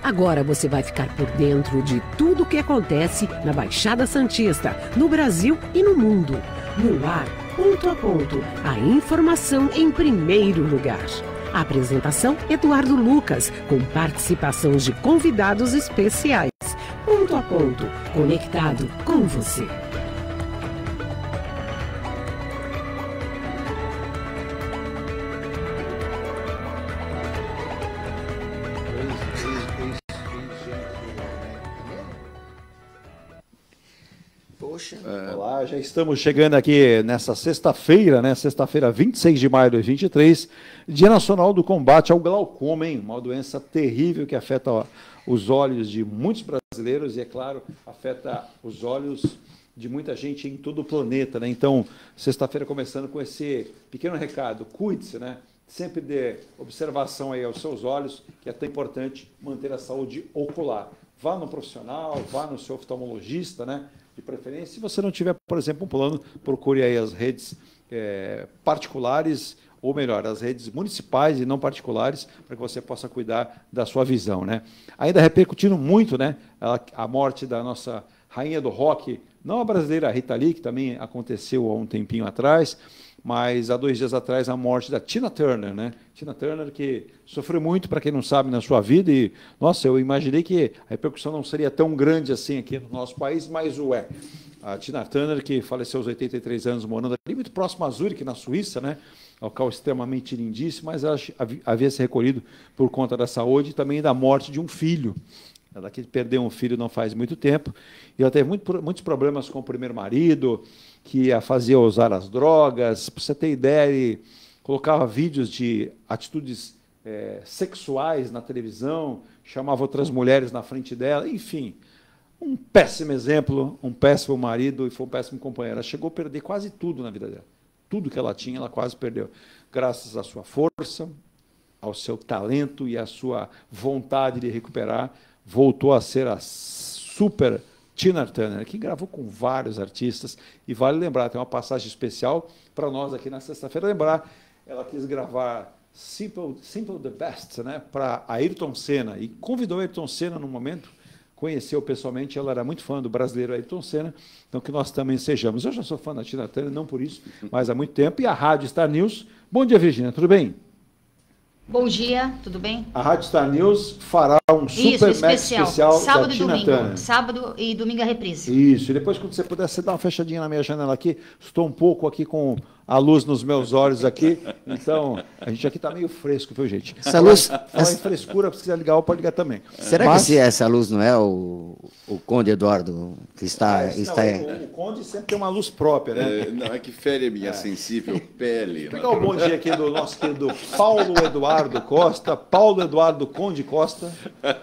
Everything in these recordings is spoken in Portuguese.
Agora você vai ficar por dentro de tudo o que acontece na Baixada Santista, no Brasil e no mundo. No ar, ponto a ponto, a informação em primeiro lugar. A apresentação, Eduardo Lucas, com participações de convidados especiais. Ponto a ponto, conectado com você. Olá, já estamos chegando aqui nessa sexta-feira, né? Sexta-feira, 26 de maio de 2023, Dia Nacional do Combate ao Glaucoma, hein? Uma doença terrível que afeta os olhos de muitos brasileiros e, é claro, afeta os olhos de muita gente em todo o planeta, né? Então, sexta-feira começando com esse pequeno recado, cuide-se, né? Sempre dê observação aí aos seus olhos, que é tão importante manter a saúde ocular. Vá no profissional, vá no seu oftalmologista, né? De preferência. Se você não tiver, por exemplo, um plano, procure aí as redes particulares, ou melhor, as redes municipais e não particulares, para que você possa cuidar da sua visão, né? Ainda repercutindo muito, né, a morte da nossa rainha do rock, não a brasileira, a Rita Lee, que também aconteceu há um tempinho atrás, mas há 2 dias atrás a morte da Tina Turner, né? Tina Turner, que sofreu muito, para quem não sabe, na sua vida, e, nossa, eu imaginei que a repercussão não seria tão grande assim aqui no nosso país, mas o é. A Tina Turner, que faleceu aos 83 anos, morando ali muito próximo a Zurique, na Suíça, né? Local extremamente lindíssimo, mas ela havia se recolhido por conta da saúde e também da morte de um filho. Ela que perdeu um filho não faz muito tempo, e ela teve muitos problemas com o primeiro marido, que a fazia usar as drogas. Para você ter ideia, ele colocava vídeos de atitudes sexuais na televisão, chamava outras mulheres na frente dela, enfim, um péssimo exemplo, um péssimo marido e foi um péssimo companheiro. Ela chegou a perder quase tudo na vida dela. Tudo que ela tinha, ela quase perdeu. Graças à sua força, ao seu talento e à sua vontade de recuperar, voltou a ser a super Tina Turner, que gravou com vários artistas, e vale lembrar, tem uma passagem especial para nós aqui na sexta-feira, lembrar, ela quis gravar Simple the Best, né, para Ayrton Senna, e convidou Ayrton Senna no momento, conheceu pessoalmente, ela era muito fã do brasileiro Ayrton Senna, então que nós também sejamos. Eu já sou fã da Tina Turner, não por isso, mas há muito tempo, e a Rádio Star News. Bom dia, Virgínia, tudo bem? Bom dia, tudo bem? A Rádio Star News fará um super mega especial sábado da e Tina domingo. Turner. Sábado e domingo a reprise. Isso, e depois quando você puder, você dá uma fechadinha na minha janela aqui. Estou um pouco aqui com a luz nos meus olhos aqui, então a gente aqui está meio fresco, viu, gente? Essa luz... Falar em frescura, se quiser ligar, pode ligar também. Será que essa luz não é o Conde Eduardo que está... O Conde sempre tem uma luz própria, né? Não, é que fere a minha sensível pele. Vou pegar o bom dia aqui do nosso querido Paulo Eduardo Costa, Paulo Eduardo Conde Costa.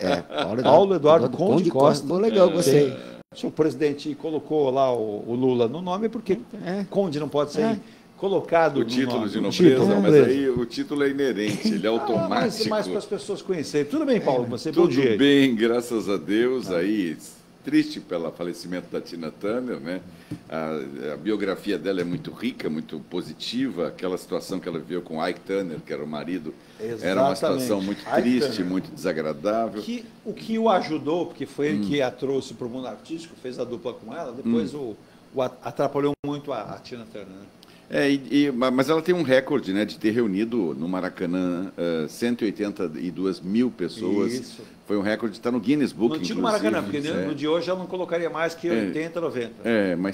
Paulo Eduardo Conde Costa. Legal, gostei. Se o presidente colocou lá o Lula no nome, porque Conde não pode ser colocado o título nome. de nobreza, mas aí o título é inerente, ele é automático. Mais para as pessoas conhecerem. Tudo bem, Paulo? Você, tudo bom dia. bem, graças a Deus. Aí, triste pelo falecimento da Tina Turner, né? A biografia dela é muito rica, muito positiva. Aquela situação que ela viveu com Ike Turner, que era o marido, era uma situação muito triste, muito desagradável. O que o ajudou, porque foi ele que a trouxe para o mundo artístico, fez a dupla com ela, depois atrapalhou muito a Tina Turner, né? Mas ela tem um recorde, né, de ter reunido no Maracanã 182 mil pessoas. Isso. Foi um recorde, está no Guinness Book, no antigo Maracanã, porque no de hoje ela não colocaria mais que 80, 90. Mas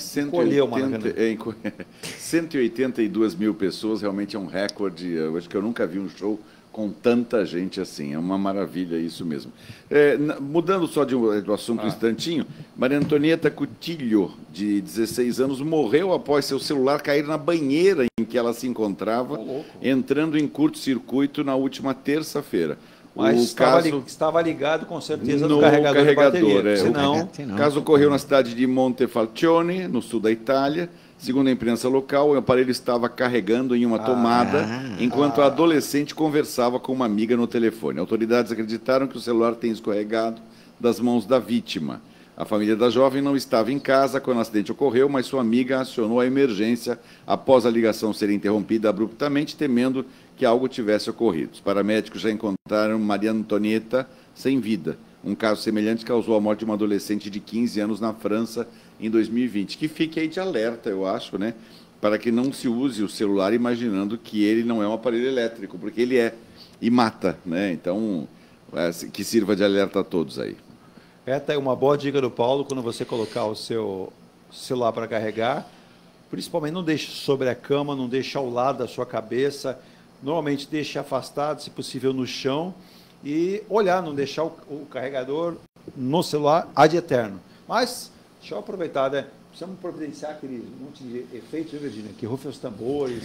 182 mil pessoas realmente é um recorde. Eu acho que eu nunca vi um show com tanta gente assim. É uma maravilha isso mesmo. Mudando só do assunto um instantinho, Maria Antonieta Cutillo, de 16 anos, morreu após seu celular cair na banheira em que ela se encontrava, entrando em curto-circuito na última terça-feira. Mas estava ligado, com certeza, no carregador de bateria. O caso ocorreu na cidade de Montefalcione, no sul da Itália. Segundo a imprensa local, o aparelho estava carregando em uma tomada, enquanto a adolescente conversava com uma amiga no telefone. Autoridades acreditaram que o celular tenha escorregado das mãos da vítima. A família da jovem não estava em casa quando o acidente ocorreu, mas sua amiga acionou a emergência após a ligação ser interrompida abruptamente, temendo que algo tivesse ocorrido. Os paramédicos já encontraram Maria Antonieta sem vida. um caso semelhante causou a morte de uma adolescente de 15 anos na França em 2020. Que fique aí de alerta, eu acho, né? Para que não se use o celular imaginando que ele não é um aparelho elétrico, porque ele é, e mata, né? Então, que sirva de alerta a todos aí. Essa é uma boa dica do Paulo, quando você colocar o seu celular para carregar, principalmente não deixe sobre a cama, não deixe ao lado da sua cabeça, normalmente deixe afastado, se possível, no chão, e olhar, não deixar o carregador no celular ad eterno. Mas, deixa eu aproveitar, né? Precisamos providenciar aquele monte de efeitos, né, Virginia? Que rufem os tambores,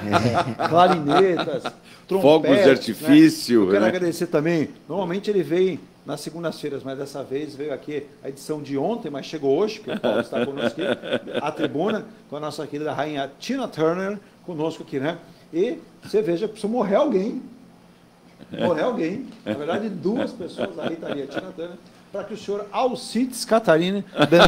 clarinetas, trompetes. Fogos de artifício. Né? Eu quero né? agradecer também. Normalmente ele vem nas segundas-feiras, mas dessa vez veio aqui a edição de ontem, mas chegou hoje, porque o Paulo está conosco aqui, a tribuna, com a nossa querida rainha Tina Turner conosco aqui, né? E você veja, precisa morrer alguém. Morrer alguém. Na verdade, 2 pessoas, a Rita e a Tina Turner, para que o senhor Alcides Catarina, the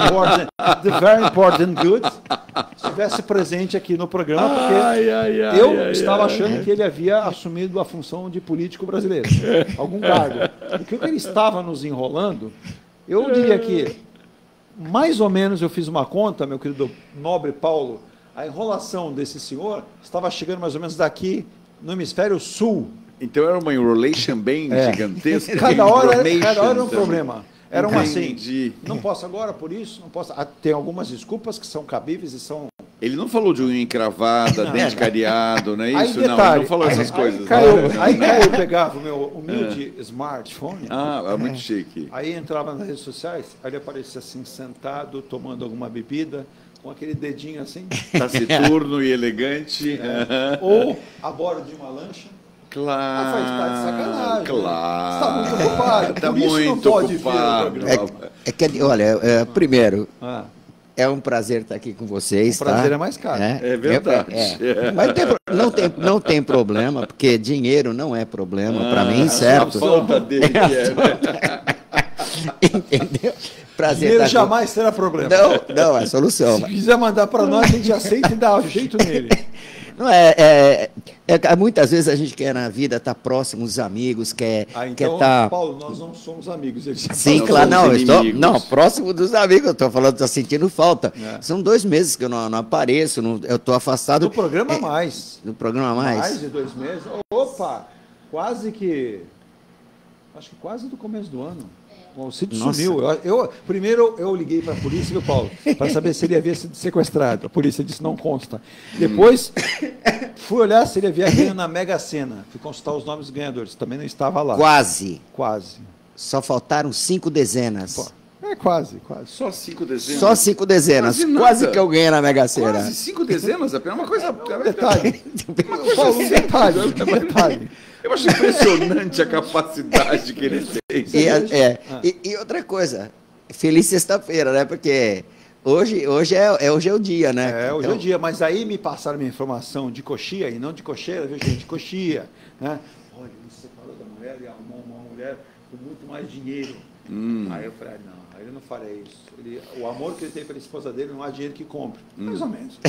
very important goods, estivesse presente aqui no programa, porque eu estava achando que ele havia assumido a função de político brasileiro, algum cargo. E que ele estava nos enrolando, eu diria que, mais ou menos, eu fiz uma conta, meu querido nobre Paulo, a enrolação desse senhor estava chegando mais ou menos daqui, no hemisfério sul. Então era uma enrolation bem gigantesca. Cada hora era um problema. Era uma assim, Entendi. não posso agora por isso, não posso. Tem algumas desculpas que são cabíveis e são... Ele não falou de unha encravada, dente cariado, não é Aí, isso? detalhe, não, ele não falou essas coisas. Aí eu pegava o meu humilde smartphone, Ah, é muito chique. aí entrava nas redes sociais, aí ele aparecia assim, sentado, tomando alguma bebida, com aquele dedinho assim, Taciturno e elegante. ou a bordo de uma lancha. Claro. Faz estar de sacanagem. Claro. Está muito ocupado. Está por isso não muito pode ocupado. vir ao programa. Olha, primeiro, Ah, é um prazer estar aqui com vocês. o prazer tá? é mais caro. É verdade. Mas não tem problema, porque dinheiro não é problema para mim, certo? A falta dele que é, né? Entendeu? Prazer Dinheiro estar aqui. jamais será problema. Não, é solução. Se quiser mandar para nós, a gente aceita e dá jeito nele. Não muitas vezes a gente quer na vida estar próximo dos amigos, quer Então, estar. Paulo, nós não somos amigos. Ele já Sim, falou. claro, não, eu estou inimigos. próximo dos amigos, eu estou falando, estou sentindo falta. É. São 2 meses que eu não apareço, eu estou afastado. Do programa mais. Do programa mais? Mais de 2 meses. Opa, quase que... Acho que quase do começo do ano. O Alcides Nossa. sumiu. Primeiro eu liguei para a polícia, viu, Paulo? Para saber se ele havia sido sequestrado. A polícia disse não consta. Depois fui olhar se ele havia ganho na Mega Sena. Fui consultar os nomes dos ganhadores. Também não estava lá. Quase. Quase. Só faltaram 5 dezenas. Pô, quase. Só 5 dezenas. Só 5 dezenas. Quase nada. Quase que eu ganhei na Mega Sena. Quase 5 dezenas apenas. Uma coisa... Detalhe. Paulo, um detalhe. Eu acho impressionante a capacidade que ele tem. E outra coisa, feliz sexta-feira, né? Porque hoje é o dia, né? Hoje é o dia, mas aí me passaram minha informação de coxia, e não de cocheira, viu, gente? Coxia, né? Olha, ele separou da mulher e arrumou uma mulher com muito mais dinheiro. Aí eu falei, não, aí eu não farei isso. O amor que ele tem pela esposa dele não há dinheiro que compre. Mais ou menos.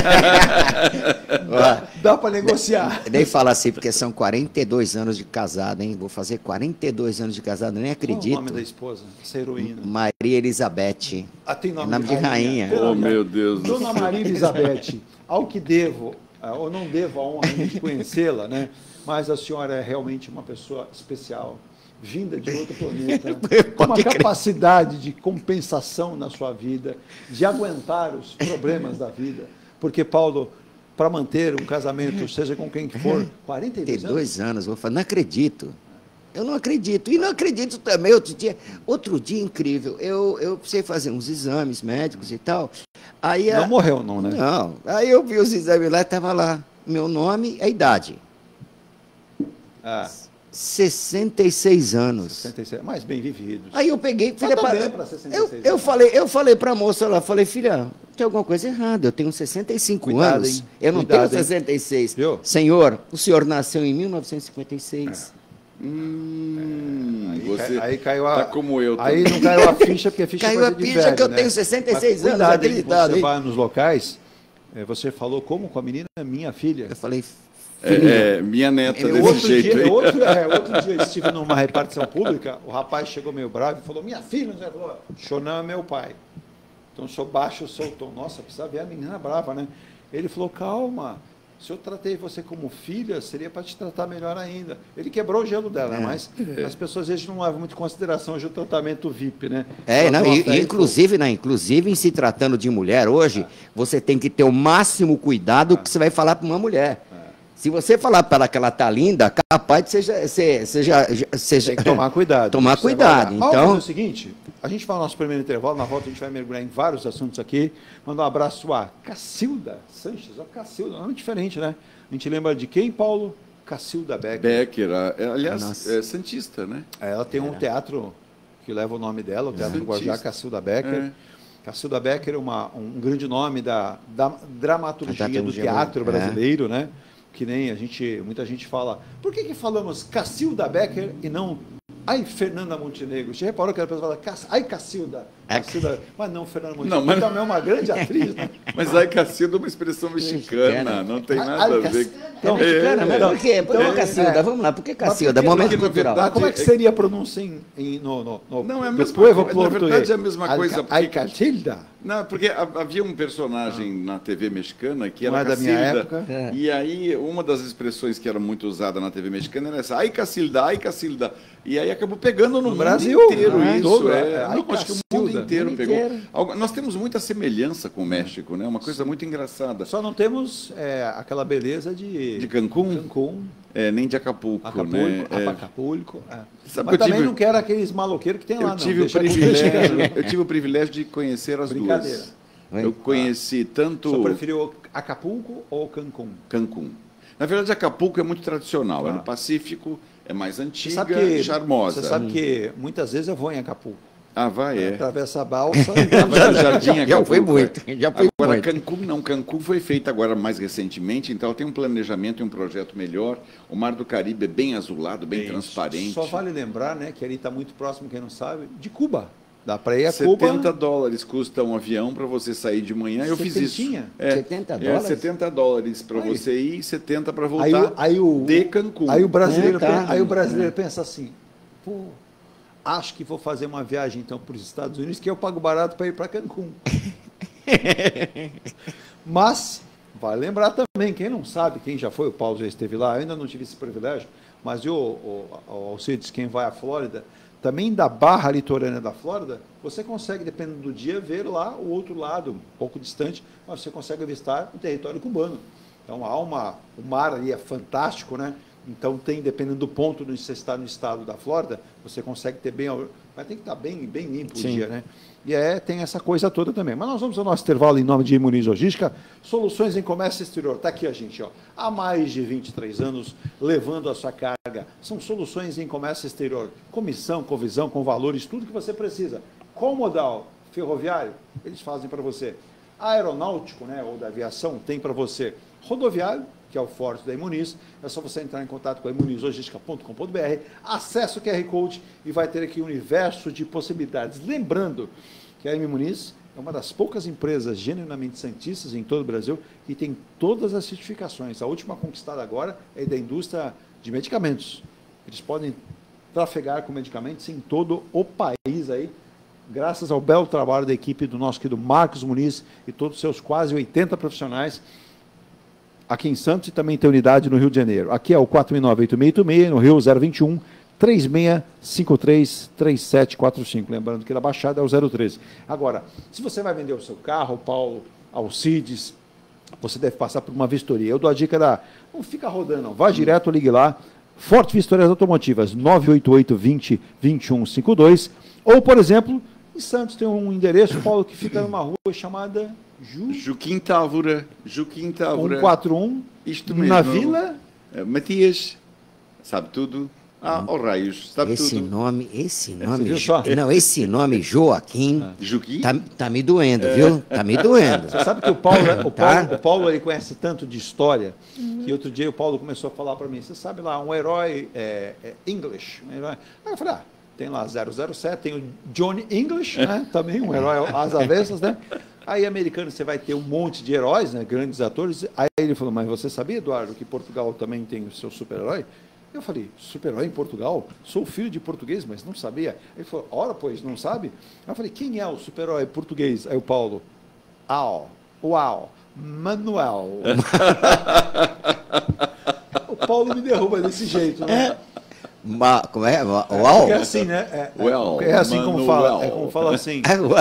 Dá para negociar. Nem fala assim, porque são 42 anos de casado, hein? Vou fazer 42 anos de casado, nem acredito. Qual o nome da esposa? Essa heroína. Maria Elizabeth. Tem nome de rainha. Oh, meu Deus do Dona Maria Elizabeth, ao que devo, ou não devo a honra de conhecê-la, né? Mas a senhora é realmente uma pessoa especial, vinda de outro planeta, com uma capacidade de compensação na sua vida, de aguentar os problemas da vida. Porque, Paulo, para manter um casamento, seja com quem que for, 42 anos, vou falar, não acredito. Eu não acredito. E não acredito também, outro dia incrível, eu precisei fazer uns exames médicos e tal. Aí não morreu, não, né? Não. Aí eu vi os exames lá e estava lá, meu nome, a idade. 66 anos. 66, mais bem vividos. Aí eu peguei, filha, eu falei para a moça lá, falei, filha, tem alguma coisa errada, eu tenho 65 anos, eu não tenho 66. Viu? Senhor, o senhor nasceu em 1956. Aí caiu a... Tá como eu. Aí não caiu a ficha, porque a ficha caiu a ficha velho, que eu tenho 66 anos, acreditado. Você vai nos locais, você falou como com a menina? Minha filha. Eu falei, Minha neta desse jeito aí. Outro dia eu estive numa repartição pública, o rapaz chegou meio bravo e falou, minha filha, Xonã é meu pai. Então, eu sou baixo, eu sou o tom. Nossa, precisa ver a menina brava, né? Ele falou, calma, se eu tratei você como filha, seria para te tratar melhor ainda. Ele quebrou o gelo dela, mas as pessoas às vezes não levam muito em consideração hoje o tratamento VIP, né? Inclusive, em se tratando de mulher hoje, você tem que ter o máximo cuidado que você vai falar para uma mulher. Se você falar para ela que ela está linda, capaz de seja tem que tomar cuidado. Tomar cuidado. Então, vamos fazer o seguinte, a gente vai ao nosso primeiro intervalo, na volta a gente vai mergulhar em vários assuntos aqui. Mandar um abraço a Cacilda Sanches, a Cacilda, nome diferente, né? A gente lembra de quem, Paulo? Cacilda Becker. Becker, aliás, é santista, né? Ela tem um teatro que leva o nome dela, o Teatro do Guarujá, Cacilda Becker. Cacilda Becker é um grande nome da dramaturgia do teatro brasileiro, né? Que nem muita gente fala, por que falamos Cacilda Becker e não Fernanda Montenegro? Você reparou que a pessoa fala, Cacilda, mas não Fernanda Montenegro, mas também é uma grande atriz, né? Mas Cacilda é uma expressão mexicana, não tem nada a ver. Então, mexicana, mas por quê? Cacilda, vamos lá, por que Cacilda? Momento cultural. Verdade, como é que seria a pronúncia não, é a mesma coisa, na verdade é a mesma coisa. Cacilda? Não, porque havia um personagem na TV mexicana que era Cacilda, da minha época. E aí uma das expressões que era muito usada na TV mexicana era essa, Cacilda, Cacilda. E aí acabou pegando no Brasil inteiro isso. Acho que o mundo inteiro pegou. Nós temos muita semelhança com o México, né? Uma coisa muito engraçada. Só não temos aquela beleza de Cancún. Nem de Acapulco, né? Acapulco. Mas também não quero aqueles maloqueiros que tem lá, eu tive o privilégio de conhecer as duas. Eu conheci tanto... Você preferiu Acapulco ou Cancún? Cancún. Na verdade, Acapulco é muito tradicional. É no Pacífico, é mais antiga e charmosa. Você sabe que muitas vezes eu vou em Acapulco. Atravessa a balsa. Jardim já foi muito. Agora, Cancún não. Cancún foi feita agora mais recentemente, então tem um planejamento e um projeto melhor. O Mar do Caribe é bem azulado, bem transparente. Só vale lembrar, né, que ali está muito próximo, quem não sabe, de Cuba. Dá para ir a Cuba. $70 custa um avião para você sair de manhã. Eu fiz isso. $70? $70 para você ir e 70 para voltar de Cancún. Aí o brasileiro pensa assim, acho que vou fazer uma viagem, então, para os Estados Unidos, que eu pago barato para ir para Cancún. Mas, vale lembrar também, quem não sabe, quem já foi, o Paulo já esteve lá, eu ainda não tive esse privilégio, mas o Alcides, quem vai à Flórida, também da barra litorânea da Flórida, você consegue, dependendo do dia, ver lá o outro lado, um pouco distante, mas você consegue avistar o território cubano. Então, o mar ali é fantástico, né? Então, dependendo do ponto onde você está no estado da Flórida, você consegue ter mas tem que estar bem limpo o dia, né? E tem essa coisa toda também. Mas nós vamos ao nosso intervalo em nome de Muniz Logística, soluções em comércio exterior. Está aqui a gente, há mais de 23 anos, levando a sua carga. São soluções em comércio exterior, comissão, convisão, com valores, tudo que você precisa. Comodal, ferroviário, eles fazem para você. Aeronáutico, né, ou da aviação, tem para você. Rodoviário, que é o forte da Imuniz, é só você entrar em contato com a imunizlogistica.com.br, acesse o QR Code e vai ter aqui um universo de possibilidades. Lembrando que a Imuniz é uma das poucas empresas genuinamente santistas em todo o Brasil que tem todas as certificações. A última conquistada agora é da indústria de medicamentos. Eles podem trafegar com medicamentos em todo o país aí, graças ao belo trabalho da equipe do nosso querido Marcos Muniz e todos os seus quase 80 profissionais aqui em Santos, e também tem unidade no Rio de Janeiro. Aqui é o 469-8686, no Rio 021 3653-3745. Lembrando que na Baixada é o 013. Agora, se você vai vender o seu carro, Paulo, Alcides, você deve passar por uma vistoria. Eu dou a dica não fica rodando, não. Vá direto, ligue lá. Forte Vistorias Automotivas, 988-20-2152. Ou, por exemplo, em Santos tem um endereço, Paulo, que fica numa rua chamada... Joaquim Távora. 141, isto mesmo. Na Vila... Matias, sabe tudo. Raios, sabe esse tudo. Esse nome Joaquim, tá me doendo, viu? Tá me doendo. Você sabe que o Paulo ele conhece tanto de história, que outro dia o Paulo começou a falar para mim, você sabe lá, um herói English. Um herói. Aí eu falei, tem lá 007, tem o Johnny English, né? Também um herói às avessas, né? Aí, americano, você vai ter um monte de heróis, né, grandes atores. Aí ele falou, mas você sabia, Eduardo, que Portugal também tem o seu super-herói? Eu falei, super-herói em Portugal? Sou filho de português, mas não sabia. Ele falou, ora, pois, não sabe? Eu falei, quem é o super-herói português? Aí o Paulo, uau, Manuel. O Paulo me derruba desse jeito, né? Como é? Uau? É assim, né? É assim como fala. É como fala assim.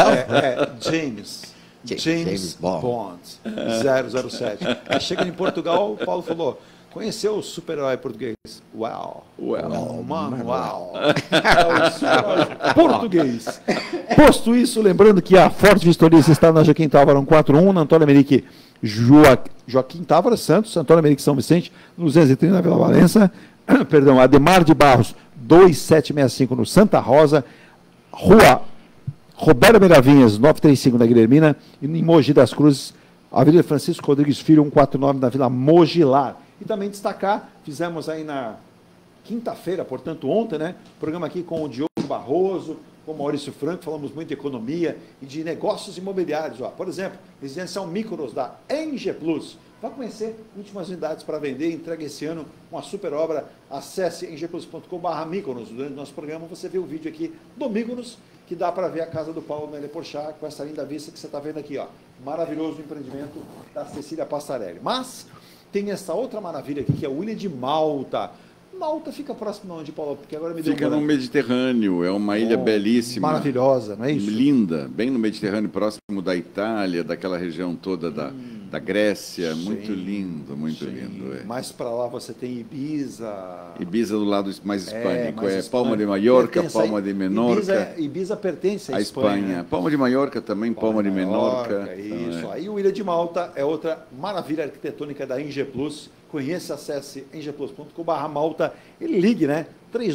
James Bond 007. Aí chega em Portugal, o Paulo falou, conheceu o super-herói português? Uau. Manuel. É o super-herói português. Posto isso, lembrando que a Forte Vistorias está na Joaquim Távora 141, na Antônio Emerick Joaquim Távora Santos, Antônio Emerick São Vicente, 230 na Vila Valença, perdão, Ademar de Barros, 2765 no Santa Rosa, Rua Roberto Meravinhas, 935 na Guilhermina, e em Mogi das Cruzes, Avenida Francisco Rodrigues Filho, 149 na Vila Mogilar. E também destacar, fizemos aí na quinta-feira, portanto ontem, né, programa aqui com o Diogo Barroso, com o Maurício Franco, falamos muito de economia e de negócios imobiliários. Ó. Por exemplo, residencial Mykonos da ENGE Plus. Vai conhecer últimas unidades para vender, entrega esse ano uma super obra. Acesse engeplus.com/Mykonos. Durante o nosso programa você vê o vídeo aqui do Mykonos, que dá para ver a casa do Paulo Mele Porchat, com essa linda vista que você está vendo aqui. Ó. Maravilhoso empreendimento da Cecília Passarelli. Mas tem essa outra maravilha aqui, que é a Ilha de Malta. Malta fica próximo de onde, Paulo? Porque agora me deu Fica no Mediterrâneo, é uma ilha belíssima. Maravilhosa, não é isso? Linda, bem no Mediterrâneo, próximo da Itália, daquela região toda da Grécia. Sim, muito lindo, muito lindo. É. Mais para lá você tem Ibiza. Ibiza do lado mais hispânico, Palma de Mallorca, Palma de Menorca. Ibiza pertence à Espanha. Palma de Mallorca também, Palma de Menorca. Isso. Então, aí o Ilha de Malta é outra maravilha arquitetônica da ENGE Plus. Conheça, acesse engeplus.com/Malta e ligue, né?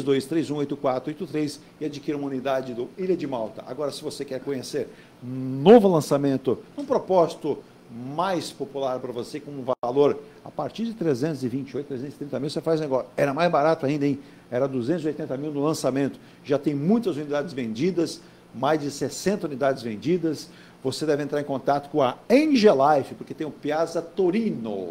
32318483 e adquira uma unidade do Ilha de Malta. Agora, se você quer conhecer novo lançamento, um propósito mais popular para você, com um valor a partir de 328, 330 mil, você faz negócio. Era mais barato ainda, hein? Era 280 mil no lançamento. Já tem muitas unidades vendidas, mais de 60 unidades vendidas. Você deve entrar em contato com a ENGE Life, porque tem o Piazza Torino,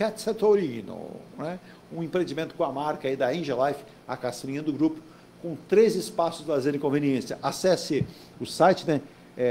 né? Um empreendimento com a marca aí da ENGE Life, a caçulinha do grupo, com 3 espaços de lazer e conveniência. Acesse o site, né?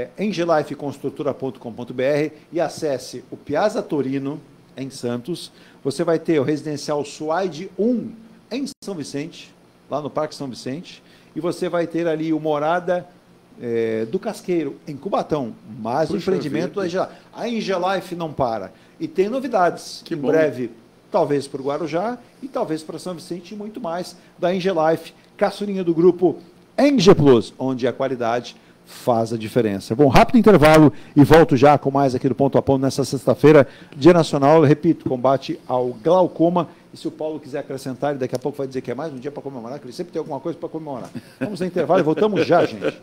engelifeconstrutora.com.br e acesse o Piazza Torino, em Santos. Você vai ter o residencial Suaide 1, em São Vicente, lá no Parque São Vicente, e você vai ter ali o Morada do Casqueiro, em Cubatão, mas o empreendimento da ENGE Life. A ENGE Life não para. E tem novidades, em breve, talvez para o Guarujá e talvez para São Vicente e muito mais, da ENGE Life, caçulinha do grupo ENGE Plus, onde a qualidade faz a diferença. Bom, rápido intervalo e volto já com mais aqui do Ponto a Ponto nessa sexta-feira, Dia Nacional, eu repito, combate ao glaucoma. E se o Paulo quiser acrescentar, ele daqui a pouco vai dizer que é mais um dia para comemorar, que ele sempre tem alguma coisa para comemorar. Vamos ao intervalo e voltamos já, gente.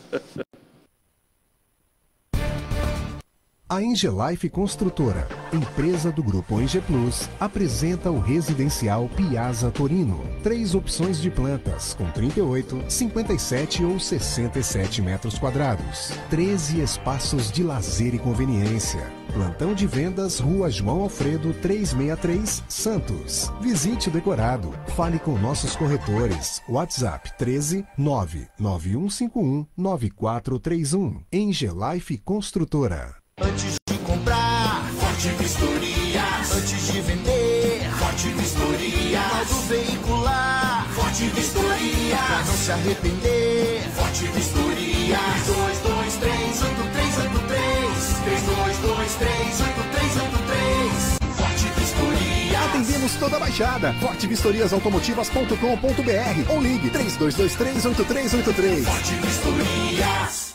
A ENGE Life Construtora, empresa do Grupo ENGE Plus, apresenta o residencial Piazza Torino. 3 opções de plantas, com 38, 57 ou 67 metros quadrados. 13 espaços de lazer e conveniência. Plantão de vendas, Rua João Alfredo, 363, Santos. Visite o decorado. Fale com nossos corretores. WhatsApp 13 99151 9431. ENGE Life Construtora. Antes de comprar, Forte Vistorias. Antes de vender, Forte Vistorias. Modo veicular, Forte Vistorias. Pra não se arrepender, Forte Vistorias. 32238383. 32238383. Forte Vistorias. Atendemos toda a Baixada. fortevistoriasautomotivas.com.br ou ligue 32238383. Forte Vistorias.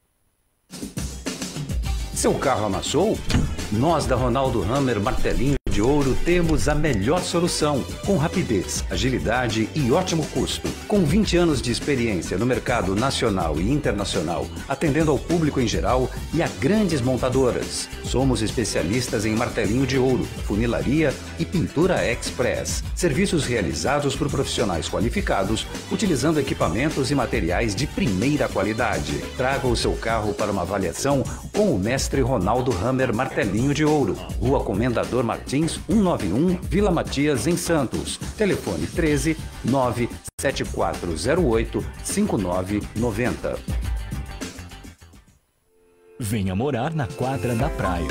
Seu carro amassou? Nós da Ronaldo Hammer Martelinho de Ouro temos a melhor solução, com rapidez, agilidade e ótimo custo. Com 20 anos de experiência no mercado nacional e internacional, atendendo ao público em geral e a grandes montadoras. Somos especialistas em martelinho de ouro, funilaria e pintura express. Serviços realizados por profissionais qualificados, utilizando equipamentos e materiais de primeira qualidade. Traga o seu carro para uma avaliação com o mestre Ronaldo Hammer Martelinho de Ouro. Rua Comendador Martins, 191, Vila Matias, em Santos. Telefone 13 97408 5990. Venha morar na quadra da praia.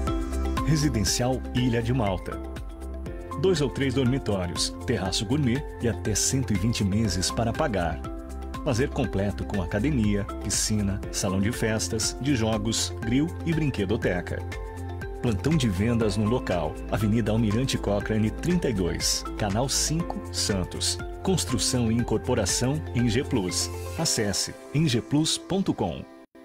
Residencial Ilha de Malta. 2 ou 3 dormitórios, terraço gourmet e até 120 meses para pagar. Lazer completo com academia, piscina, salão de festas, de jogos, grill e brinquedoteca. Plantão de vendas no local. Avenida Almirante Cochrane 32, Canal 5, Santos. Construção e incorporação Eng Plus. Acesse engplus.com.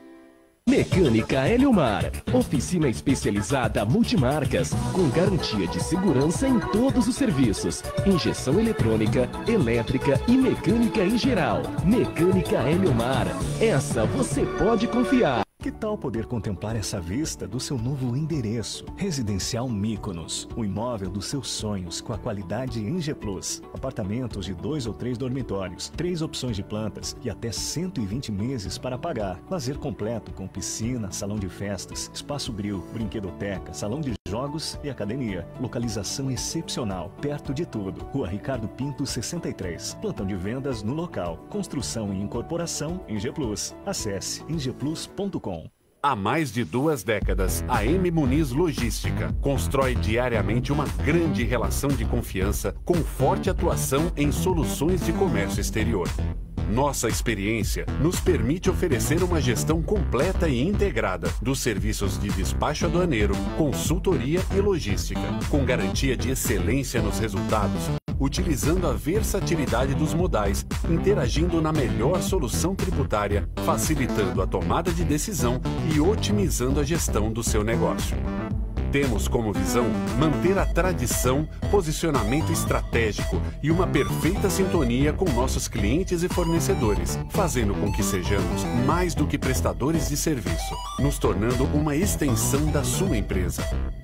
Mecânica Eliomar, oficina especializada multimarcas, com garantia de segurança em todos os serviços, injeção eletrônica, elétrica e mecânica em geral. Mecânica Eliomar, essa você pode confiar. Que tal poder contemplar essa vista do seu novo endereço? Residencial Mykonos, o imóvel dos seus sonhos com a qualidade Eng Plus. Apartamentos de 2 ou 3 dormitórios, 3 opções de plantas e até 120 meses para pagar. Lazer completo com piscina, salão de festas, espaço grill, brinquedoteca, salão de jogos e academia. Localização excepcional, perto de tudo. Rua Ricardo Pinto 63. Plantão de vendas no local. Construção e incorporação Eng Plus. Acesse engplus.com. Há mais de 2 décadas, a M. Muniz Logística constrói diariamente uma grande relação de confiança com forte atuação em soluções de comércio exterior. Nossa experiência nos permite oferecer uma gestão completa e integrada dos serviços de despacho aduaneiro, consultoria e logística, com garantia de excelência nos resultados, utilizando a versatilidade dos modais, interagindo na melhor solução tributária, facilitando a tomada de decisão e otimizando a gestão do seu negócio. Temos como visão manter a tradição, posicionamento estratégico e uma perfeita sintonia com nossos clientes e fornecedores, fazendo com que sejamos mais do que prestadores de serviço, nos tornando uma extensão da sua empresa.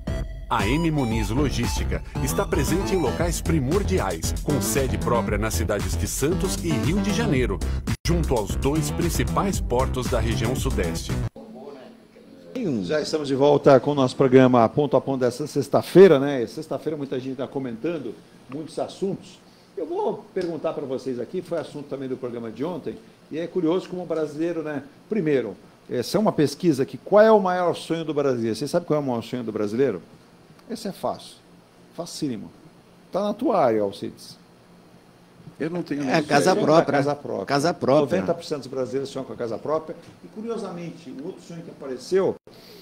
A M. Muniz Logística está presente em locais primordiais, com sede própria nas cidades de Santos e Rio de Janeiro, junto aos 2 principais portos da região sudeste. Já estamos de volta com o nosso programa Ponto a Ponto dessa sexta-feira, né? Sexta-feira muita gente está comentando muitos assuntos. Eu vou perguntar para vocês aqui, foi assunto também do programa de ontem, e é curioso como o brasileiro, né? Primeiro, essa é uma pesquisa aqui, qual é o maior sonho do brasileiro? Vocês sabem qual é o maior sonho do brasileiro? Esse é fácil, facílimo. Está na tua área, Alcides. Eu não tenho... Casa própria. Casa própria. Casa própria. 90% dos brasileiros sonham com a casa própria. E, curiosamente, um outro sonho que apareceu,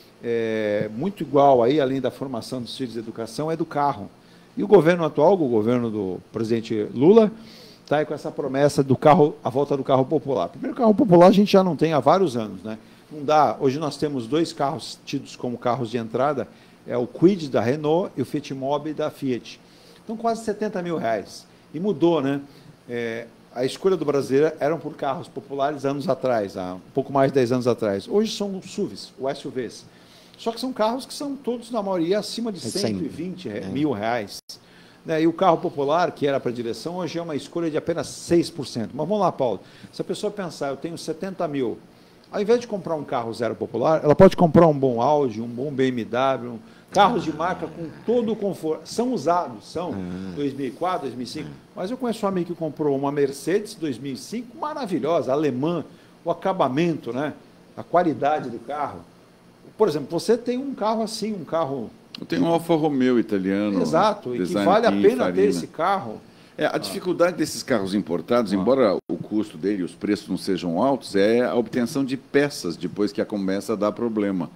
muito igual aí, além da formação dos filhos de educação, é do carro. E o governo atual, o governo do presidente Lula, está aí com essa promessa do carro, a volta do carro popular. Primeiro, o carro popular a gente já não tem há vários anos, né? Não dá. Hoje nós temos 2 carros tidos como carros de entrada, é o Kwid da Renault e o Fit Mobi da Fiat. Então, quase R$70 mil. E mudou, né? A escolha do brasileiro eram por carros populares anos atrás, há um pouco mais de 10 anos atrás. Hoje são os SUVs, os SUVs. Só que são carros que são todos, na maioria, acima de R$120 mil. Né? E o carro popular, que era para direção, hoje é uma escolha de apenas 6%. Mas vamos lá, Paulo. Se a pessoa pensar, eu tenho 70 mil, ao invés de comprar um carro zero popular, ela pode comprar um bom Audi, um bom BMW, carros de marca com todo o conforto. São usados, são 2004, 2005. Mas eu conheço um amigo que comprou uma Mercedes 2005, maravilhosa, alemã, o acabamento, né? A qualidade do carro. Por exemplo, você tem um carro assim, um carro... Eu tenho um Alfa Romeo italiano. Exato, e que vale a pena ter esse carro. A dificuldade desses carros importados, embora o custo dele e os preços não sejam altos, é a obtenção de peças depois que começa a dar problema.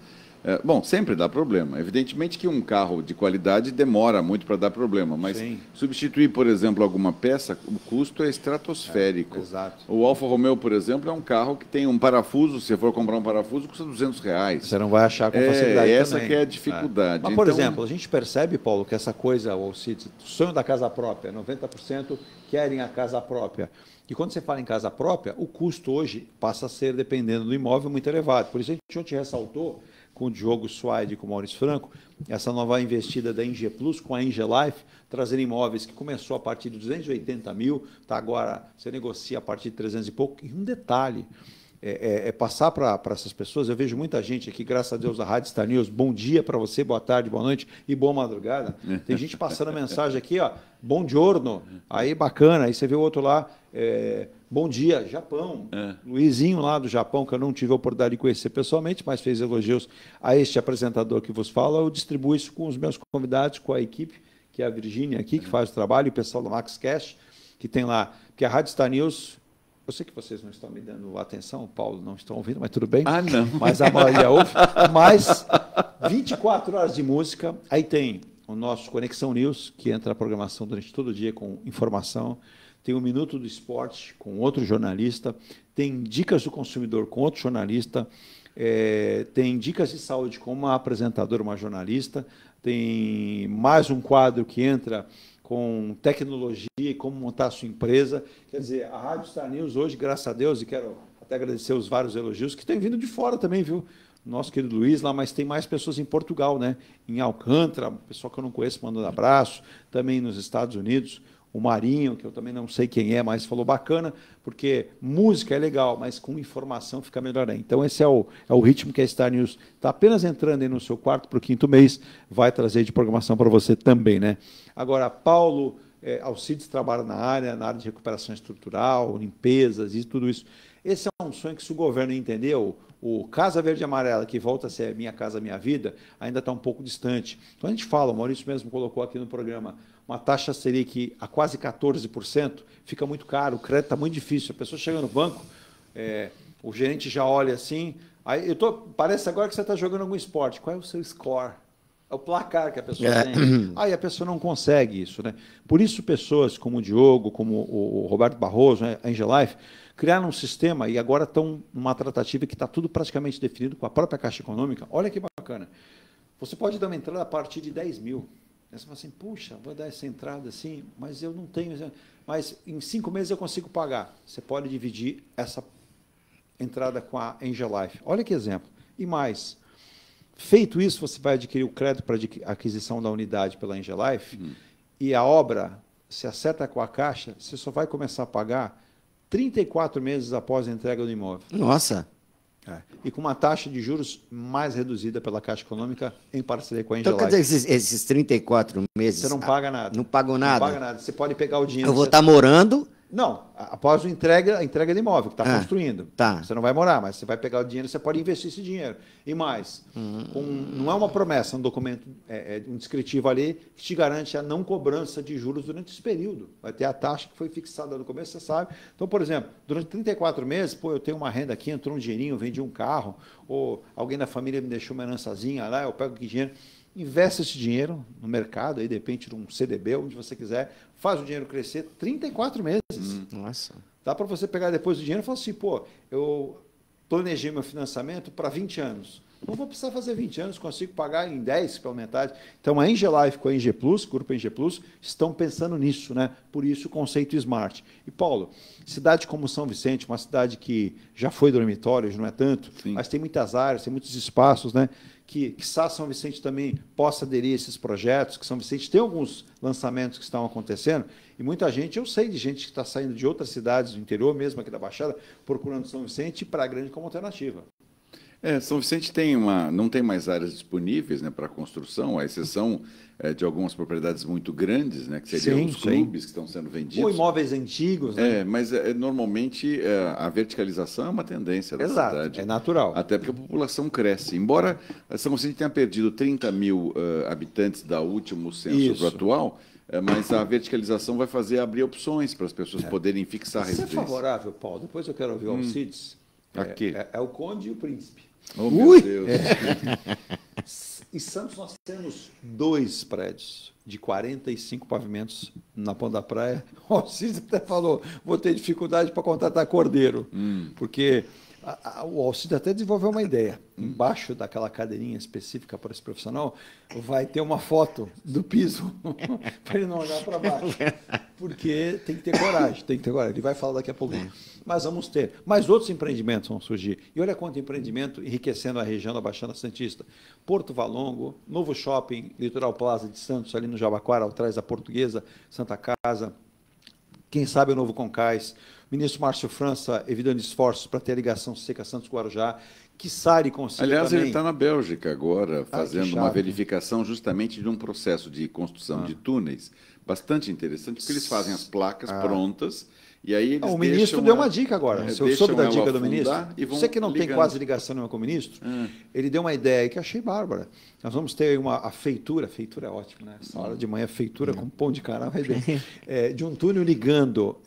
Bom, sempre dá problema. Evidentemente que um carro de qualidade demora muito para dar problema, mas substituir, por exemplo, alguma peça, o custo é estratosférico. Exato. O Alfa Romeo, por exemplo, é um carro que tem um parafuso, se você for comprar um parafuso, custa R$200. Você não vai achar com facilidade essa também. que é a dificuldade. Mas, por exemplo, a gente percebe, Paulo, que essa coisa, o sonho da casa própria, 90% querem a casa própria. E quando você fala em casa própria, o custo hoje passa a ser, dependendo do imóvel, muito elevado. Por isso a gente ressaltou, com o Diogo Suaide e com o Maurício Franco, essa nova investida da Engie Plus com a Engie Life, trazendo imóveis que começou a partir de 280 mil, tá, agora você negocia a partir de 300 e pouco. E um detalhe, passar para essas pessoas, eu vejo muita gente aqui, graças a Deus, da Rádio Star News, bom dia para você, boa tarde, boa noite e boa madrugada. Tem gente passando mensagem aqui, ó, bom giorno, aí bacana, aí você vê o outro lá, bom dia, Japão. Luizinho lá do Japão, que eu não tive a oportunidade de conhecer pessoalmente, mas fez elogios a este apresentador que vos fala. Eu distribuo isso com os meus convidados, com a equipe, que é a Virgínia aqui, que faz o trabalho, e o pessoal do Max Cash, que tem lá, que a Rádio Star News, eu sei que vocês não estão me dando atenção, o Paulo não estão ouvindo, mas tudo bem. Não. Mas a maioria ouve. Mas 24 horas de música, aí tem o nosso Conexão News, que entra na programação durante todo o dia com informação. Tem o Minuto do Esporte com outro jornalista, tem Dicas do Consumidor com outro jornalista, tem Dicas de Saúde com uma apresentadora, uma jornalista, tem mais um quadro que entra com tecnologia e como montar a sua empresa. Quer dizer, a Rádio Star News hoje, graças a Deus, e quero até agradecer os vários elogios, que têm vindo de fora também, viu? Nosso querido Luiz lá, mas tem mais pessoas em Portugal, né? Em Alcântara, pessoal que eu não conheço mandando abraço, também nos Estados Unidos. O Marinho, que eu também não sei quem é, mas falou bacana, porque música é legal, mas com informação fica melhor ainda. Então esse é o ritmo que a Star News está apenas entrando aí no seu quarto para o 5º mês, vai trazer de programação para você também, né? Agora, Paulo Alcides trabalha na área de recuperação estrutural, limpezas e tudo isso. Esse é um sonho que, se o governo entendeu, o Casa Verde e Amarela, que volta a ser Minha Casa Minha Vida, ainda está um pouco distante. Então a gente fala, o Maurício mesmo colocou aqui no programa, uma taxa Selic a quase 14%, fica muito caro, o crédito está muito difícil. A pessoa chega no banco, o gerente já olha assim, aí parece agora que você está jogando algum esporte. Qual é o seu score? É o placar que a pessoa tem. Aí a pessoa não consegue isso, né? Por isso, pessoas como o Diogo, como o Roberto Barroso, né, a Engie Life, criaram um sistema e agora estão numa tratativa que está tudo praticamente definido com a própria Caixa Econômica. Olha que bacana. Você pode dar uma entrada a partir de 10 mil. Aí você fala assim, puxa, vou dar essa entrada assim, mas eu não tenho. Mas em 5 meses eu consigo pagar. Você pode dividir essa entrada com a Engie Life. Olha que exemplo. E mais, feito isso, você vai adquirir o crédito para aquisição da unidade pela Engie Life e a obra se acerta com a Caixa, você só vai começar a pagar 34 meses após a entrega do imóvel. Nossa! E com uma taxa de juros mais reduzida pela Caixa Econômica em parceria com a Engie Life. Então, quer dizer, esses 34 meses... Você não paga nada. Não pago nada? Não paga nada. Você pode pegar o dinheiro... Eu vou estar morando... Não, após a entrega do imóvel, que está construindo. Tá. Você não vai morar, mas você vai pegar o dinheiro, você pode investir esse dinheiro. E mais, não é uma promessa, um documento, um descritivo ali, que te garante a não cobrança de juros durante esse período. Vai ter a taxa que foi fixada no começo, você sabe. Então, por exemplo, durante 34 meses, eu tenho uma renda aqui, entrou um dinheirinho, vendi um carro, ou alguém da família me deixou uma herançazinha lá, eu pego aqui dinheiro. Investe esse dinheiro no mercado, aí de repente num CDB, onde você quiser, faz o dinheiro crescer 34 meses. Nossa. Dá para você pegar depois do dinheiro e falar assim, eu planejei meu financiamento para 20 anos. Não vou precisar fazer 20 anos, consigo pagar em 10 pela metade. Então a Engie Life com a Engie Plus, o Grupo Engie Plus, estão pensando nisso, né? Por isso o conceito Smart. E Paulo, cidade como São Vicente, uma cidade que já foi dormitório, hoje não é tanto, mas tem muitas áreas, tem muitos espaços, né? Que São Vicente também possa aderir a esses projetos, que São Vicente tem alguns lançamentos que estão acontecendo, e muita gente, eu sei de gente que está saindo de outras cidades do interior, mesmo aqui da Baixada, procurando São Vicente para a Grande como alternativa. São Vicente não tem mais áreas disponíveis, né, para construção, à exceção de algumas propriedades muito grandes, né, que seriam os clubes que estão sendo vendidos. Ou imóveis antigos. Né? Mas normalmente a verticalização é uma tendência da cidade. É natural. Até porque a população cresce. Embora São Vicente tenha perdido 30 mil habitantes da último censo para o atual, mas a verticalização vai fazer abrir opções para as pessoas poderem fixar a residência. Você é favorável, Paulo? Depois eu quero ouvir o Alcides. Aqui. É o Conde e o Príncipe. Oh, meu Deus. Em Santos nós temos 2 prédios de 45 pavimentos na ponta da praia. O Alcides até falou, vou ter dificuldade para contratar cordeiro, porque o Alcides até desenvolveu uma ideia. Embaixo daquela cadeirinha específica para esse profissional, vai ter uma foto do piso para ele não olhar para baixo. Porque tem que ter coragem, tem que ter coragem. Ele vai falar daqui a pouquinho. Mas vamos ter. Mas outros empreendimentos vão surgir. E olha quanto empreendimento enriquecendo a região da Baixada Santista. Porto Valongo, novo shopping, Litoral Plaza de Santos, ali no Jabaquara, atrás da Portuguesa, Santa Casa. Quem sabe o novo Concais. O ministro Márcio França evitando esforços para ter a ligação seca Santos-Guarujá. Que Sari consiga Aliás, também. ele está na Bélgica agora, fazendo uma verificação justamente de um processo de construção de túneis bastante interessante, porque eles fazem as placas prontas e aí eles o ministro deu uma dica agora. Se eu soube da dica do ministro, você que não tem quase ligação nenhuma com o ministro, ele deu uma ideia que eu achei bárbara. Nós vamos ter a feitura é ótimo, né? Essa hora de manhã, feitura com pão de cará vai bem. De um túnel ligando,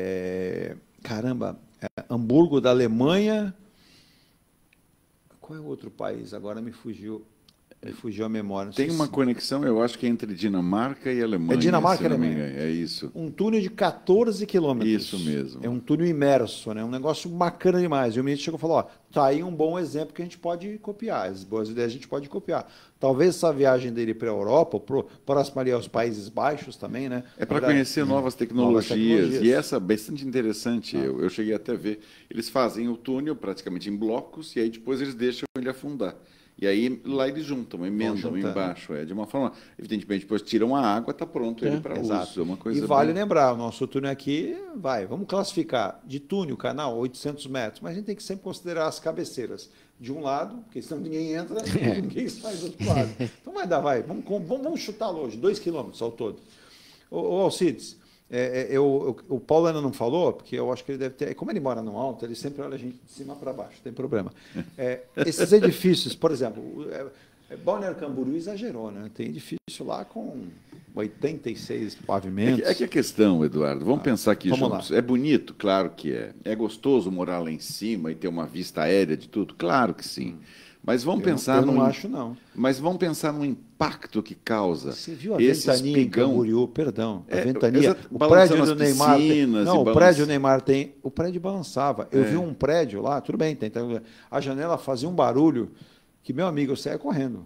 Hamburgo da Alemanha. Qual é o outro país? Agora me fugiu a memória. Tem uma conexão, eu acho que é entre Dinamarca e Alemanha. É Dinamarca e Alemanha. É isso. Um túnel de 14 quilômetros. Isso mesmo. É um túnel imerso, né? Um negócio bacana demais. E o ministro chegou e falou, tá aí um bom exemplo que a gente pode copiar. As boas ideias a gente pode copiar. Talvez essa viagem dele para a Europa, próximo ali aos Países Baixos também, né? É para conhecer novas tecnologias. E essa é bastante interessante. Eu cheguei até a ver. Eles fazem o túnel praticamente em blocos e aí depois eles deixam ele afundar. E aí lá eles juntam, emendam embaixo. De uma forma, evidentemente, depois tiram a água, está pronto ele para uso. É uma coisa vale lembrar, o nosso túnel aqui, vamos classificar de túnel, canal, 800 metros, mas a gente tem que sempre considerar as cabeceiras de um lado, porque senão ninguém entra, ninguém sai do outro lado. Então vamos chutar longe, 2 quilômetros ao todo. Ô Alcides, o Paulo ainda não falou, porque eu acho que ele deve ter. Como ele mora no alto, ele sempre olha a gente de cima para baixo, não tem problema. Esses edifícios, por exemplo, Balneário Camboriú exagerou, né? Tem edifício lá com 86 pavimentos. É que a questão, Eduardo, vamos pensar aqui juntos. É bonito? Claro que é. É gostoso morar lá em cima e ter uma vista aérea de tudo? Claro que sim. Mas vamos pensar não acho, não. Mas vamos pensar no impacto que causa. Você viu a ventania em Camboriú? Perdão, a ventania. O prédio do Neymar o prédio do Neymar tem. O prédio balançava. Eu vi um prédio lá, tudo bem, a janela fazia um barulho que, meu amigo, eu saia correndo.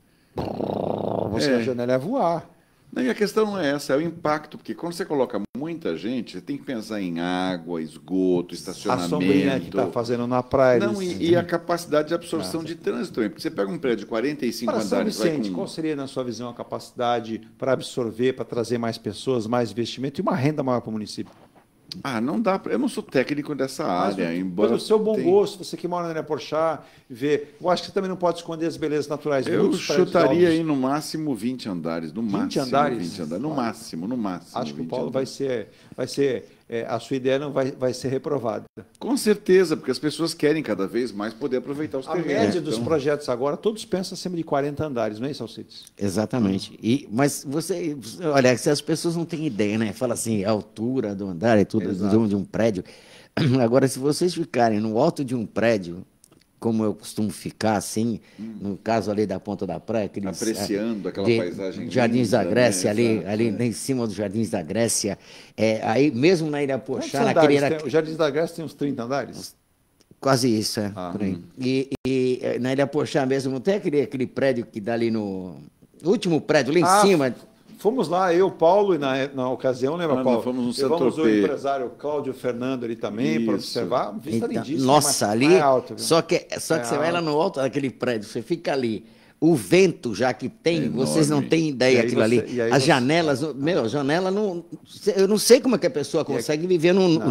A janela ia voar. Não, e a questão não é essa, é o impacto, porque quando você coloca muita gente, você tem que pensar em água, esgoto, estacionamento. A sombrinha que está fazendo na praia. Não, e a capacidade de absorção de trânsito também, porque você pega um prédio de 45 para andares... São Vicente, qual seria, na sua visão, a capacidade para absorver, para trazer mais pessoas, mais investimento e uma renda maior para o município? Não dá, eu não sou técnico dessa área, embora... Mas o seu bom gosto, você que mora na Ilha Porchá, eu acho que você também não pode esconder as belezas naturais. Eu chutaria aí no máximo 20 andares, no 20 andares? 20 andares, no máximo. Acho que o Paulo vai ser a sua ideia não vai ser reprovada. Com certeza, porque as pessoas querem cada vez mais poder aproveitar os terrenos. A média dos projetos agora, todos pensam acima de 40 andares, não é isso, Alcides? Exatamente. Mas olha, se as pessoas não têm ideia, né? Fala assim, a altura do andar e tudo, de um prédio. Agora, se vocês ficarem no alto de um prédio, como eu costumo ficar, assim, no caso ali da Ponta da Praia... Apreciando aquela paisagem Jardins da Grécia, ali em cima dos Jardins da Grécia. Aí, mesmo na Ilha Porchá... O Jardins da Grécia tem uns 30 andares? Quase isso, por aí. E na Ilha Porchá mesmo, não tem aquele prédio que dá ali no... último prédio, lá em cima... Fomos lá, eu, Paulo, e na ocasião, lembra, Paulo? Fomos o empresário Cláudio Fernando ali também, para observar. Vista lindíssima. Nossa, ali, só que você vai lá no alto daquele prédio, você fica ali. O vento já que tem, vocês não têm ideia daquilo ali. As janelas, janela não... Eu não sei como é que a pessoa consegue viver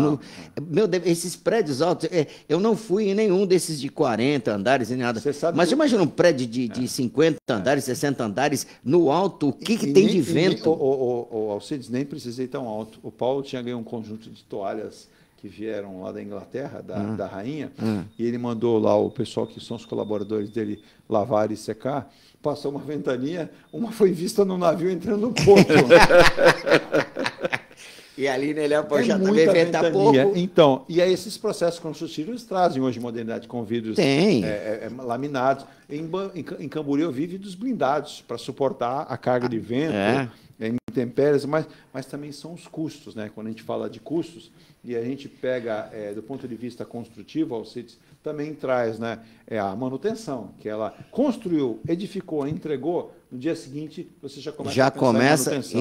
esses prédios altos. Eu não fui em nenhum desses de 40 andares e nada. Mas imagina um prédio de 50 andares, 60 andares, no alto, o que tem de vento? O Alcides, nem precisei tão alto. O Paulo tinha ganho um conjunto de toalhas que vieram lá da Inglaterra, da rainha, e ele mandou lá o pessoal que são os colaboradores dele lavar e secar, passou uma ventania, uma foi vista no navio entrando no porto. E ali nele já também venta pouco. Então, e aí esses processos construtivos trazem hoje modernidade com vidros laminados. Em Camboriú eu vi vidros blindados para suportar a carga de vento, intempéries, mas também são os custos, né? Quando a gente fala de custos, e a gente pega do ponto de vista construtivo, Alcides também traz, né, a manutenção, que ela construiu, edificou, entregou, no dia seguinte você já começa a pensar em manutenção.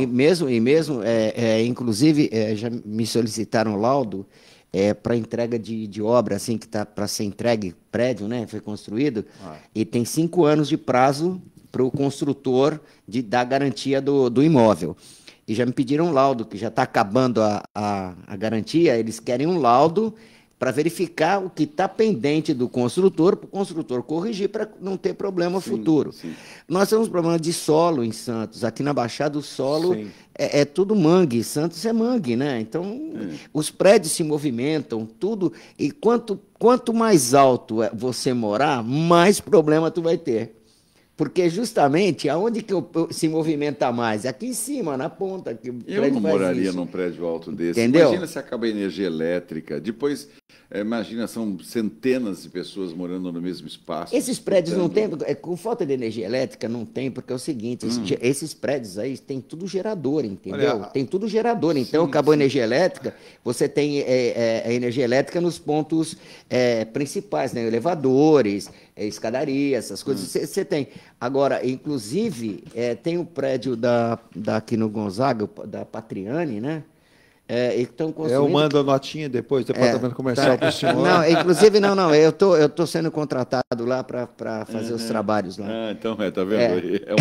Inclusive, já me solicitaram laudo para entrega de obra, assim, que está para ser entregue, prédio, né, foi construído, e tem 5 anos de prazo para o construtor dar garantia do imóvel. E já me pediram um laudo, que já está acabando a garantia, eles querem um laudo para verificar o que está pendente do construtor, para o construtor corrigir, para não ter problema futuro. Sim. Nós temos problema de solo em Santos. Aqui na Baixada, o solo é tudo mangue. Santos é mangue, né? Então, os prédios se movimentam, tudo. E quanto mais alto você morar, mais problema tu vai ter. Porque justamente aonde que se movimenta mais? Aqui em cima, na ponta. Que eu não moraria num prédio alto desse. Entendeu? Imagina se acaba a energia elétrica. Depois, imagina, são centenas de pessoas morando no mesmo espaço. Esses prédios não tem, com falta de energia elétrica, não tem, porque é o seguinte, esses prédios aí tem tudo gerador, entendeu? Tem tudo gerador. Então, acabou a energia elétrica, você tem a energia elétrica nos pontos principais, né? Elevadores, escadaria, essas coisas, você tem. Agora, inclusive, tem o prédio aqui no Gonzaga, da Patriani, né? Eu mando a notinha depois, departamento comercial para o senhor. Não, inclusive, eu estou sendo contratado lá para fazer os trabalhos lá. Então, tá vendo aí? É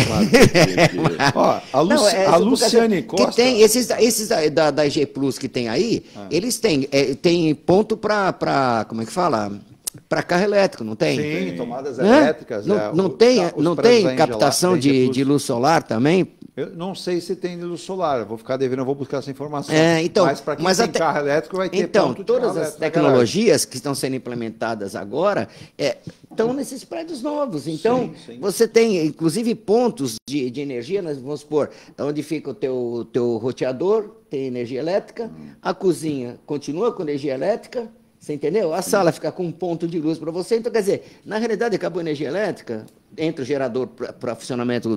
um a Luciane Costa... Que tem, esses da IG Plus que tem aí, eles têm ponto para, como é que fala? Para carro elétrico, não tem? Sim, tomadas elétricas. Não tem captação de luz solar também? Eu não sei se tem luz solar, eu vou ficar devendo, eu vou buscar essa informação. Mas para quem tem carro elétrico vai ter ponto de todas as tecnologias que estão sendo implementadas agora estão nesses prédios novos. Então, você tem, inclusive, pontos de energia, nós vamos supor, onde fica o teu roteador, tem energia elétrica, a cozinha continua com energia elétrica, você entendeu? A sala fica com um ponto de luz para você. Então, quer dizer, na realidade, acabou a energia elétrica, entra o gerador para funcionamento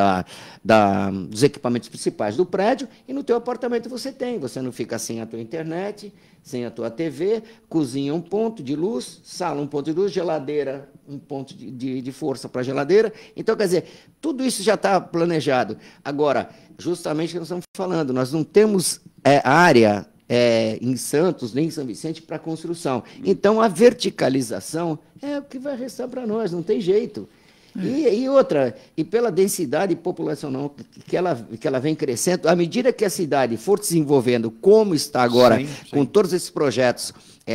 dos equipamentos principais do prédio, e no teu apartamento você não fica sem a tua internet, sem a tua TV, cozinha um ponto de luz, sala um ponto de luz, geladeira um ponto de força para a geladeira. Então, quer dizer, tudo isso já está planejado. Agora, justamente o que nós estamos falando, nós não temos área em Santos, nem em São Vicente, para construção. Então, a verticalização é o que vai restar para nós, não tem jeito. E outra, e pela densidade populacional que ela vem crescendo, à medida que a cidade for se desenvolvendo, como está agora, com todos esses projetos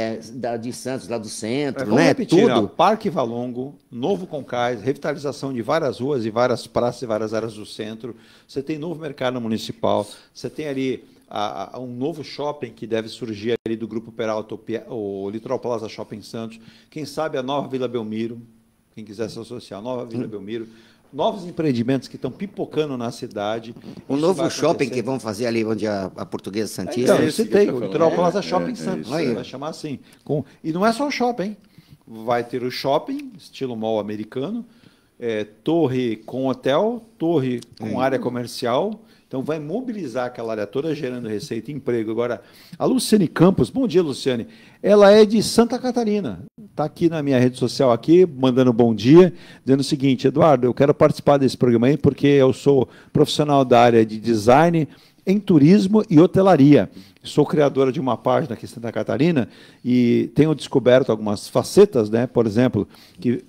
de Santos, lá do centro, né? Repetir, tudo. Parque Valongo, novo Concais, revitalização de várias ruas e várias praças e várias áreas do centro. Você tem novo mercado municipal, você tem ali um novo shopping que deve surgir ali do Grupo Peralta, o Litoral Plaza Shopping Santos. Quem sabe a nova Vila Belmiro, quem quiser se associar, nova Vila Belmiro. Novos empreendimentos que estão pipocando na cidade. Um novo shopping que vão fazer ali onde a Portuguesa Santista. Então, eu citei, o Litoral Plaza Shopping Santos. Vai chamar assim. E não é só o shopping. Vai ter o shopping, estilo mall americano, torre com hotel, torre com área comercial. Então, vai mobilizar aquela área toda, gerando receita e emprego. Agora, a Luciane Campos, bom dia, Luciane. Ela é de Santa Catarina. Está aqui na minha rede social, aqui, mandando bom dia, dizendo o seguinte: Eduardo, eu quero participar desse programa aí, porque eu sou profissional da área de design em turismo e hotelaria. Sou criadora de uma página aqui em Santa Catarina e tenho descoberto algumas facetas, né? Por exemplo, que...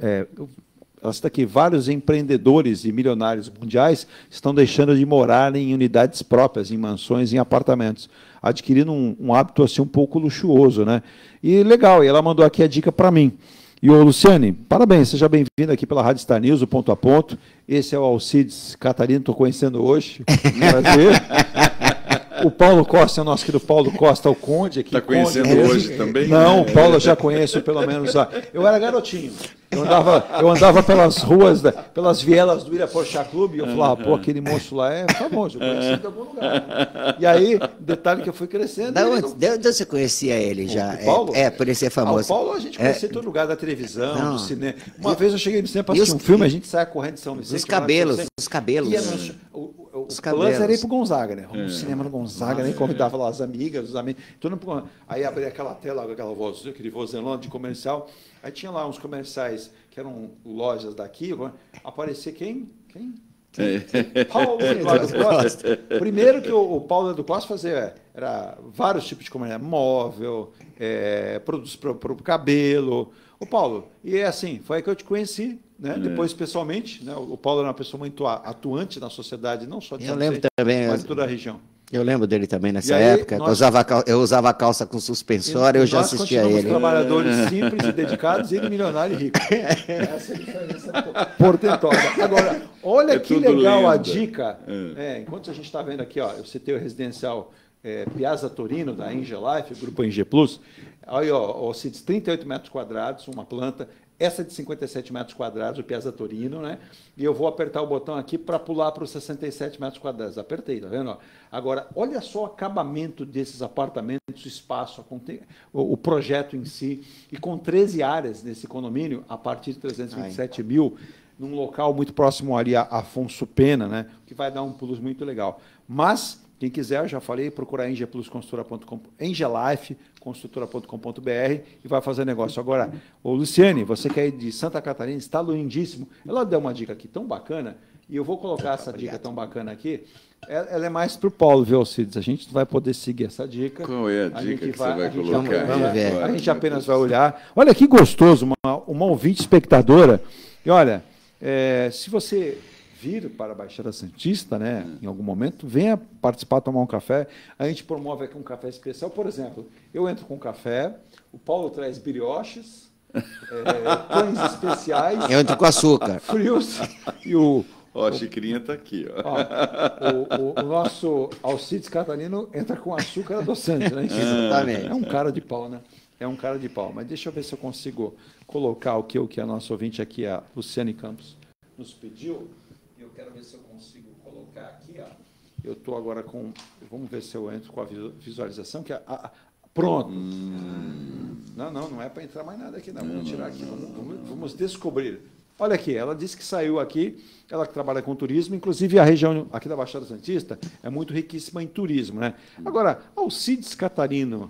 Ela está aqui, vários empreendedores e milionários mundiais estão deixando de morar em unidades próprias, em mansões, em apartamentos, adquirindo um hábito assim um pouco luxuoso, né? E legal, e ela mandou aqui a dica para mim. E ô Luciane, parabéns, seja bem-vindo aqui pela Rádio Star News, o Ponto a Ponto. Esse é o Alcides Catarina, estou conhecendo hoje. Prazer. O Paulo Costa, o nosso querido Paulo Costa, o Conde aqui. Está conhecendo hoje também? Não, o Paulo eu já conheço pelo menos. Eu era garotinho. Eu andava pelas ruas, pelas vielas do Irapuaxá Clube, e eu falava, pô, aquele moço lá é famoso, eu conheci de algum lugar. E aí, detalhe que eu fui crescendo. De onde você conhecia ele já? O Paulo? Por ele ser famoso. O Paulo a gente conhecia em todo lugar, da televisão, do cinema. Uma vez eu cheguei no cinema para assistir um filme, a gente saia correndo de São Vicente. Os cabelos. O plano era ir pro Gonzaga, né? Vamos no cinema no Gonzaga, né? Convidava lá as amigas, os amigos. Aí abria aquela tela, aquele vozelão de comercial. Aí tinha lá uns comerciais que eram lojas daqui. Aparecia quem? Paulo Eduardo Costa. Primeiro que o Paulo Eduardo Costa fazia era vários tipos de comercial, móvel, produtos para o cabelo. O Paulo, e é assim, foi aí que eu te conheci, né? Depois, pessoalmente, né? O Paulo era uma pessoa muito atuante na sociedade, não só de São Vicente, mas de toda a região. Eu lembro dele também nessa época. Eu usava a calça com suspensório, eu já assistia a ele. Trabalhadores simples e dedicados, ele milionário e rico. Essa é a diferença portentosa. Agora, olha que legal a dica. Enquanto a gente está vendo aqui, eu citei o residencial Piazza Torino, da Engie Life, grupo Engie Plus. Aí, o CIDS, 38 metros quadrados, uma planta. Essa de 57 metros quadrados, o Piazza Torino, né? E eu vou apertar o botão aqui para pular para os 67 metros quadrados. Apertei, tá vendo? Agora, olha só o acabamento desses apartamentos, o espaço, o projeto em si. E com 13 áreas nesse condomínio, a partir de 327 mil, num local muito próximo ali a Afonso Pena, né? Que vai dar um plus muito legal. Mas, quem quiser, eu já falei, procurar engieplusconstrutora.com, Engielife, construtora.com.br e vai fazer negócio. Agora, ô Luciane, você que é de Santa Catarina, está lindíssimo. Ela deu uma dica aqui tão bacana, e eu vou colocar essa dica tão bacana aqui. Ela é mais para o Paulo, viu, Alcides? A gente vai poder seguir essa dica. Qual é a dica que você vai colocar? Vamos ver. A gente apenas vai olhar. Olha que gostoso, uma ouvinte espectadora. E olha, se você vir para a Baixada Santista, né, em algum momento, venha participar, tomar um café. A gente promove aqui um café especial. Por exemplo, eu entro com café, o Paulo traz brioches, pães especiais. Eu entro com açúcar. Frios. E a xicrinha está aqui. O nosso Alcides Catarino entra com açúcar adoçante, né? Exatamente. É um cara de pau, né? É um cara de pau. Mas deixa eu ver se eu consigo colocar o que a nossa ouvinte aqui, a Luciane Campos, nos pediu. Eu quero ver se eu consigo colocar aqui. Eu estou agora com... Vamos ver se eu entro com a visualização. Pronto. Não é para entrar mais nada aqui, não. Vamos tirar aqui. Vamos descobrir. Olha aqui, ela disse que saiu aqui, ela que trabalha com turismo, inclusive a região aqui da Baixada Santista é muito riquíssima em turismo, né? Agora, Alcides Catarino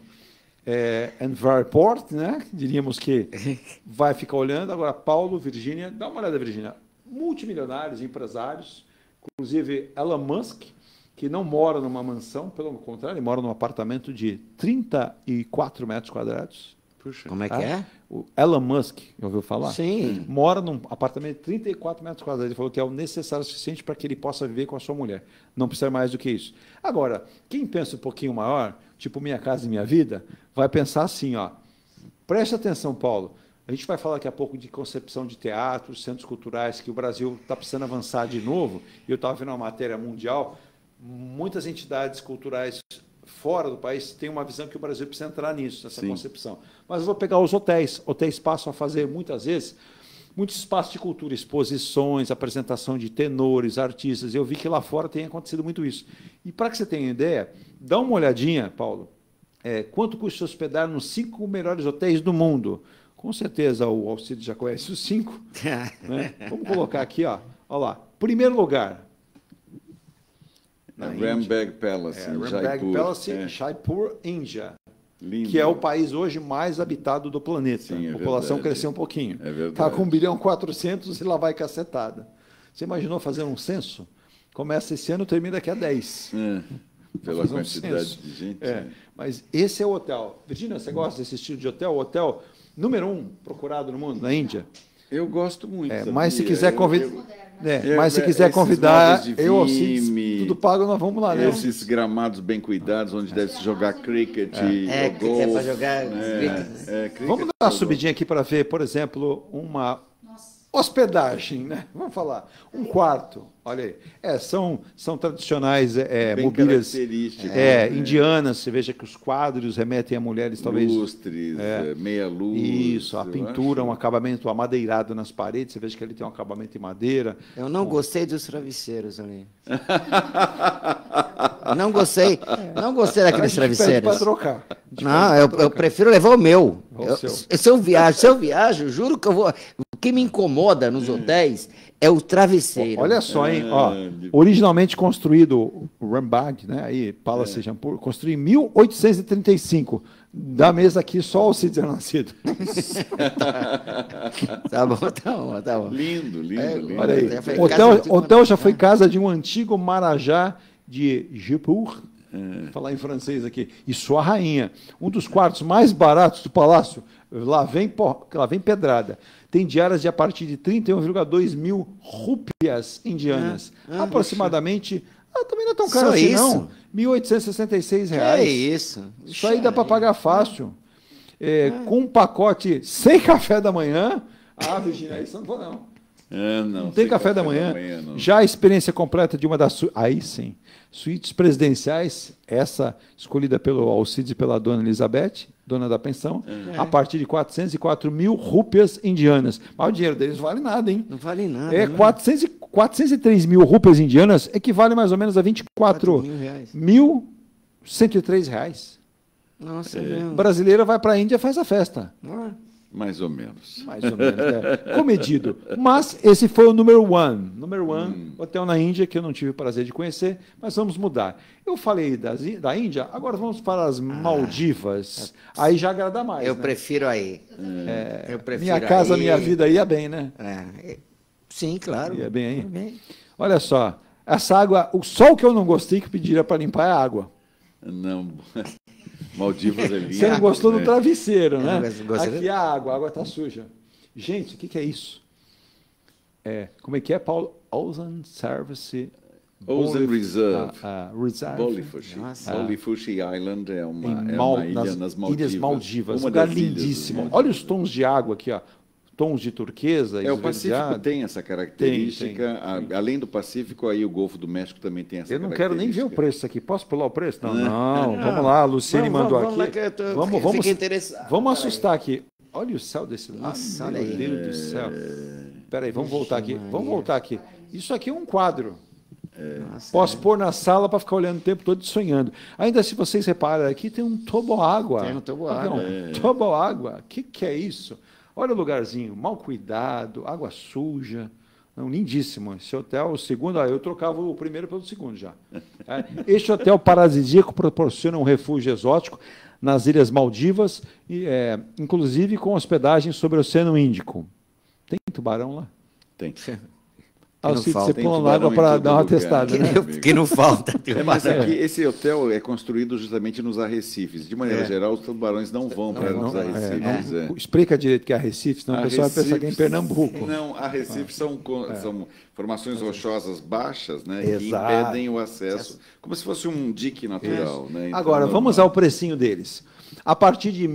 Enverport, né? Diríamos que vai ficar olhando. Agora, Paulo, Virgínia, dá uma olhada, Virgínia. Multimilionários, empresários, inclusive Elon Musk, que não mora numa mansão, pelo contrário, ele mora num apartamento de 34 metros quadrados. Puxa. Como é que é? O Elon Musk, ouviu falar? Sim. Mora num apartamento de 34 metros quadrados. Ele falou que é o necessário o suficiente para que ele possa viver com a sua mulher. Não precisa mais do que isso. Agora, quem pensa um pouquinho maior, tipo Minha Casa e Minha Vida, vai pensar assim, preste atenção, Paulo. A gente vai falar daqui a pouco de concepção de teatros, centros culturais, que o Brasil está precisando avançar de novo. E eu estava vendo uma matéria mundial, muitas entidades culturais fora do país têm uma visão que o Brasil precisa entrar nisso, nessa concepção. Mas eu vou pegar os hotéis. Hotéis passam a fazer, muitas vezes, muitos espaços de cultura, exposições, apresentação de tenores, artistas. Eu vi que lá fora tem acontecido muito isso. E para que você tenha ideia, dá uma olhadinha, Paulo, quanto custa se hospedar nos 5 melhores hotéis do mundo. Com certeza o Alcides já conhece os 5. Né? Vamos colocar aqui, olha lá. Primeiro lugar. Rambagh Palace, em Jaipur, Índia. Lindo. Que é o país hoje mais habitado do planeta. Sim, a população cresceu um pouquinho. É verdade. Está com 1.400 bilhão e lá vai cacetada. Você imaginou fazer um censo? Começa esse ano e termina daqui a 10. Pela quantidade de gente. Mas esse é o hotel. Virgínia, você gosta desse estilo de hotel? O hotel número 1 procurado no mundo, na Índia? Eu gosto muito. Mas se quiser convidar... mas se quiser convidar, eu Alcides, tudo pago, nós vamos lá, né? Esses gramados bem cuidados, onde deve se jogar cricket golfe. Para jogar cricket. Vamos dar uma subidinha aqui para ver, por exemplo, uma Hospedagem, né? Vamos falar. Um quarto, olha aí. São tradicionais mobílias indianas. Você veja que os quadros remetem a mulheres, talvez. Lustres, meia luz. Isso, a pintura, um acabamento amadeirado nas paredes. Você veja que ele tem um acabamento em madeira. Eu não gostei dos travesseiros ali. Não gostei daqueles travesseiros. Para trocar. Não, eu prefiro levar o meu. Se eu viajo, juro que eu vou. O que me incomoda nos hotéis é o travesseiro. Olha só, hein? Originalmente construído o Rambagh, né? Aí, Palace Jampur, construído em 1835. Da mesa aqui, só o Cid é nascido. Tá bom. Lindo. Olha aí. O hotel já foi casa de um antigo marajá de Jaipur. Falar em francês aqui. E sua rainha. Um dos quartos mais baratos do palácio. Lá vem pedrada. Tem diárias de a partir de 31,2 mil rúpias indianas. Aproximadamente. Também não é tão caro assim, não. R$ 1.866. É isso. Isso aí dá para pagar fácil. Com um pacote sem café da manhã. Virginia, isso não vou, não. Não tem café da manhã. Já a experiência completa de uma das... Aí sim. Suítes presidenciais, essa escolhida pelo Alcides e pela dona Elizabeth, dona da pensão, a partir de 404 mil rúpias indianas. Mas o dinheiro deles não vale nada, hein? Não vale nada. 403 mil rúpias indianas equivale mais ou menos a 24.103 reais. Nossa, brasileira vai para a Índia e faz a festa. Mais ou menos. Comedido. Mas esse foi o número one. Hotel na Índia, que eu não tive o prazer de conhecer, mas vamos mudar. Eu falei da Índia, agora vamos para as Maldivas. Aí já agrada mais. Eu prefiro aí. Minha casa, minha vida ia bem, né? Sim, claro. Ia bem aí. Olha só, essa água, só o que eu não gostei que pediria para limpar é a água. Não. Maldivas é lindo. Você não gostou do travesseiro, né? Aqui a água está suja. Gente, o que é isso? Como é que é, Paulo? Ocean Service... Ocean Reserve. Bolifushi Island é uma ilha nas Maldivas. Ilhas Maldivas, um lugar lindíssimo. Olha os tons de água aqui, ó. Tons de turquesa. O Pacífico tem essa característica. Tem. Além do Pacífico, aí o Golfo do México também tem essa característica. Eu não quero nem ver o preço aqui. Posso pular o preço? Não. Vamos lá, a Luciane mandou aqui. Vamos assustar aqui. Olha o céu desse lado. Nossa, olha aí. Meu Deus do céu. Espera aí, vamos voltar aqui. Isso aqui é um quadro. Posso pôr na sala para ficar olhando o tempo todo e sonhando. Ainda se vocês reparam, aqui tem um toboágua. Tem um toboágua. Toboágua. O que é isso? Olha o lugarzinho, mal cuidado, água suja. Não, lindíssimo. Esse hotel, o segundo, eu trocava o primeiro pelo segundo já. Este hotel paradisíaco proporciona um refúgio exótico nas Ilhas Maldivas, inclusive com hospedagem sobre o Oceano Índico. Tem tubarão lá? Tem. Você pula na água para dar uma testada, né? Que não falta. Mas aqui, esse hotel é construído justamente nos arrecifes. De maneira geral, os tubarões não vão para os arrecifes. Explica direito que é arrecife, senão o pessoal vai pensar que é em Pernambuco. Não, arrecifes são formações rochosas baixas, né, que impedem o acesso, como se fosse um dique natural. Né? Então, agora, vamos ao precinho deles. A partir de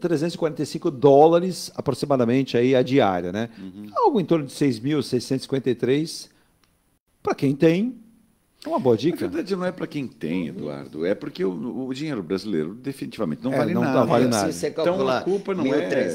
$1.345 aproximadamente aí a diária, né? Algo em torno de 6.653. Para quem tem, é uma boa dica. Na verdade, não é para quem tem, Eduardo. É porque o dinheiro brasileiro definitivamente não vale nada. Não vale nada. Se você calcular então, a culpa não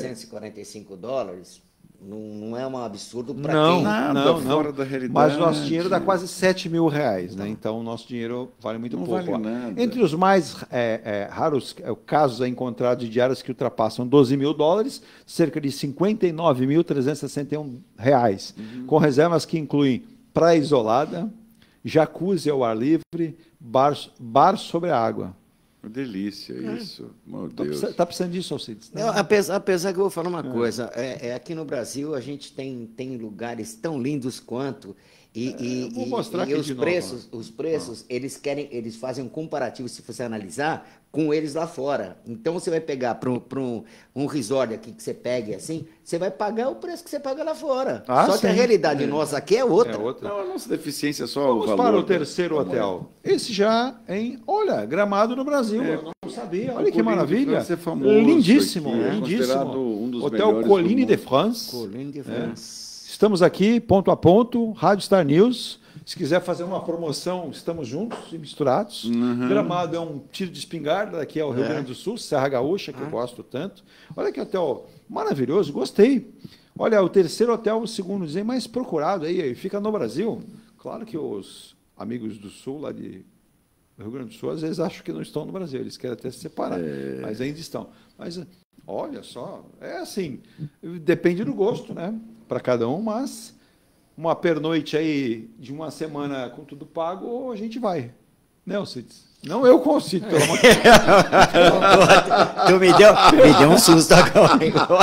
$1.345, não é um absurdo para quem? Não, fora da realidade. Mas o nosso dinheiro dá quase R$7.000, né? Então o nosso dinheiro vale muito pouco. Vale nada. Entre os mais raros casos encontrados de diárias que ultrapassam $12.000, cerca de R$59.361, com reservas que incluem praia isolada, jacuzzi ao ar livre, bar sobre a água. Delícia, isso. Meu Deus. Está precisando disso, Alcides? Apesar que eu vou falar uma coisa, aqui no Brasil a gente tem lugares tão lindos quanto vou mostrar aqui os preços eles fazem um comparativo, se você analisar, com eles lá fora. Então você vai pegar para um resort aqui que você pegue assim, você vai pagar o preço que você paga lá fora. Só que a realidade nossa aqui é outra. Não, a nossa deficiência é só o valor. Vamos para o terceiro hotel. Esse já olha, Gramado no Brasil. Eu não sabia. Olha que maravilha. Famoso lindíssimo, aqui, lindíssimo. Um dos Hotel Colline de France. Colline de France. Estamos aqui, ponto a ponto, Rádio Star News. Se quiser fazer uma promoção, estamos juntos e misturados. Gramado é um tiro de espingarda, daqui é o Rio Grande do Sul, Serra Gaúcha, que eu gosto tanto. Olha que hotel maravilhoso, gostei. Olha, o terceiro hotel, o segundo dizem, mais procurado aí, fica no Brasil. Claro que os amigos do Sul, lá de Rio Grande do Sul, às vezes acham que não estão no Brasil, eles querem até se separar, mas ainda estão. Mas olha só, é assim, depende do gosto, né, para cada um, mas uma pernoite aí de uma semana com tudo pago, a gente vai, né, Alcides? Não eu consigo, pelo amor de Deus. Tu me deu um susto agora.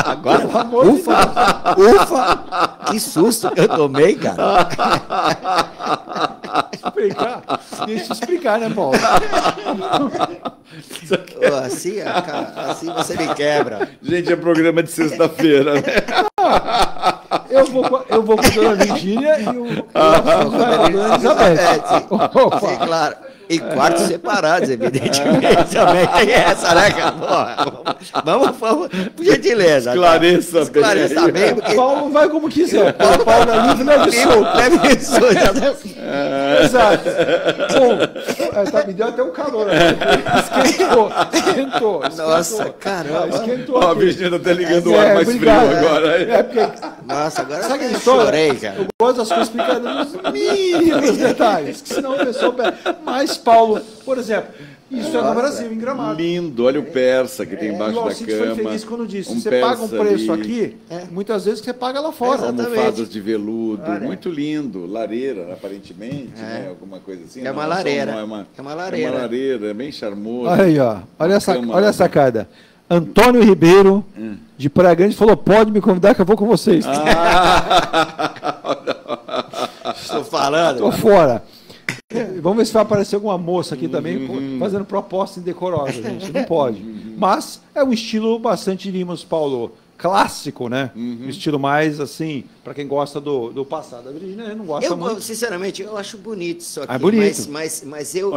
Ufa, que susto que eu tomei, cara. Deixa eu explicar, né, Paulo? Assim você me quebra. Gente, é programa de sexta-feira, né? Eu vou com a dona Virgínia e o vai com a dona Elizabeth. Sim, claro. E quartos separados, evidentemente. Também tem essa, né, cara? Vamos, por gentileza. Esclareça bem. Porque... Paulo vai como quiser. Paulo é livre, leve solto. Exato. Bom, me deu até um calor. Esquentou. Nossa, caramba. Esquentou. A Virgínia está ligando o ar mais frio agora. Nossa, agora eu chorei, cara. Eu gosto das coisas explicadas nos mínimos detalhes, que senão a pessoa perde. Mas, Paulo, por exemplo, isso é no Brasil, em Gramado. Lindo, olha o persa que tem embaixo da cama. Foi feliz quando disse, você paga um preço aqui, muitas vezes que você paga lá fora. Almofadas de veludo, muito lindo. Lareira, aparentemente, né? Alguma coisa assim. É uma lareira. É uma lareira, é bem charmoso. Aí, ó, olha a sacada. Antônio Ribeiro, de Praia Grande, falou, pode me convidar que eu vou com vocês. Estou falando. Estou fora. Vamos ver se vai aparecer alguma moça aqui também fazendo proposta indecorosa, gente. Não pode. Mas é um estilo bastante, diríamos, Paulo, clássico, né? Um estilo mais, assim, para quem gosta do passado. A Virgínia não gosta muito. Sinceramente, eu acho bonito isso aqui. É bonito. Mas eu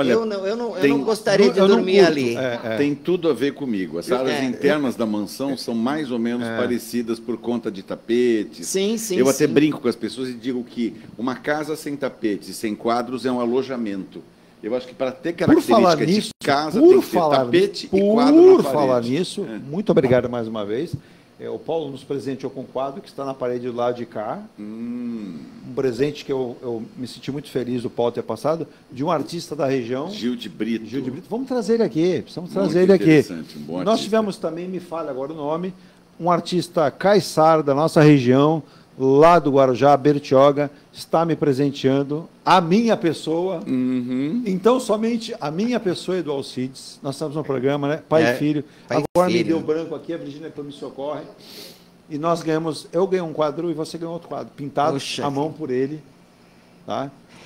não gostaria de dormir ali. Tem tudo a ver comigo. As áreas internas da mansão são mais ou menos parecidas por conta de tapetes. Sim. Eu até brinco com as pessoas e digo que uma casa sem tapetes e sem quadros é um alojamento. Eu acho que para ter característica de casa tem que ter tapete e quadro na parede. Por falar nisso, muito obrigado mais uma vez. O Paulo nos presenteou com um quadro que está na parede do lado de cá. Um presente que eu me senti muito feliz do Paulo ter passado, de um artista da região. Gil de Brito. Vamos trazer ele aqui. Precisamos trazer ele aqui. Nós tivemos também, me fale agora o nome, um artista caiçara da nossa região, lá do Guarujá, Bertioga, está me presenteando a minha pessoa. Então, somente a minha pessoa e do Alcides. Nós estamos no programa, né? Pai e filho. Agora me deu branco aqui, a Virgínia me socorre. E nós ganhamos, eu ganhei um quadro e você ganhou outro quadro, pintado à mão por ele. Tá?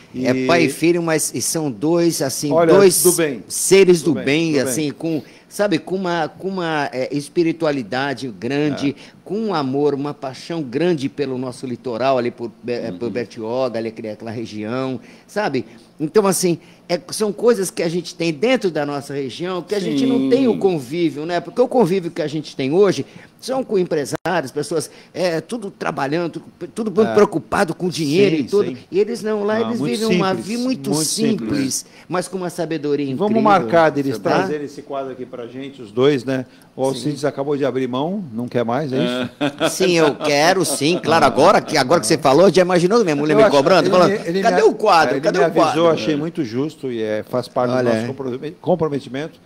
É pai e filho, mas são dois, assim, dois seres do bem, assim, com... Sabe, com uma espiritualidade grande, com um amor, uma paixão grande pelo nosso litoral, ali por Bertioga, ali aquela região, sabe? Então, assim, são coisas que a gente tem dentro da nossa região, que a gente não tem o convívio, né? Porque o convívio que a gente tem hoje são com empresários, pessoas tudo trabalhando, tudo preocupado com dinheiro e tudo. E eles não, lá eles vivem uma vida muito simples, mas com uma sabedoria incrível. Vamos marcar deles trazerem esse quadro aqui pra gente, os dois, né? O Alcides acabou de abrir mão, não quer mais, é isso? Sim, eu quero, sim, claro. Agora que você falou, já imaginou minha mulher me cobrando? Cadê o quadro? Cadê o quadro? Eu achei muito justo e faz parte do nosso comprometimento,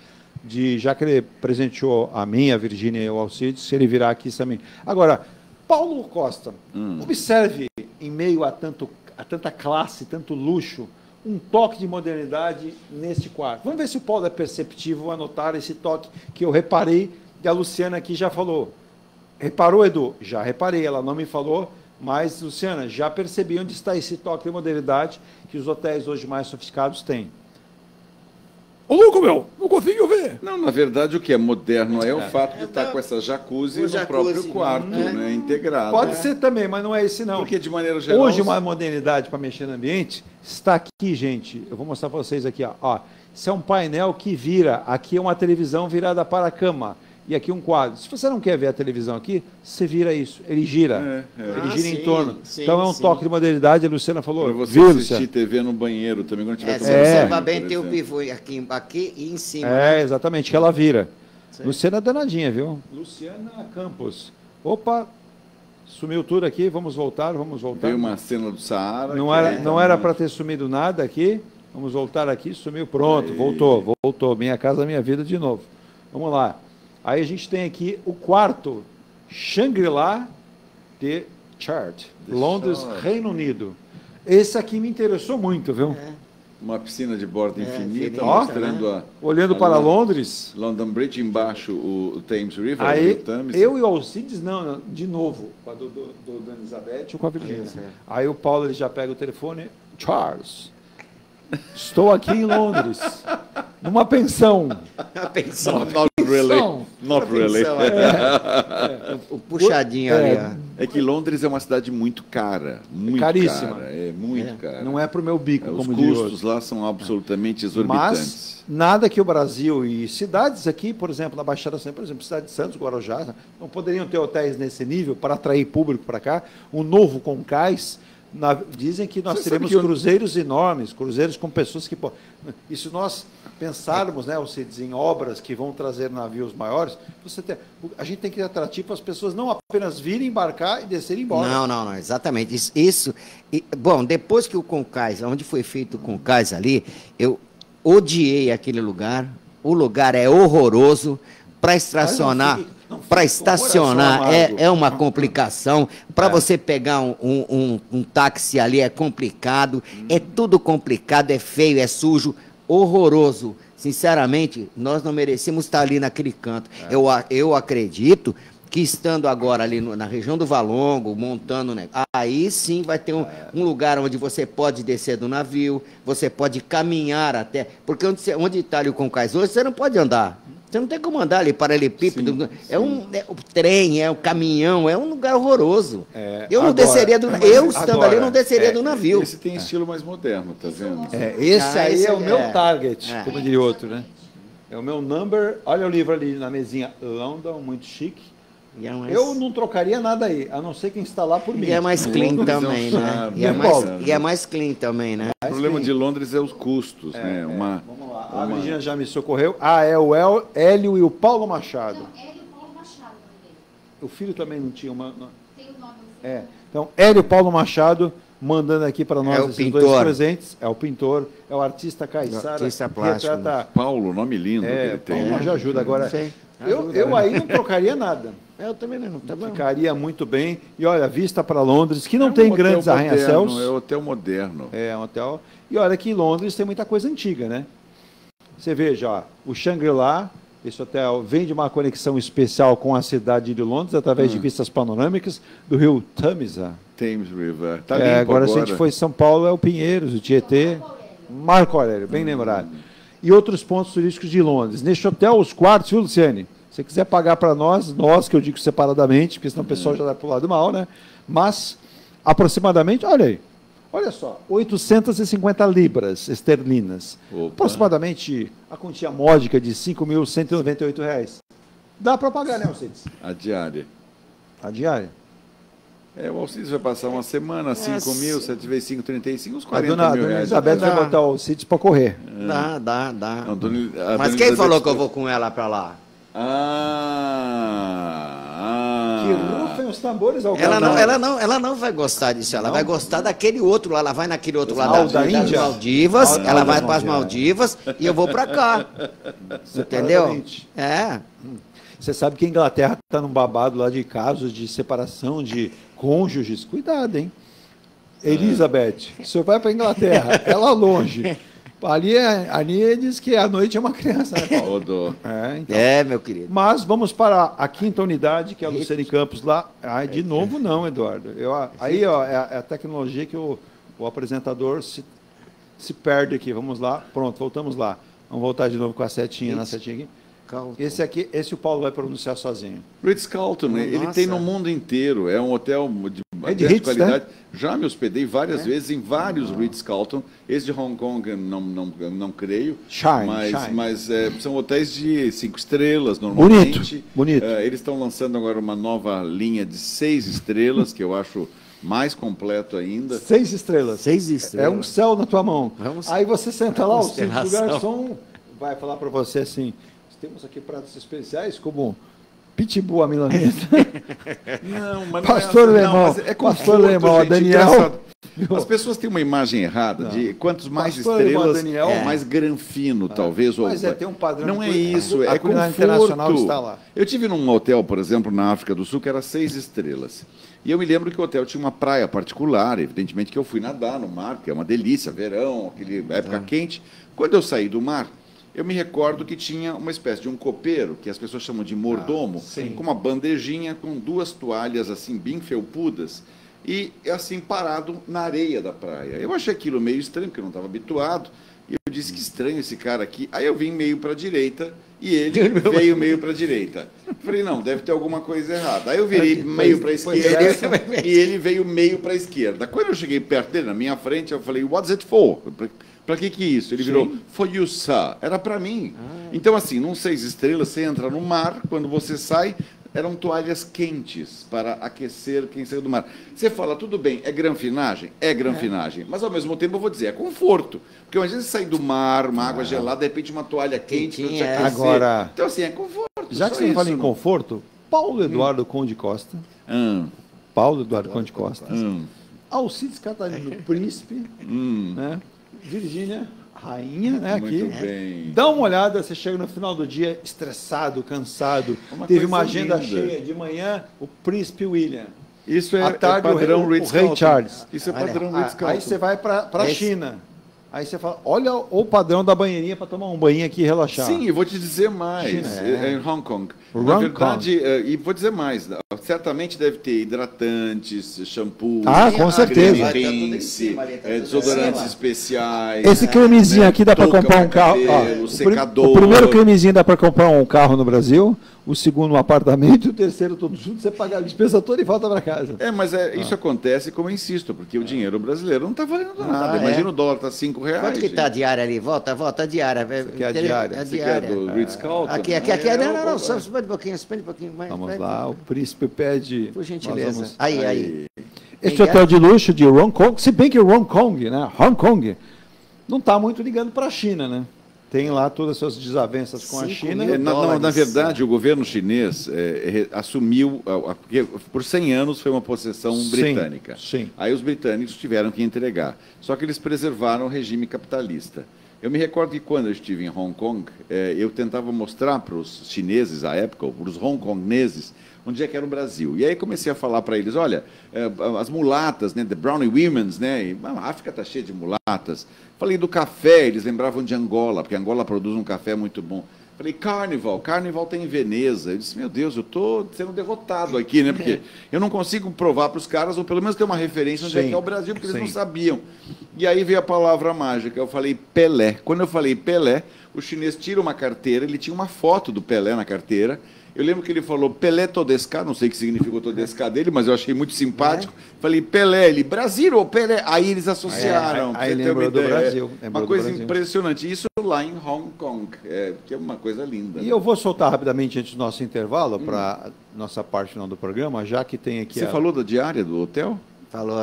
já que ele presenteou a mim, a Virgínia e o Alcides, se ele virar aqui também. Agora, Paulo Costa, observe, em meio a tanta classe, tanto luxo, um toque de modernidade neste quadro. Vamos ver se o Paulo é perceptivo ao anotar esse toque que eu reparei, e a Luciana aqui já falou. Reparou, Edu? Já reparei, ela não me falou, mas, Luciana, já percebi onde está esse toque de modernidade que os hotéis hoje mais sofisticados têm. Ô, louco, meu, não consigo ver. Não, na verdade, o que é moderno é o fato de estar com essa jacuzzi no próprio quarto, né, integrado. Pode ser também, mas não é esse, não. Porque, de maneira geral... Hoje, uma modernidade para mexer no ambiente está aqui, gente. Eu vou mostrar para vocês aqui, ó. Isso é um painel que vira. Aqui é uma televisão virada para a cama. e aqui um quadro. Se você não quer ver a televisão aqui, você vira isso. Ele gira. Ele gira em torno. Então é um toque de modernidade. A Luciana falou. Para você assistir TV no banheiro também, quando tiver você observa bem, tem o pivô aqui e em cima. Exatamente, que ela vira. Sim. Luciana danadinha, viu? Luciana Campos. Opa, sumiu tudo aqui, vamos voltar. Veio uma cena do Saara. Não era para ter sumido nada aqui. Vamos voltar aqui, sumiu, pronto, voltou. Minha casa, minha vida de novo. Vamos lá. Aí a gente tem aqui o quarto Shangri-La de Chart, Londres, Reino Unido. Esse aqui me interessou muito, viu? Uma piscina de borda infinita, mostrando olhando para Londres. London Bridge, embaixo o Thames River. Aí, eu e o Alcides, de novo, com a do Dona Elizabeth ou com a Virgínia. Aí o Paulo ele já pega o telefone. Charles, estou aqui em Londres, numa pensão. Not really. O puxadinho ali. É que Londres é uma cidade muito cara. Muito caríssima. Cara, muito cara. Não é para o meu bico, como os custos lá são absolutamente exorbitantes. Mas nada que o Brasil e cidades aqui, por exemplo, na Baixada Santista, por exemplo, cidade de Santos, Guarujá, não poderiam ter hotéis nesse nível para atrair público para cá. Um novo Concais. Dizem que nós teremos cruzeiros enormes, cruzeiros com pessoas que... E se nós pensarmos, né, em obras que vão trazer navios maiores, a gente tem que ter atrativo para as pessoas não apenas virem, embarcar e descerem embora. Não, exatamente. Isso. Bom, depois que o Concais, onde foi feito o Concais ali, eu odiei aquele lugar. O lugar é horroroso. Para estacionar... Para estacionar é uma complicação. Para você pegar um táxi ali é complicado. É tudo complicado, é feio, é sujo, horroroso. Sinceramente, nós não merecemos estar ali naquele canto. Eu acredito que estando agora ali na região do Valongo, montando, né, aí sim vai ter um lugar onde você pode descer do navio, você pode caminhar até... Porque onde está ali o Concais hoje, você não pode andar. Você não tem como andar ali, paralelepípedo. O trem, o caminhão, é um lugar horroroso. Eu não desceria do navio. Eu, estando ali, não desceria do navio. Esse tem estilo mais moderno, tá vendo? Esse aí é o meu target, como diria outro, né? É o meu number. Olha o livro ali na mesinha. London, muito chique. Eu não trocaria nada aí, a não ser quem está lá por mim. E é mais clean também, né? E é mais clean também, né? O problema de Londres é os custos, né? Vamos lá, a Virgínia já me socorreu. É o Hélio e o Paulo Machado. Hélio e Paulo Machado. O filho também não tinha uma... Tem o nome. Então, Hélio e Paulo Machado mandando aqui para nós esses dois presentes. É o pintor, é o artista Caissara. Artista plástico. Paulo, nome lindo que ele tem. Paulo já ajuda agora. Eu aí não trocaria nada. Eu também não. Tá bom. Ficaria muito bem. E olha, vista para Londres, que não tem grandes arranha-céus. É um hotel moderno. É um hotel. E olha que em Londres tem muita coisa antiga, né? Você veja, ó, o Shangri-La, esse hotel vem de uma conexão especial com a cidade de Londres, através de vistas panorâmicas do rio Tamisa. Thames River. Tá limpo agora, se a gente for em São Paulo, é o Pinheiros, o Tietê. Marco Aurélio, bem lembrado. E outros pontos turísticos de Londres. Neste hotel, os quartos, viu, Luciane? Se você quiser pagar para nós, que eu digo separadamente, porque senão o pessoal já vai para o lado mal, né? Mas, aproximadamente, olha aí, olha só, 850 libras esterlinas. Opa. Aproximadamente a quantia módica de R$ 5.198. Dá para pagar, né, Alcides? A diária. A diária? O Alcides vai passar uma semana, 5 mil, 7 vezes 5, 35, uns 40 mil reais. A Dona Elizabeth vai botar o Alcides para correr. Dá. Mas quem falou que eu vou com ela para lá? Que rufem os tambores ao ela não vai gostar disso, ela vai gostar daquele outro lá, ela vai naquele outro lá das Maldivas, ela vai para as Maldivas e eu vou para cá. Entendeu? Você sabe que a Inglaterra está num babado lá de casos de separação de cônjuges. Cuidado, hein? Elizabeth, o senhor vai para a Inglaterra, é lá longe. Ali diz que a noite é uma criança, né, Paulo? Então. Meu querido. Mas vamos para a quinta unidade, que é a Luciane Campos lá. De novo não, Eduardo. Aí é a tecnologia que o apresentador se perde aqui. Vamos lá. Pronto, voltamos lá. Vamos voltar de novo com a setinha na setinha aqui. Ritz-Carlton. Esse o Paulo vai pronunciar sozinho. Ritz-Carlton, ele tem no mundo inteiro. É um hotel de Ritz, qualidade. né? Já me hospedei várias vezes em vários Ritz-Carlton. Esse de Hong Kong não creio. Mas são hotéis de 5 estrelas, normalmente. Bonito. Eles estão lançando agora uma nova linha de 6 estrelas, que eu acho mais completo ainda. 6 estrelas. 6 estrelas. É um céu na tua mão. Aí você senta lá, o garçom vai falar para você assim, temos aqui pratos especiais como pitbull à milanesa. Não, mas Pastor Lemão, Pastor Lemão, Daniel. As pessoas têm uma imagem errada de quantos mais estrelas, Daniel, mais granfino, talvez. Mas tem um padrão. Não é isso, a culinária internacional está lá. Eu tive num hotel, por exemplo, na África do Sul, que era 6 estrelas. E eu me lembro que o hotel tinha uma praia particular, evidentemente que eu fui nadar no mar, que é uma delícia, verão, época quente. Quando eu saí do mar, eu me recordo que tinha uma espécie de um copeiro, que as pessoas chamam de mordomo, com uma bandejinha com 2 toalhas assim bem felpudas, e assim parado na areia da praia. Eu achei aquilo meio estranho, porque eu não estava habituado, e eu disse, que estranho esse cara aqui. Aí eu vim meio para a direita, e ele veio meio para a direita. Falei, não, deve ter alguma coisa errada. Aí eu virei meio para a esquerda, e ele veio meio para a esquerda. Quando eu cheguei perto dele, na minha frente, eu falei, what's it for? Para que isso? Ele virou, for you, sir. Era para mim. Então, assim, num 6 estrelas, você entra no mar, quando você sai, eram toalhas quentes para aquecer quem saiu do mar. Você fala, tudo bem, é granfinagem? É granfinagem. Mas, ao mesmo tempo, eu vou dizer, é conforto. Porque, imagina você sair do mar, uma água gelada, de repente, uma toalha quente para te aquecer. Agora, então, assim, é conforto. Já que você fala em conforto, Paulo Eduardo Conde Costa. Paulo Eduardo Conde Costa. Alcides Catarino Príncipe. Né? Virgínia, rainha, né? Aqui. Muito bem. Dá uma olhada, você chega no final do dia estressado, cansado. Teve uma agenda cheia de manhã, o Príncipe William. Isso é, à tarde, padrão o Rei Charles. Isso é padrão Ritz-Carlton. Aí você vai para a China. Aí você fala, olha o padrão da banheirinha para tomar um banho aqui e relaxar. Sim, e vou te dizer mais, em Hong Kong. Na verdade, e vou dizer mais, certamente deve ter hidratantes, shampoo, com certeza. rinse, desodorantes especiais. Esse cremezinho aqui dá para comprar um carro. Secador. O primeiro cremezinho dá para comprar um carro no Brasil, o segundo um apartamento, e o terceiro todo junto, você paga a despesa toda e volta para casa. Mas isso acontece, como eu insisto, porque o dinheiro brasileiro não está valendo nada. Imagina o dólar está R$5. Quanto que está a diária ali? Volta a diária. Que é a diária? Você quer do Ritz-Carlton? Aqui. Não, só espera um pouquinho. Vamos lá, o príncipe pede... Por gentileza. Aí. Esse hotel de luxo de Hong Kong, se bem que Hong Kong, não está muito ligando para a China, né? Tem lá todas as suas desavenças com a China. Na verdade, o governo chinês assumiu, porque por 100 anos foi uma possessão britânica. Sim. Aí os britânicos tiveram que entregar. Só que eles preservaram o regime capitalista. Eu me recordo que quando eu estive em Hong Kong, eu tentava mostrar para os chineses à época, ou para os hongkoneses, onde é que era o Brasil. E aí comecei a falar para eles, olha, as mulatas, né, the Brownie Women's, né, a África está cheia de mulatas. Falei do café, eles lembravam de Angola, porque Angola produz um café muito bom. Falei, Carnival tem em Veneza. Eu disse, meu Deus, eu estou sendo derrotado aqui, né, porque eu não consigo provar para os caras, ou pelo menos ter uma referência onde é que é o Brasil, porque eles não sabiam. E aí veio a palavra mágica, eu falei Pelé. Quando eu falei Pelé, o chinês tira uma carteira, ele tinha uma foto do Pelé na carteira. Eu lembro que ele falou Pelé Todesca, não sei o que significa o Todesca dele, mas eu achei muito simpático. Falei Pelé, ele, Brasil ou Pelé? Aí eles associaram. Aí lembrou do Brasil. Uma coisa impressionante. Isso lá em Hong Kong, que é uma coisa linda. E eu vou soltar rapidamente antes do nosso intervalo, para nossa parte final do programa, já que tem aqui... Você falou da diária do hotel? Falou,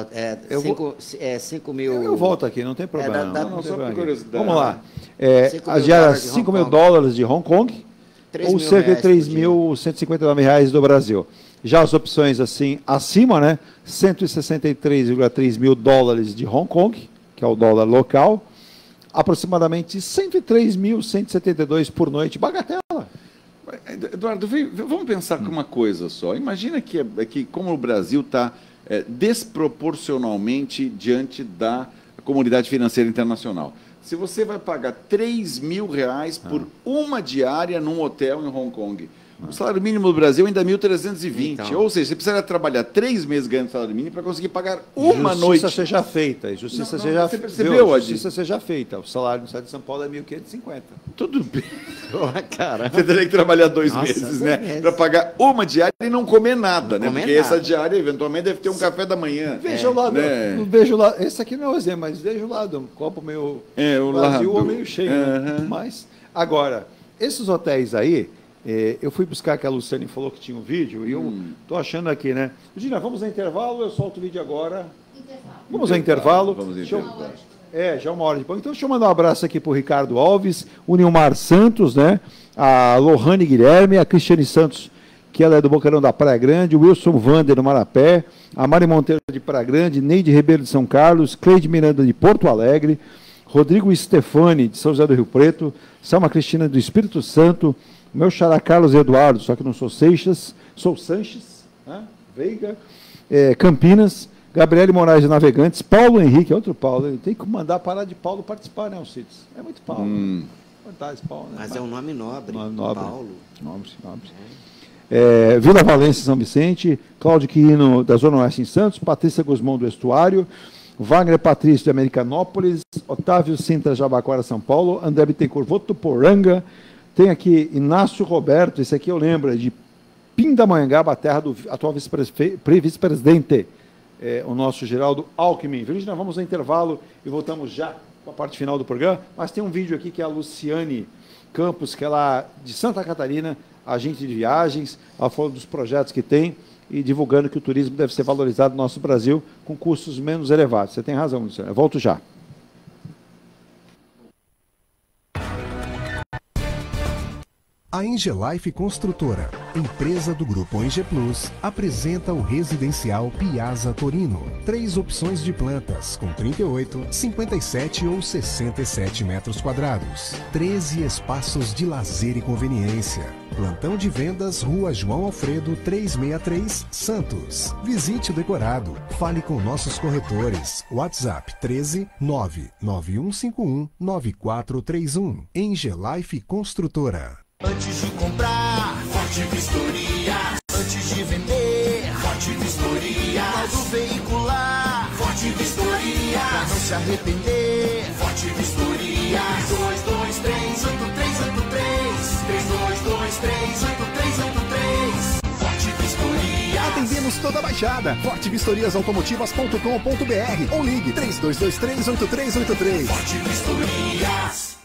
5 mil... Eu volto aqui, não tem problema. Não, só por curiosidade. Vamos lá. A diária $5 mil de Hong Kong, ou cerca de R$3.159 do Brasil. Já as opções assim acima, né? $163,3 mil de Hong Kong, que é o dólar local, aproximadamente 103.172 por noite, bagatela. Eduardo, vamos pensar com uma coisa só. Imagina que como o Brasil está desproporcionalmente diante da comunidade financeira internacional. Se você vai pagar R$3 mil por uma diária num hotel em Hong Kong, O salário mínimo do Brasil ainda é 1.320. Então. Ou seja, você precisaria trabalhar 3 meses ganhando salário mínimo para conseguir pagar uma noite. Justiça seja feita. Justiça seja feita. Você percebeu, Justiça seja feita. O salário no estado de São Paulo é 1.550. Tudo bem. Cara. Você teria que trabalhar 2 meses, né? Para pagar uma diária e não comer nada, né? Porque essa diária, eventualmente, deve ter um café da manhã. Veja o lado. Né? Veja o lado. Esse aqui não é o exemplo, mas veja o lado. Um copo meio vazio ou meio cheio. Né? Mas, agora, esses hotéis aí, eu fui buscar que a Luciane falou que tinha um vídeo e eu estou achando aqui, né? Gina, vamos ao intervalo, eu solto o vídeo agora. Vamos ao intervalo. Já 1 hora de pão. Então, deixa eu mandar um abraço aqui para o Ricardo Alves, o Nilmar Santos, né? A Lohane Guilherme, a Cristiane Santos, que ela é do Boqueirão da Praia Grande, o Wilson Vander do Marapé, a Mari Monteiro de Praia Grande, Neide Ribeiro de São Carlos, Cleide Miranda de Porto Alegre, Rodrigo Stefani de São José do Rio Preto, Selma Cristina do Espírito Santo, o meu xará Carlos Eduardo, só que não sou Seixas, sou Sanches, né? Veiga, Campinas, Gabriele Moraes de Navegantes, Paulo Henrique, outro Paulo, tem que mandar parar de Paulo participar, né, Alcides? É muito Paulo. Fantástico, Paulo. Né? Mas é um nome nobre. Paulo. Nobre. Vila Valência, São Vicente, Cláudio Quirino, da Zona Oeste em Santos, Patrícia Guzmão do Estuário, Wagner Patrício de Americanópolis, Otávio Sintra, Jabaquara, São Paulo, André Bittencourt, Votuporanga, tem aqui Inácio Roberto, esse aqui eu lembro, é de Pindamonhangaba, a terra do atual vice-presidente, o nosso Geraldo Alckmin. Virgínia, vamos ao intervalo e voltamos já com a parte final do programa, mas tem um vídeo aqui que é a Luciane Campos, que ela é de Santa Catarina, agente de viagens, ela falou dos projetos que tem e divulgando que o turismo deve ser valorizado no nosso Brasil com custos menos elevados. Você tem razão, Luciana. Eu volto já. A Engelife Construtora, empresa do Grupo Enge Plus, apresenta o residencial Piazza Torino. 3 opções de plantas, com 38, 57 ou 67 metros quadrados. 13 espaços de lazer e conveniência. Plantão de vendas, Rua João Alfredo, 363, Santos. Visite o decorado. Fale com nossos corretores. WhatsApp 13 99151 9431. Engelife Construtora. Antes de comprar, Forte Vistoria. Antes de vender, Forte Vistoria. Modo veicular, Forte Vistoria. Pra não se arrepender, Forte Vistoria. 322383. 322383. Forte Vistoria. Atendemos toda a Baixada. fortevistoriasautomotivas.com.br ou ligue 32238383. Forte Vistorias.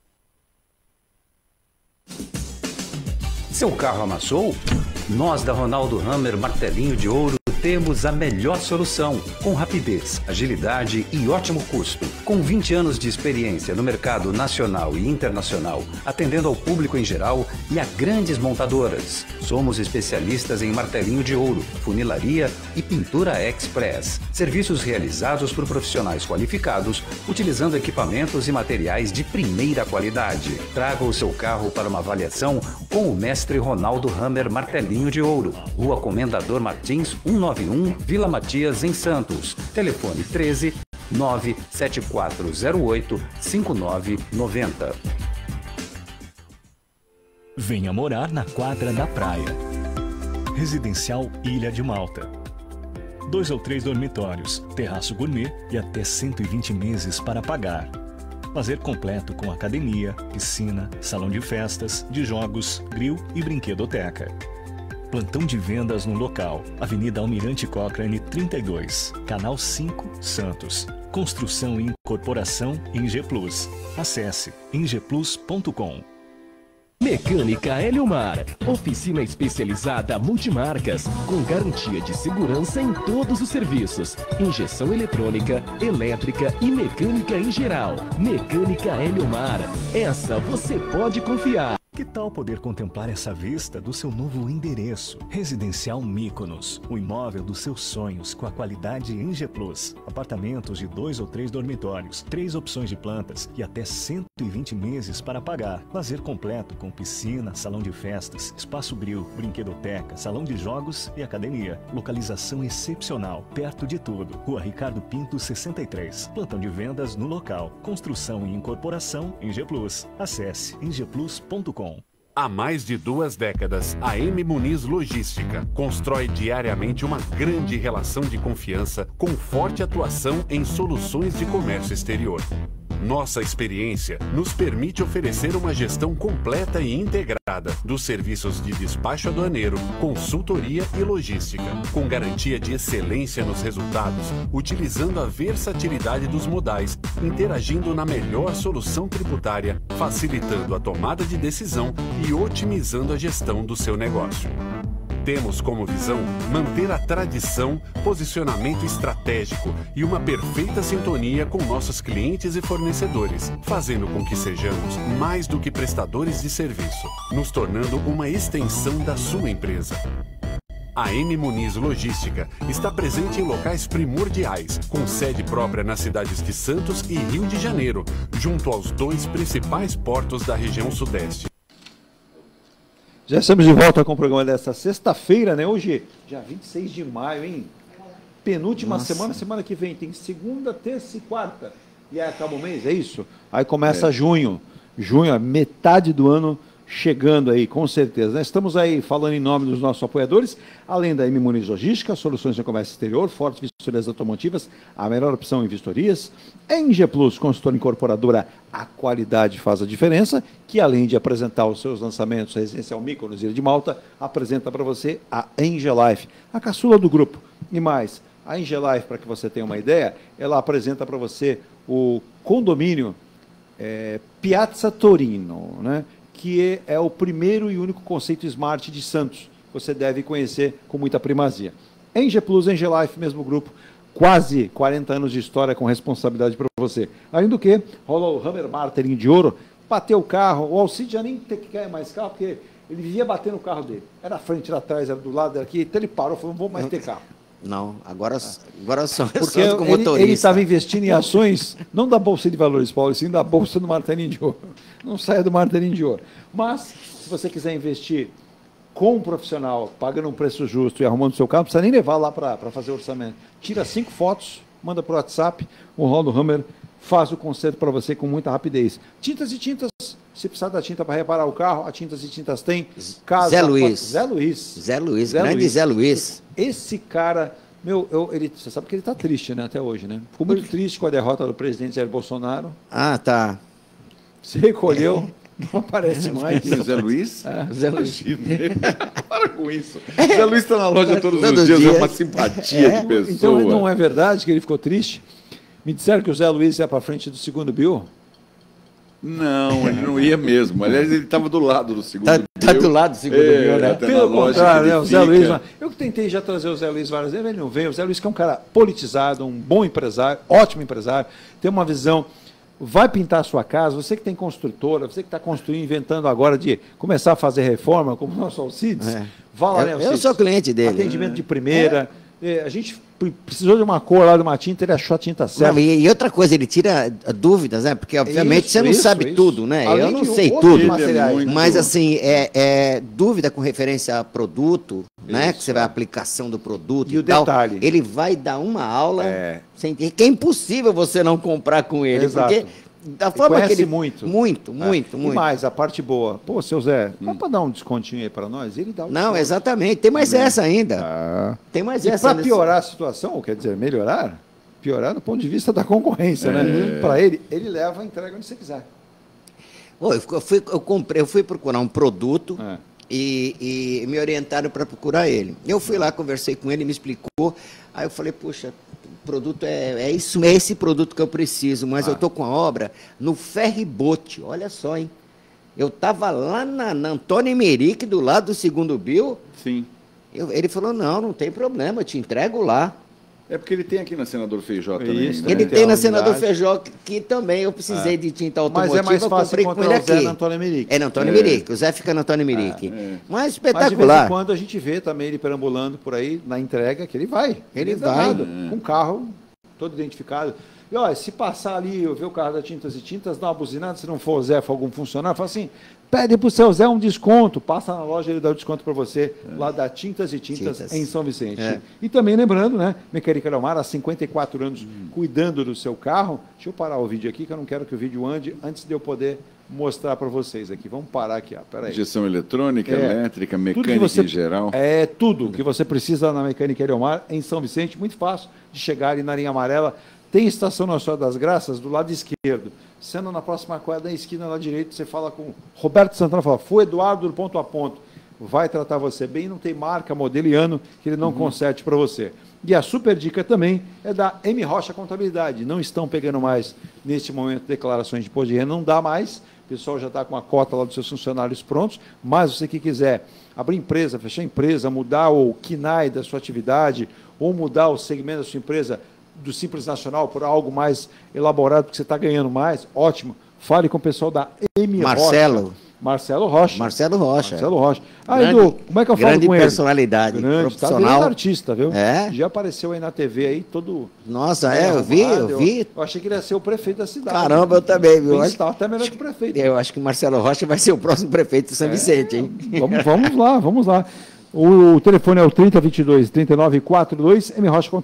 Seu carro amassou? Nós da Ronaldo Hammer Martelinho de Ouro temos a melhor solução, com rapidez, agilidade e ótimo custo. Com 20 anos de experiência no mercado nacional e internacional, atendendo ao público em geral e a grandes montadoras. Somos especialistas em martelinho de ouro, funilaria e pintura express. Serviços realizados por profissionais qualificados, utilizando equipamentos e materiais de primeira qualidade. Traga o seu carro para uma avaliação com o mestre Ronaldo Hammer Martelinho de Ouro. Rua Comendador Martins, 191, Vila Matias, em Santos. Telefone 13 97408 5990. Venha morar na quadra da praia. Residencial Ilha de Malta. 2 ou 3 dormitórios, terraço gourmet e até 120 meses para pagar. Lazer completo com academia, piscina, salão de festas, de jogos, grill e brinquedoteca. Plantão de vendas no local, Avenida Almirante Cochrane 32, Canal 5, Santos. Construção e incorporação Enge Plus. Acesse engeplus.com. Mecânica Eliomar, oficina especializada multimarcas, com garantia de segurança em todos os serviços, injeção eletrônica, elétrica e mecânica em geral. Mecânica Eliomar, essa você pode confiar. Que tal poder contemplar essa vista do seu novo endereço? Residencial Mykonos, o imóvel dos seus sonhos com a qualidade Enge Plus. Apartamentos de 2 ou 3 dormitórios, 3 opções de plantas e até 120 meses para pagar. Lazer completo com piscina, salão de festas, espaço grill, brinquedoteca, salão de jogos e academia. Localização excepcional, perto de tudo. Rua Ricardo Pinto 63. Plantão de vendas no local. Construção e incorporação Enge Plus. Acesse engeplus.com. Há mais de 2 décadas, a M Muniz Logística constrói diariamente uma grande relação de confiança com forte atuação em soluções de comércio exterior. Nossa experiência nos permite oferecer uma gestão completa e integrada dos serviços de despacho aduaneiro, consultoria e logística, com garantia de excelência nos resultados, utilizando a versatilidade dos modais, interagindo na melhor solução tributária, facilitando a tomada de decisão e otimizando a gestão do seu negócio. Temos como visão manter a tradição, posicionamento estratégico e uma perfeita sintonia com nossos clientes e fornecedores, fazendo com que sejamos mais do que prestadores de serviço, nos tornando uma extensão da sua empresa. A M Muniz Logística está presente em locais primordiais, com sede própria nas cidades de Santos e Rio de Janeiro, junto aos 2 principais portos da região sudeste. Já estamos de volta com o programa desta sexta-feira, né? Hoje, dia 26 de maio, hein? Penúltima semana que vem. Tem segunda, terça e quarta. E aí acaba o mês, é isso? Aí começa junho. Junho, a metade do ano chegando aí, com certeza. Nós estamos aí falando em nome dos nossos apoiadores, além da M Muniz Logística, soluções de comércio exterior, fortes vistorias automotivas, a melhor opção em vistorias. Enge Plus, consultora incorporadora, a qualidade faz a diferença, que além de apresentar os seus lançamentos, Residencial Mykonos e Ilha de Malta, apresenta para você a Enge Life, a caçula do grupo. E mais, a Enge Life, para que você tenha uma ideia, ela apresenta para você o condomínio Piazza Torino, né? Que é o primeiro e único conceito Smart de Santos. Você deve conhecer com muita primazia. Enge Plus, Enge Life, mesmo grupo, quase 40 anos de história com responsabilidade para você. Além do que, rola o Hammer Marteling de ouro, bateu o carro, o Alcide já nem quer mais carro, porque ele vivia batendo o carro dele. Era à frente, era atrás, era do lado, era aqui, então ele parou, falou, não vou mais ter carro. Não, agora só porque como motorista. Ele estava investindo em ações, não da Bolsa de Valores, Paulo, sim da Bolsa do Martelinho de Ouro. Não saia do Martelinho de Ouro. Mas, se você quiser investir com um profissional, pagando um preço justo e arrumando o seu carro, não precisa nem levar lá para fazer o orçamento. Tira 5 fotos, manda para o WhatsApp, o Rolando Hammer faz o conserto para você com muita rapidez. Tintas e tintas, se precisar da tinta para reparar o carro, a Tintas e Tintas tem. Zé Luiz. Zé Luiz. Zé Luiz, grande Zé Luiz. Esse cara, você sabe que ele está triste, né, até hoje, né? Ficou muito triste com a derrota do presidente Jair Bolsonaro. Ah, tá. Se recolheu, não aparece mais. Zé Luiz? Zé Luiz. Para com isso. Zé Luiz está na loja todos os dias, é uma simpatia de pessoa. Então não é verdade que ele ficou triste? Me disseram que o Zé Luiz ia para frente do segundo Bill? Não, ele não ia mesmo. Aliás, ele estava do lado do segundo Bill. Está do lado do segundo Bill, né? Pelo contrário, né? O Zé Luiz. Eu que tentei já trazer o Zé Luiz várias vezes, ele não veio. O Zé Luiz que é um cara politizado, um bom empresário, ótimo empresário, tem uma visão. Vai pintar a sua casa, você que tem construtora, você que está construindo, inventando agora de começar a fazer reforma, como o nosso Alcides, vá lá, né, Alcides? Eu sou cliente dele. Atendimento de primeira. A gente precisou de uma cor lá, de uma tinta, ele achou a tinta certa. Não, e outra coisa, ele tira dúvidas, né? Porque, obviamente, você não sabe tudo, né? Além eu não sei tudo, mas, assim, dúvida com referência a produto, né? Que você vai a aplicação do produto e o tal. Detalhe. Ele vai dar uma aula sem ter, que é impossível você não comprar com ele, porque da forma que ele muito. E mais, a parte boa. Pô, seu Zé, dá para dar um descontinho aí para nós? Ele dá um desconto. Não, exatamente. Tem mais essa ainda. Tem mais essa. E para piorar a situação, ou quer dizer, melhorar, piorar do ponto de vista da concorrência, né? Para ele leva a entrega onde você quiser. Eu fui procurar um produto e me orientaram para procurar ele. Eu fui lá, conversei com ele, me explicou. Aí eu falei, poxa, o produto é esse produto que eu preciso, mas eu estou com a obra no ferribote. Olha só, hein? Eu estava lá na Antônio Emerick, do lado do segundo Bill. Sim. Ele falou, não tem problema, eu te entrego lá. É porque ele tem aqui na Senador Feijó também. Isso, ele tem na Senador Feijó, que também eu precisei de tinta automotiva. Mas é mais fácil encontrar o Zé na Antônio Emerick. É na Antônio Emerick, o Zé fica na Antônio Emerick. Mas espetacular. Mas de vez em quando a gente vê também ele perambulando por aí, na entrega, que ele vai. Ele vai. Com o carro todo identificado. E olha, se passar ali, eu ver o carro da Tintas e Tintas, dá uma buzinada, se não for o Zé, for algum funcionário, fala assim, pede para o seu Zé um desconto, passa na loja, ele dá o desconto para você, lá da Tintas e Tintas em São Vicente. E também lembrando, né, Mecânica Delmar, há 54 anos, cuidando do seu carro. Deixa eu parar o vídeo aqui, que eu não quero que o vídeo ande, antes de eu poder mostrar para vocês aqui. Vamos parar aqui, ó. Peraí. Injeção eletrônica, elétrica, mecânica em geral. É tudo que você precisa na Mecânica Eliomar, em São Vicente, muito fácil de chegar ali na linha amarela. Tem estação Nossa Senhora das Graças do lado esquerdo. Sendo na próxima quadra, na esquina lá direito, você fala com Roberto Santana, fala, foi Eduardo do ponto a ponto. Vai tratar você bem, não tem marca, modelo e ano que ele não conserte para você. E a super dica também é da M. Rocha Contabilidade. Não estão pegando mais, neste momento, declarações de imposto de renda, não dá mais. O pessoal já está com a cota lá dos seus funcionários prontos, mas você que quiser abrir empresa, fechar empresa, mudar o KNAI da sua atividade, ou mudar o segmento da sua empresa do Simples Nacional por algo mais elaborado, porque você está ganhando mais, ótimo. Fale com o pessoal da M. Rocha. Marcelo Rocha. Marcelo Rocha. Aí, Edu, como é que eu falo com ele? Grande personalidade, profissional. Tá virando artista, viu? É? Já apareceu aí na TV aí, todo... Nossa, eu vi. Eu achei que ele ia ser o prefeito da cidade. Caramba, eu também, viu? Está até melhor que o prefeito. Eu acho que o Marcelo Rocha vai ser o próximo prefeito de São Vicente, hein? Vamos lá. O telefone é o 3022-3942,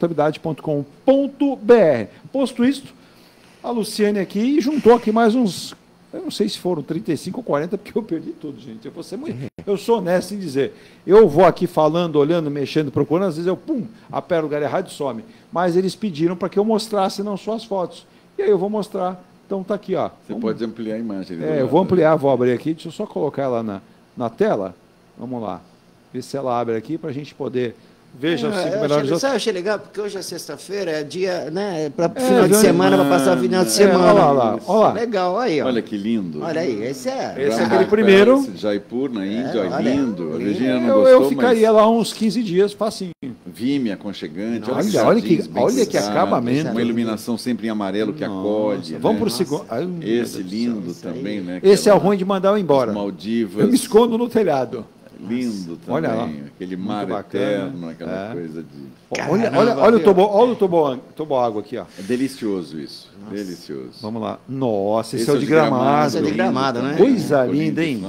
mrochacontabilidade.com.br. Posto isto, a Luciane aqui juntou aqui mais uns... Eu não sei se foram 35 ou 40, porque eu perdi tudo, gente. Eu sou honesto em dizer. Eu vou aqui falando, olhando, mexendo, procurando, às vezes eu, aperto o lugar errado e some. Mas eles pediram para que eu mostrasse não só as fotos. E aí eu vou mostrar. Então tá aqui, ó. Você pode ampliar a imagem. Eu vou ampliar, vou abrir aqui. Deixa eu só colocar ela na tela. Vamos lá. Ver se ela abre aqui para a gente poder... Veja os 5 melhores. Eu achei legal, porque hoje é sexta-feira, é dia, né? Para final de semana, para passar o final de semana. Olha lá. Legal, aí, ó. Olha que lindo. Olha aí, esse é aquele primeiro. Jaipur, na Índia, lindo. A Virgínia não gostou, eu ficaria lá uns 15 dias, facinho. Vime, aconchegante. Olha que acabamento. Uma iluminação sempre em amarelo que acode. Vamos para o segundo. Esse lindo também, né? Esse é o ruim de mandar eu embora. Maldivas. Eu me escondo no telhado. Lindo também, olha lá, aquele mar eterno, aquela coisa de... Olha o toboágua aqui, ó. É delicioso isso, delicioso. Vamos lá. Nossa, esse é o de Gramado. Esse é de Gramado, né? Coisa linda, hein?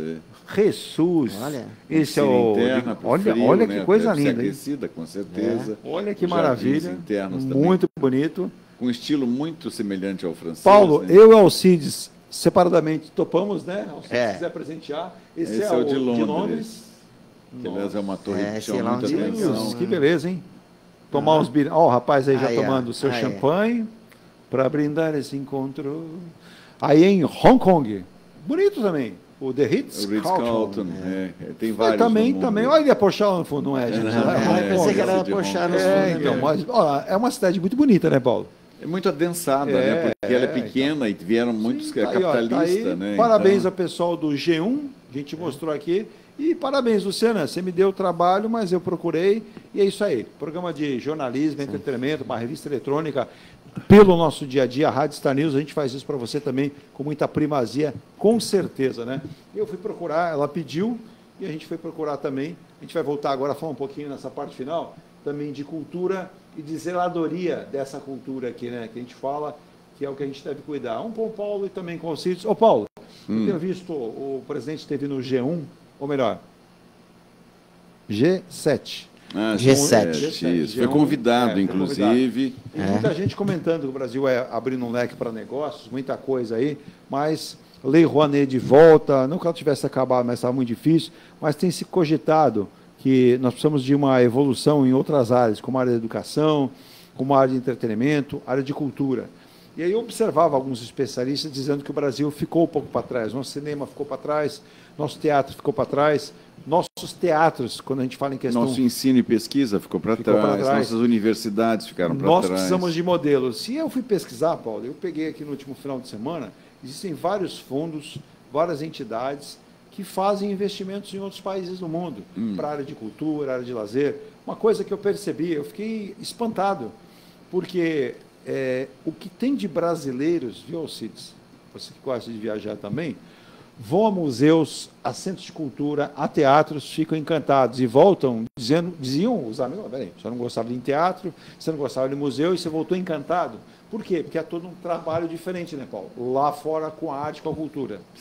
Jesus. Esse é o... Olha que coisa linda, hein? Aquecida, com certeza. Olha que maravilha. Muito bonito. Com um estilo muito semelhante ao francês. Paulo, eu e Alcides... Separadamente topamos, né? Se quiser presentear. Esse é o de Londres. Que, aliás, é uma torre que chama muita atenção. Que beleza, hein? Tomar uns birões. Ó, o rapaz aí já tomando o seu champanhe para brindar esse encontro. Aí em Hong Kong. Bonito também. O The Ritz-Carlton. Tem vários. Também. Olha a Porsche no fundo, não é, gente? Pensei que era Porsche no fundo. É uma cidade muito bonita, né, Paulo? É muito adensada, né? Porque ela é pequena e vieram muitos capitalistas, né? Parabéns ao pessoal do G1, a gente mostrou aqui. E parabéns, Luciana, você me deu o trabalho, mas eu procurei. E é isso aí. Programa de jornalismo, entretenimento, uma revista eletrônica, pelo nosso dia a dia, a Rádio Star News, a gente faz isso para você também com muita primazia, com certeza, né? Eu fui procurar, ela pediu, e a gente foi procurar também. A gente vai voltar agora a falar um pouquinho nessa parte final, também de cultura e de zeladoria dessa cultura aqui, né? Que a gente fala que é o que a gente deve cuidar. Um com o Paulo e também com o Cídios. Ô, Paulo, eu tenho visto, o presidente esteve no G1, ou melhor, G7. G7. Foi convidado, inclusive. Tem muita gente comentando que o Brasil é abrindo um leque para negócios, muita coisa aí, mas Lei Rouanet de volta, não que ela tivesse acabado, mas estava muito difícil, mas tem se cogitado que nós precisamos de uma evolução em outras áreas, como a área da educação, como a área de entretenimento, área de cultura. E aí eu observava alguns especialistas dizendo que o Brasil ficou um pouco para trás, nosso cinema ficou para trás, nosso teatro ficou para trás, nossos teatros, quando a gente fala em questão... Nosso ensino e pesquisa ficou para trás, nossas universidades ficaram para trás. Nós precisamos de modelos. Se eu fui pesquisar, Paulo, eu peguei aqui no último final de semana, existem vários fundos, várias entidades que fazem investimentos em outros países do mundo, para a área de cultura, área de lazer. Uma coisa que eu percebi, eu fiquei espantado, porque o que tem de brasileiros, viu, Alcides? Você que gosta de viajar também, vão a museus, a centros de cultura, a teatros, ficam encantados e voltam diziam os amigos, peraí, você não gostava de teatro, você não gostava de museu e você voltou encantado. Por quê? Porque é todo um trabalho diferente, né, Paulo? Lá fora com a arte, com a cultura. Sim.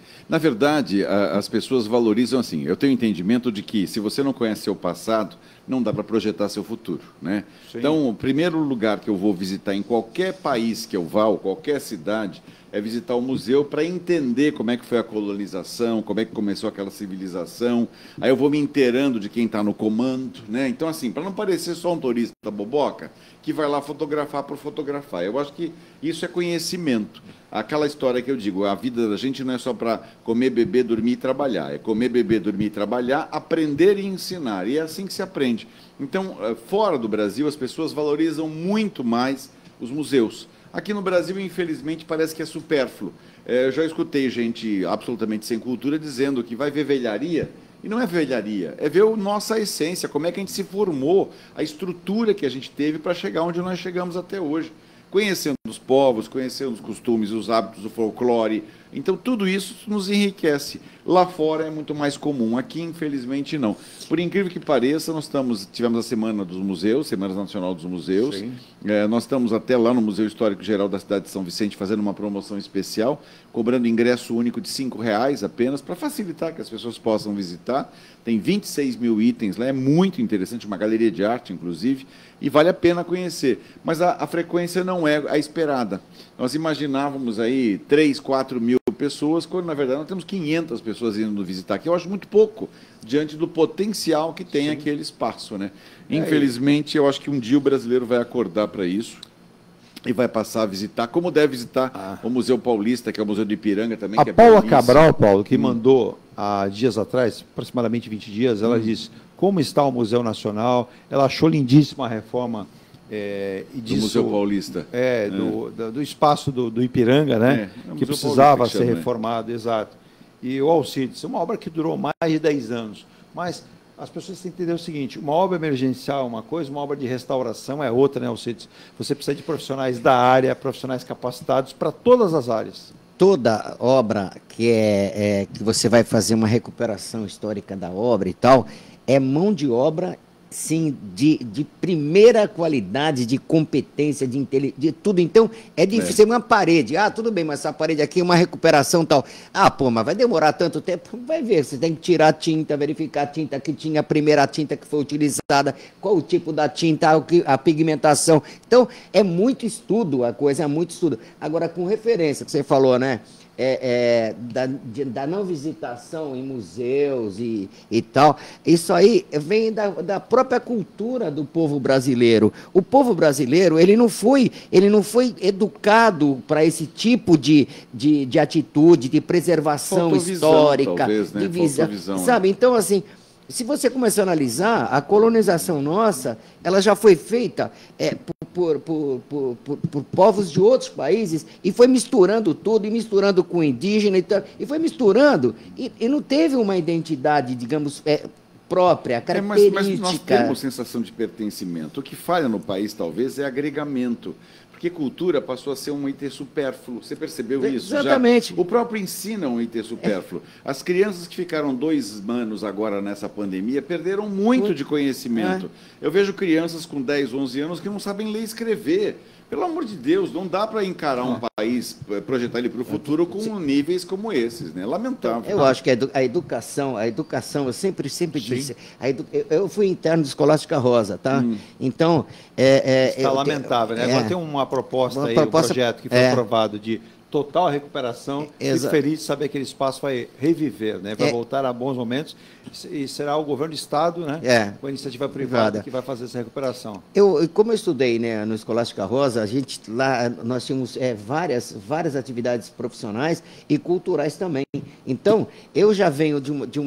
Na verdade, as pessoas valorizam assim. Eu tenho entendimento de que se você não conhece seu passado, não dá para projetar seu futuro, né? Então, o primeiro lugar que eu vou visitar em qualquer país que eu vá, ou qualquer cidade, é visitar o museu para entender como é que foi a colonização, como é que começou aquela civilização. Aí eu vou me inteirando de quem está no comando, né? Então, assim, para não parecer só um turista boboca que vai lá fotografar por fotografar. Eu acho que isso é conhecimento. Aquela história que eu digo, a vida da gente não é só para comer, beber, dormir e trabalhar. É comer, beber, dormir e trabalhar, aprender e ensinar. E é assim que se aprende. Então, fora do Brasil, as pessoas valorizam muito mais os museus. Aqui no Brasil, infelizmente, parece que é supérfluo. Eu já escutei gente absolutamente sem cultura dizendo que vai ver velharia. E não é velharia, é ver a nossa essência, como é que a gente se formou, a estrutura que a gente teve para chegar onde nós chegamos até hoje. Conhecendo os povos, conhecendo os costumes, os hábitos, o folclore. Então, tudo isso nos enriquece. Lá fora é muito mais comum, aqui, infelizmente, não. Por incrível que pareça, tivemos a Semana dos Museus, Semana Nacional dos Museus. Nós estamos até lá no Museu Histórico Geral da cidade de São Vicente fazendo uma promoção especial, cobrando ingresso único de R$5 apenas, para facilitar que as pessoas possam visitar. Tem 26 mil itens lá, é muito interessante, uma galeria de arte, inclusive, e vale a pena conhecer. Mas a frequência não é a esperada. Nós imaginávamos aí 3, 4 mil pessoas, quando na verdade nós temos 500 pessoas indo visitar aqui. Eu acho muito pouco, diante do potencial que tem aquele espaço, né? Infelizmente, eu acho que um dia o brasileiro vai acordar para isso e vai passar a visitar, como deve visitar o Museu Paulista, que é o Museu do Ipiranga também. A Paula Cabral, Paulo, que mandou há dias atrás, aproximadamente 20 dias, ela disse como está o Museu Nacional, ela achou lindíssima a reforma do Museu Paulista. Do espaço do Ipiranga, né? Que precisava ser reformado, exato. E o Alcides, uma obra que durou mais de 10 anos, mas as pessoas têm que entender o seguinte, uma obra emergencial é uma coisa, uma obra de restauração é outra, né, Alcides? Você precisa de profissionais da área, profissionais capacitados para todas as áreas. Toda obra que você vai fazer uma recuperação histórica da obra e tal, é mão de obra, sim, de primeira qualidade, de competência, de inteligência, de tudo. Então, é difícil. Uma parede, tudo bem, mas essa parede aqui é uma recuperação tal. Mas vai demorar tanto tempo? Vai ver, você tem que tirar a tinta, verificar a tinta que tinha, a primeira tinta que foi utilizada, qual o tipo da tinta, a pigmentação. Então, é muito estudo a coisa, é muito estudo. Agora, com referência, que você falou, né? Da não visitação em museus e tal, isso aí vem da própria cultura do povo brasileiro. O povo brasileiro, ele não foi educado para esse tipo de atitude, de preservação histórica, talvez, né? De visão, sabe? Então, assim, se você começar a analisar, a colonização nossa, ela já foi feita por povos de outros países e foi misturando tudo, e misturando com indígena e foi misturando, e não teve uma identidade, digamos, própria, característica. Mas nós temos sensação de pertencimento. O que falha no país, talvez, é agregamento. Porque cultura passou a ser um item supérfluo. Você percebeu isso? Exatamente. O próprio ensino é um item supérfluo. As crianças que ficaram 2 anos agora nessa pandemia perderam muito de conhecimento. Eu vejo crianças com 10, 11 anos que não sabem ler e escrever. Pelo amor de Deus, não dá para encarar um país, projetar ele para o futuro com níveis como esses, né? Lamentável. Eu acho que a educação, eu sempre disse, eu fui interno de Escolástica Rosa, tá? Então... Está lamentável, né? Agora tem uma proposta aí, um projeto que foi aprovado de total recuperação. Fico feliz de saber que aquele espaço vai reviver, né? Vai voltar a bons momentos e será o governo do Estado, né? Com a iniciativa privada que vai fazer essa recuperação. Como eu estudei, né, no Escolástica Rosa, nós tínhamos várias atividades profissionais e culturais também. Então, eu já venho de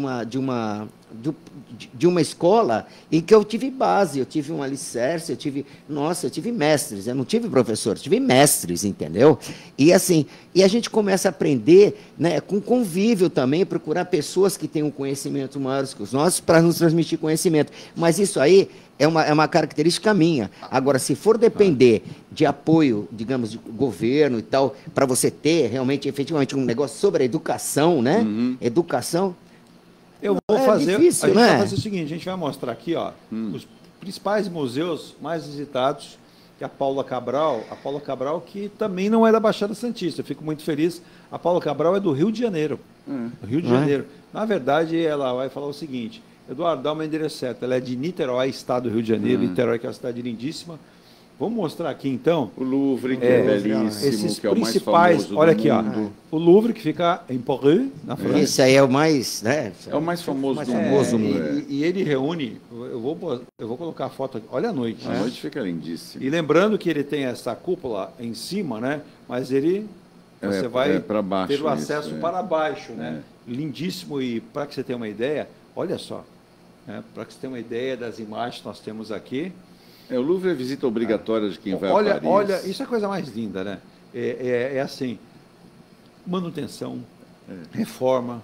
uma escola em que eu tive base, eu tive um alicerce, eu tive mestres, eu não tive professores, tive mestres, entendeu? E assim, a gente começa a aprender, né, com convívio também, procurar pessoas que tenham conhecimento maiores que os nossos para nos transmitir conhecimento. Mas isso aí é uma característica minha. Agora, se for depender de apoio, digamos, de governo e tal, para você ter realmente, efetivamente, um negócio sobre a educação, né? Educação... Eu vou fazer, difícil, a gente vai fazer o seguinte, a gente vai mostrar aqui, os principais museus mais visitados, que é a Paula Cabral, que também não é da Baixada Santista. Eu fico muito feliz. A Paula Cabral é do Rio de Janeiro. Rio de Janeiro. Na verdade, ela vai falar o seguinte, Eduardo, dá uma endereço certo, ela é de Niterói, estado do Rio de Janeiro, Niterói, que é uma cidade lindíssima. Vamos mostrar aqui, então. O Louvre, que é belíssimo, esses que é o mais principais, famoso olha do aqui, mundo. ó. O Louvre, que fica em Paris, na França. Esse aí é o mais, né? É o mais famoso do mundo. E ele reúne, eu vou colocar a foto aqui, olha a noite. A noite fica lindíssima. E lembrando que ele tem essa cúpula em cima, né? Mas ele, você vai pra baixo, ter o acesso para baixo, né? Lindíssimo, e para que você tenha uma ideia, olha só, né? Para que você tenha uma ideia das imagens que nós temos aqui. O Louvre é visita obrigatória de quem vai a Paris. Olha, isso é a coisa mais linda, né? É assim, manutenção, reforma,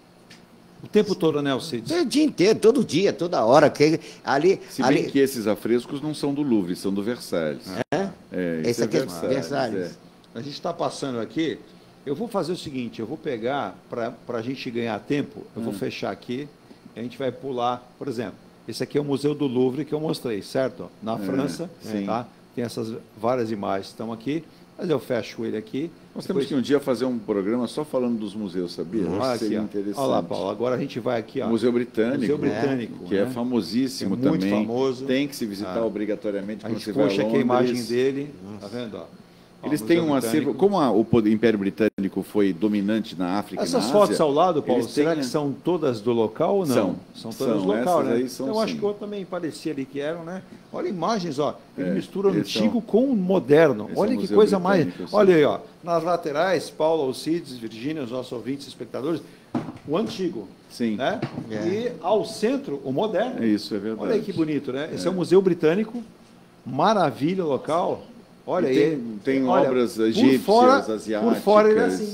o tempo todo, né, Alcides? O dia inteiro, todo dia, toda hora. Se bem que esses afrescos não são do Louvre, são do Versalhes. Esse aqui é Versalhes. A gente está passando aqui, eu vou fazer o seguinte, eu vou pegar, para a gente ganhar tempo, eu vou fechar aqui, e a gente vai pular, por exemplo, esse aqui é o Museu do Louvre que eu mostrei, certo? Na França, tá? Tem essas várias imagens que estão aqui, mas eu fecho ele aqui. Nós temos que um dia fazer um programa só falando dos museus, sabia? Olha aqui, interessante. Olha lá, Paulo, agora a gente vai aqui, ó. Museu Britânico. Museu Britânico, que é famosíssimo muito também. Famoso. Tem que se visitar obrigatoriamente quando você vai a Londres. Aqui a imagem dele, tá vendo, ó? Eles têm um acervo. Como o Império Britânico foi dominante na África Essas e na Ásia, fotos ao lado, Paulo, será que são todas do local ou não? São todas do local, né? Eu acho que eu também parecia ali que eram, né? Olha imagens, ó. Ele mistura o antigo com o moderno. Olha que coisa mais. Olha aí, ó. Nas laterais, Paulo, Alcides, Virgínia, os nossos ouvintes e espectadores, o antigo. Sim. Né? E ao centro, o moderno. Isso, é verdade. Olha aí que bonito, né? Esse é o Museu Britânico. Maravilha local. Olha aí. Tem obras egípcias, asiáticas. Por fora ele é assim.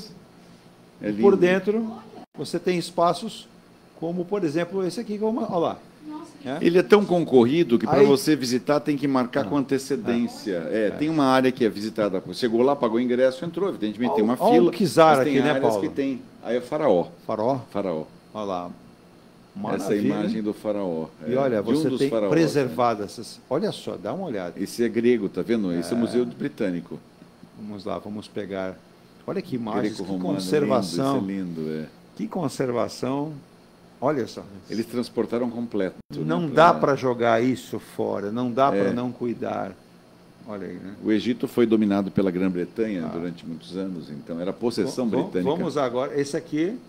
E por dentro, você tem espaços como, por exemplo, esse aqui. Olha lá. Ele é tão concorrido que para você visitar tem que marcar com antecedência. Tem uma área que é visitada. Chegou lá, pagou o ingresso, entrou. Evidentemente tem uma fila. Olha o Kizar aqui, né, Paulo? Que tem. Aí é Faraó. Faraó. Olha lá. Maravilha. Essa imagem do Faraó. E olha, você tem preservadas. Olha só, dá uma olhada. Esse é grego, tá vendo? Esse é o Museu Britânico. Vamos lá, vamos pegar. Olha que imagens, que conservação. Lindo, isso é lindo, Que conservação. Olha só. Eles transportaram completo. Não dá para jogar isso fora, não dá para não cuidar. Olha aí, né? O Egito foi dominado pela Grã-Bretanha durante muitos anos, então era possessão britânica. Vamos agora, esse aqui.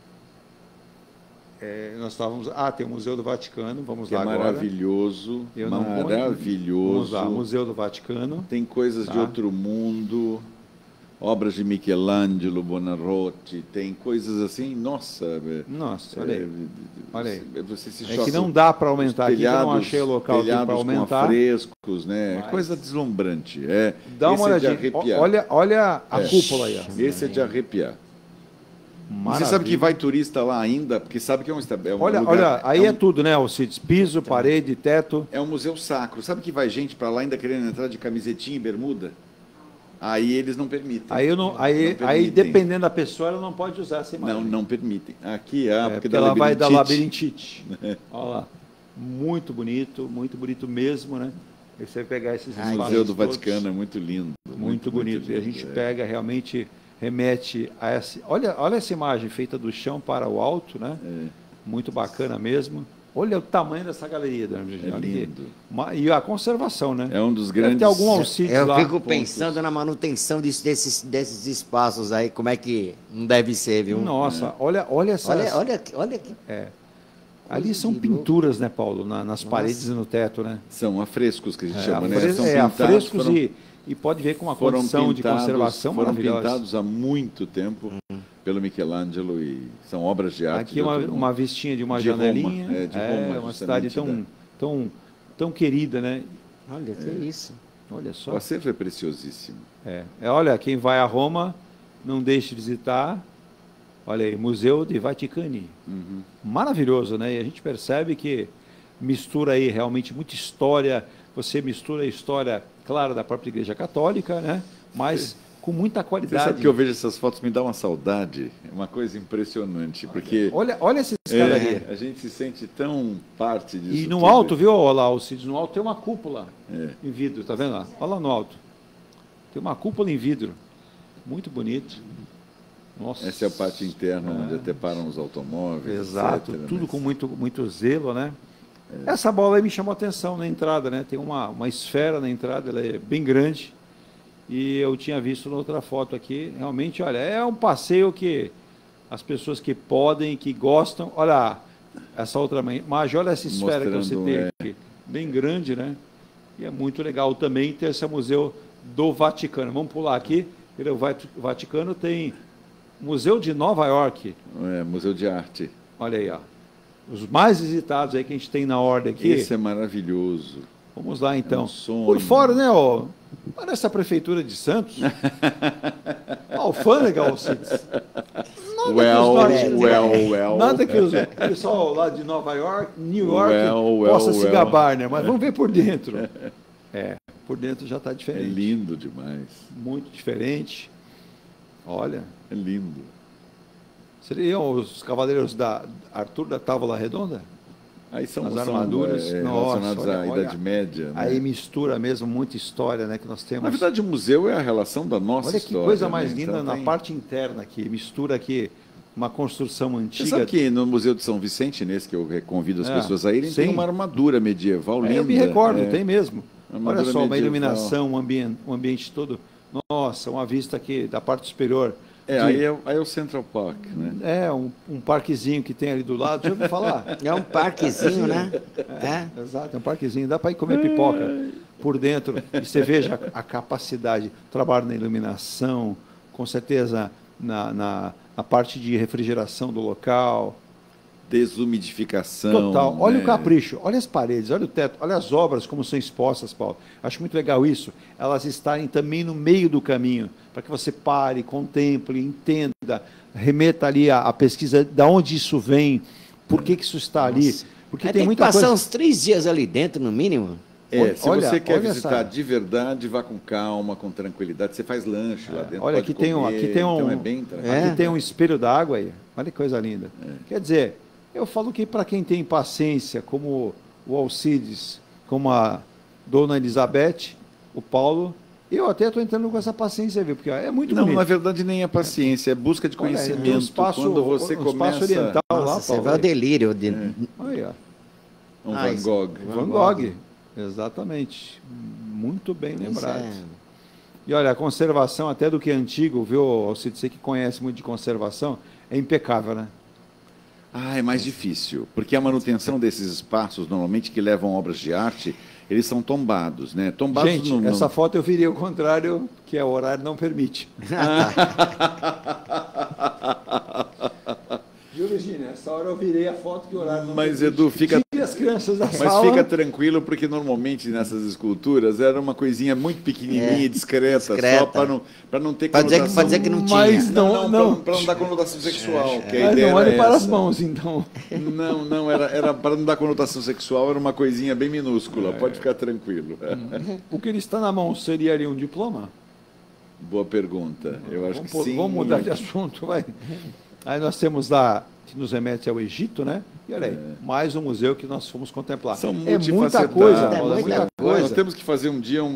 Nós estávamos. Tem o Museu do Vaticano, vamos lá agora. Maravilhoso, maravilhoso. Vamos lá, Museu do Vaticano. Tem coisas de outro mundo, obras de Michelangelo, Buonarroti, tem coisas assim, nossa, olha aí. Olha aí. Você se que não dá para aumentar aqui, eu não achei o local para aumentar. Com afrescos, né? Coisa deslumbrante. Dá uma olhadinha. Olha a cúpula aí. Ó. Esse é de arrepiar. Maravilha. Você sabe que vai turista lá ainda, porque sabe que é um olha, lugar... Olha, aí é tudo, né, Alcides? Piso, parede, teto. É um museu sacro. Sabe que vai gente para lá ainda querendo entrar de camisetinha e bermuda? Aí eles não permitem. Aí dependendo da pessoa, ela não pode usar essa imagem. Não permitem. Aqui porque ela vai dar labirintite. Olha lá. Muito bonito mesmo, né? E você pegar esses espaços. O Museu do Vaticano é muito lindo. Muito bonito. E a gente pega realmente... remete a essa... Olha essa imagem feita do chão para o alto, né? Muito bacana mesmo. Olha o tamanho dessa galeria, dona Virginia. É lindo. E a conservação, né? É um dos grandes... Deve ter algum Alcides lá. Eu fico pensando na manutenção desses espaços aí, como é que não deve ser, viu? Nossa, olha essas... Olha aqui. Ali são pinturas, né, Paulo? Nas paredes e no teto, né? São afrescos que a gente chama, né? São afrescos e pode ver com uma condição de conservação maravilhosa. Foram pintados há muito tempo pelo Michelangelo e são obras de arte. Aqui uma vistinha de uma janelinha. De Roma, uma cidade tão querida, né? Olha, que isso. Olha só. O acervo é preciosíssimo. Olha, quem vai a Roma, não deixe de visitar. Olha aí, Museu de Vaticani. Maravilhoso, né? E a gente percebe que mistura aí realmente muita história. Você mistura a história, claro, da própria Igreja Católica, né? Mas com muita qualidade. Você sabe que eu vejo essas fotos, me dá uma saudade, uma coisa impressionante, porque... Olha essa escada ali. A gente se sente tão parte disso. E no alto, viu, olha lá, Alcides, no alto tem uma cúpula em vidro, tá vendo lá? Olha lá no alto. Tem uma cúpula em vidro, muito bonito. Nossa. Essa é a parte interna, onde até param os automóveis. Exato, etc, tudo com muito zelo, né? Essa bola aí me chamou a atenção na entrada, né? Tem uma esfera na entrada, ela é bem grande. E eu tinha visto outra foto aqui. Realmente, olha, é um passeio que as pessoas que podem, que gostam... Olha essa outra imagem, olha essa esfera que você tem aqui. Bem grande, né? E é muito legal também ter esse museu do Vaticano. Vamos pular aqui. O Vaticano tem Museu de Nova York. Museu de Arte. Olha aí, ó. Os mais visitados aí que a gente tem na ordem aqui. Esse é maravilhoso. Vamos lá, então. É um sonho. Por fora, né, ó, parece a Prefeitura de Santos. Alfândega, Alcides. Nada que o pessoal lá de Nova York, New York, possa se gabar, né? Mas vamos ver por dentro. Por dentro já está diferente. É lindo demais. Muito diferente. Olha. É lindo. Seriam os cavaleiros da Arthur da Távola Redonda? Aí são as armaduras relacionados à Idade Média. Né? Aí mistura mesmo muita história, né, que nós temos. Na verdade, o museu é a relação da nossa história. Olha que coisa mais linda, então, na parte interna aqui. Mistura aqui uma construção antiga. Você sabe que no Museu de São Vicente, nesse que eu convido as pessoas a irem, tem uma armadura medieval linda. Eu me recordo, tem mesmo. Olha só, uma iluminação, um ambiente todo. Nossa, uma vista aqui da parte superior. Aí é o Central Park, né? Um parquezinho que tem ali do lado, deixa eu me falar. É um parquezinho, né? Exato, é um parquezinho, dá para ir comer pipoca por dentro. E você veja a capacidade, trabalho na iluminação, com certeza na parte de refrigeração do local. Desumidificação. Total. Olha o capricho, olha as paredes, olha o teto, olha as obras como são expostas, Paulo. Acho muito legal isso, elas estarem também no meio do caminho, para que você pare, contemple, entenda, remeta ali a pesquisa de onde isso vem, por que isso está ali. Porque tem muita passar uns 3 dias ali dentro, no mínimo. Se você quer visitar de verdade, vá com calma, com tranquilidade. Você faz lanche lá dentro. Olha, aqui tem um espelho d'água aí. Olha que coisa linda. Quer dizer, eu falo que para quem tem paciência, como o Alcides, como a Dona Elizabeth, o Paulo, eu até estou entrando com essa paciência, viu? Porque é muito bonito. Não, na verdade nem é paciência, é busca de conhecimento. Quando você começa... oriental lá, Paulo. Você vai ao delírio. Olha. Van Gogh. Van Gogh, exatamente. Muito bem lembrado. E olha, a conservação até do que é antigo, viu, Alcides, você que conhece muito de conservação, é impecável, né? É mais difícil, porque a manutenção desses espaços, normalmente, que levam obras de arte, eles são tombados, né? Tombados. Gente, essa foto eu virei o contrário, que o horário não permite. Viu, Virgínia? Essa hora eu virei a foto que o horário não permite. Mas, Edu, fica... as crianças da Mas sala. fica tranquilo, porque normalmente nessas esculturas era uma coisinha muito pequenininha, discreta, só para não ter conotação. Pode dizer que não tinha. Mas não para não dar conotação sexual. Que a ideia não olhe para as mãos, então. Não, era para não dar conotação sexual, era uma coisinha bem minúscula, pode ficar tranquilo. O que ele está na mão seria ali um diploma? Boa pergunta, eu acho que sim. Vamos mudar de assunto, vai. Aí nós temos lá, que nos remete ao Egito, né? E olha aí, mais um museu que nós fomos contemplar. São muita coisa, muita coisa. Nós temos que fazer um dia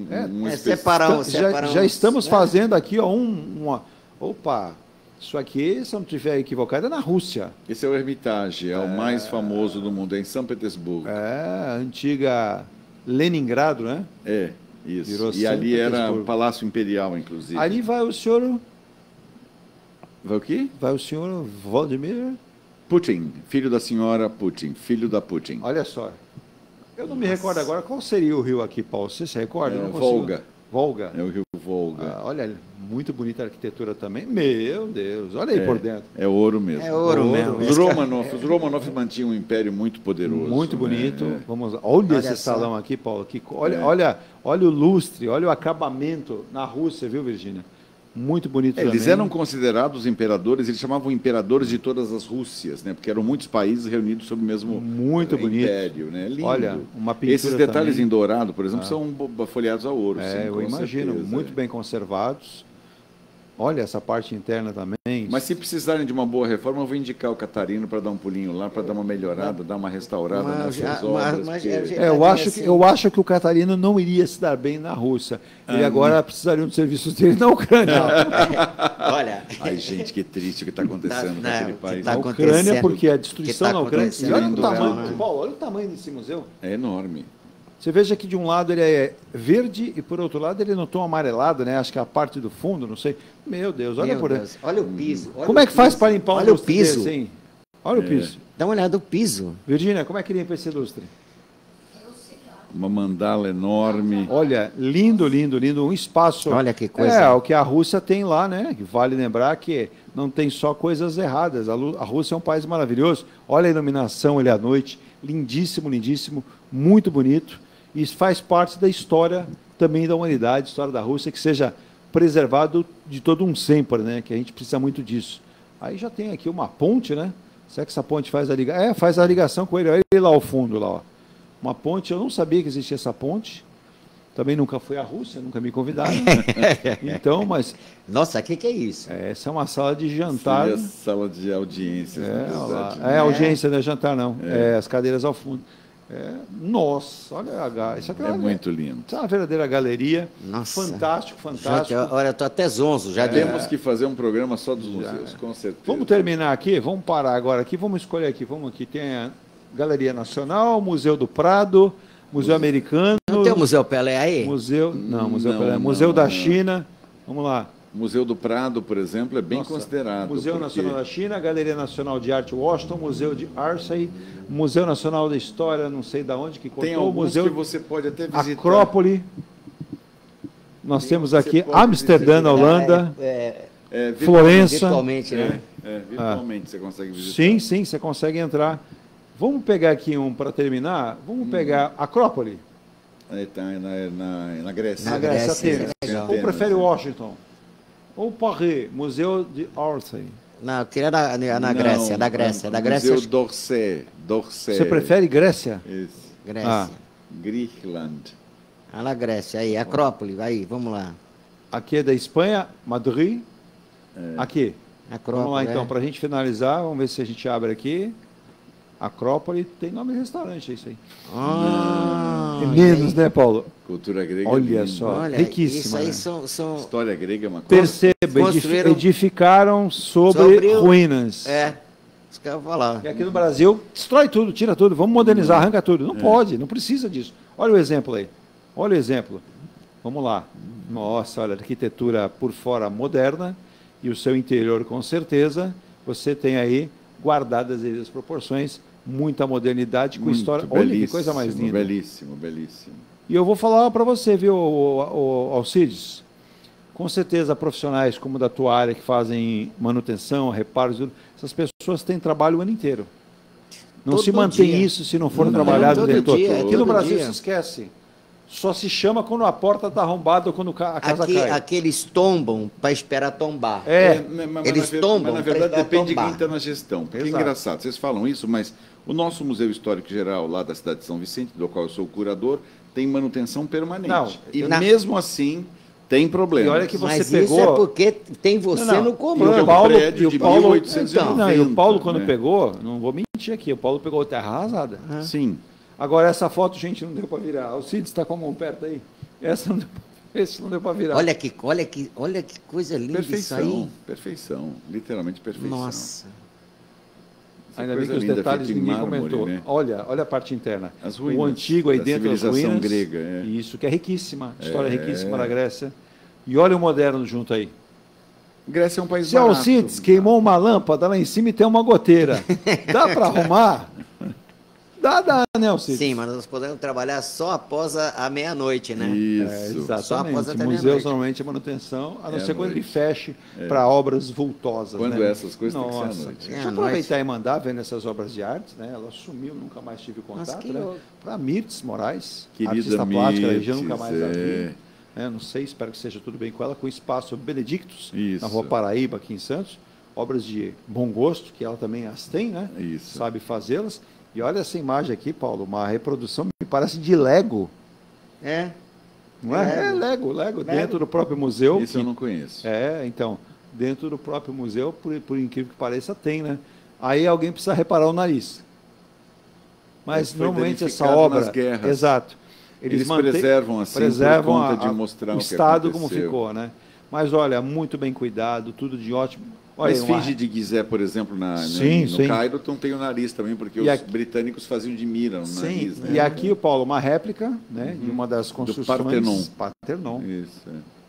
já estamos fazendo aqui, ó, opa, isso aqui, se eu não estiver equivocado, é na Rússia. Esse é o Hermitage, é o mais famoso do mundo, é em São Petersburgo. Antiga Leningrado, né? Isso. Virou e ali era o Palácio Imperial, inclusive. Ali vai o senhor... Vai o quê? Vai o senhor Vladimir Putin, filho da senhora Putin, filho da Putin. Olha só, eu não me recordo agora qual seria o rio aqui, Paulo. Você se recorda? Volga. Volga. É o rio Volga. Olha, muito bonita a arquitetura também. Meu Deus, olha aí por dentro. É ouro mesmo. É ouro mesmo. Os Romanov mantinham um império muito poderoso. Muito bonito. Vamos lá. Olha esse salão aqui, Paulo. Olha o lustre, olha o acabamento na Rússia, viu, Virgínia? Muito bonito também. Eles eram considerados imperadores, eles chamavam imperadores de todas as Rússias, né? Porque eram muitos países reunidos sob o mesmo império. Né? Lindo. Olha, uma pintura. Esses detalhes também em dourado, por exemplo, são folheados a ouro. Sim, eu imagino, certeza, muito bem conservados. Olha essa parte interna também. Mas se precisarem de uma boa reforma, eu vou indicar o Catarino para dar um pulinho lá, para dar uma melhorada, dar uma restaurada nessas obras. Eu acho que o Catarino não iria se dar bem na Rússia. Ele agora precisaria dos serviços dele na Ucrânia. Olha. Ai, gente, que triste o que está acontecendo naquele país. Na Ucrânia, porque a destruição na Ucrânia. E olha o tamanho, Paulo, olha o tamanho desse museu. É enorme. Você veja que de um lado ele é verde e por outro lado ele é no tom amarelado, né? Acho que a parte do fundo, não sei. Meu Deus, olha por aí. Olha o piso. Como é que faz para limpar olha o piso? Assim? Olha o piso. Dá uma olhada no piso. Virgínia, como é que limpa esse lustre? Uma mandala enorme. Olha, lindo, lindo, lindo. Um espaço. Olha que coisa. É, o que a Rússia tem lá, né? Vale lembrar que não tem só coisas erradas. A Rússia é um país maravilhoso. Olha a iluminação ali à noite. Lindíssimo, lindíssimo. Muito bonito. E faz parte da história também da humanidade, história da Rússia, que seja preservado de todo um sempre, né? Que a gente precisa muito disso. Aí já tem aqui uma ponte, né? Será que essa ponte faz a ligação? É, faz a ligação com ele. Olha ele lá ao fundo, lá, ó. Uma ponte, eu não sabia que existia essa ponte. Também nunca fui à Rússia, nunca me convidaram. Então, mas... Nossa, o que é isso? Essa é uma sala de jantar. Seria sala de audiências. Audiência, não é jantar, não. As cadeiras ao fundo. Nossa, olha isso aqui é muito lindo. Isso é uma verdadeira galeria. Nossa. Fantástico, fantástico. Olha, eu estou até zonzo. Já temos que fazer um programa só dos museus, com certeza. Vamos terminar aqui, vamos parar agora aqui, vamos escolher aqui. Vamos aqui, tem a Galeria Nacional, Museu do Prado, Museu Americano. Não tem o Museu Pelé aí? Museu Pelé. Museu da China. Vamos lá. Museu do Prado, por exemplo, é bem considerado. Museu Nacional da China, Galeria Nacional de Arte Washington, Museu de Arsay, Museu Nacional da História, não sei de onde que contou. Tem alguns museu que você pode até visitar. Acrópole. Nós temos aqui Amsterdã, na Holanda. Florença. Virtualmente, né? Virtualmente você consegue visitar. Sim, você consegue entrar. Vamos pegar aqui um para terminar. Vamos pegar Acrópole. Está na Grécia. Na Grécia, Atenas. Ou prefere Washington? Ou Paris, Museu de Orsay? Não, eu queria na Grécia, da Grécia. Museu d'Orsay. Você prefere Grécia? Isso. Grécia. Greenland. Na Grécia, aí, Acrópole, aí, vamos lá. Aqui é da Espanha, Madrid. Aqui. Acrópole, vamos lá, então, para a gente finalizar, vamos ver se a gente abre aqui. Acrópole, tem nome de restaurante, é isso aí. É menos, né, Paulo? Cultura grega. Olha só, riquíssima. Isso aí são... História grega é uma coisa. Perceba, edificaram sobre ruínas. Isso que eu vou falar. E aqui no Brasil, destrói tudo, tira tudo, vamos modernizar, arranca tudo. Não pode, não precisa disso. Olha o exemplo aí. Olha o exemplo. Vamos lá. Nossa, olha, arquitetura por fora moderna e o seu interior, com certeza, você tem aí guardadas as proporções, muita modernidade com muito história. Olha que coisa mais linda. Belíssimo, belíssimo. E eu vou falar para você, viu, Alcides? Com certeza, profissionais como da tua área que fazem manutenção, reparos, essas pessoas têm trabalho o ano inteiro. Não se mantém isso se não for trabalhado dentro todo. Aqui no Brasil se esquece. Só se chama quando a porta está arrombada ou quando a casa cai. Aqui eles tombam para esperar tombar. Eles tombam. Mas na verdade depende de quem está na gestão. Porque é engraçado, vocês falam isso, mas o nosso Museu Histórico Geral, lá da cidade de São Vicente, do qual eu sou o curador, tem manutenção permanente. Mesmo assim, tem problema. E olha que você mas pegou... isso é porque tem você no comando. E o Paulo, quando pegou, não vou mentir aqui, o Paulo pegou terra arrasada. Sim. Agora, essa foto, gente, não deu para virar. O Cid está com a mão perto aí. Esse não deu para virar. Olha que coisa linda isso aí. Perfeição. Literalmente perfeição. Nossa. Ainda bem que os detalhes ninguém comentou. Né? Olha a parte interna. As ruínas, o antigo aí dentro das ruínas. Grega. Isso que é riquíssima. História riquíssima da Grécia. E olha o moderno junto aí. Grécia é um país Se barato. Se Alcides queimou uma lâmpada lá em cima e tem uma goteira. Dá para arrumar? Dá, né, Alcides? Sim, mas nós podemos trabalhar só após a meia-noite, né? Isso. Exatamente. Só após a museus, normalmente, a manutenção, a não ser quando ele feche para obras vultosas. Quando né? essas coisas tem que ser à noite. Deixa eu aproveitar e mandar, vendo essas obras de arte, né? Ela sumiu, nunca mais tive contato, né? Para Mirtz Moraes, artista plástica da região, nunca mais a vi. Não sei, espero que seja tudo bem com ela, com o espaço Benedictus, na Rua Paraíba, aqui em Santos. Obras de bom gosto, que ela também as tem, né? Isso. Sabe fazê-las. E olha essa imagem aqui, Paulo, uma reprodução, me parece de Lego. Não é? Lego, dentro do próprio museu. Isso eu não conheço. Então, dentro do próprio museu, por incrível que pareça, tem, né? Aí alguém precisa reparar o nariz. Mas normalmente essa obra... nas guerras. Exato. Eles preservam assim, por conta de mostrar o estado como ficou, né? Mas olha, muito bem cuidado, tudo de ótimo. Olha, a esfinge de Gizé, por exemplo, no Cairo, tem o nariz também, porque os britânicos faziam de mira no nariz. Né? E aqui, Paulo, uma réplica, né, de uma das construções... Do Parthenon. Isso,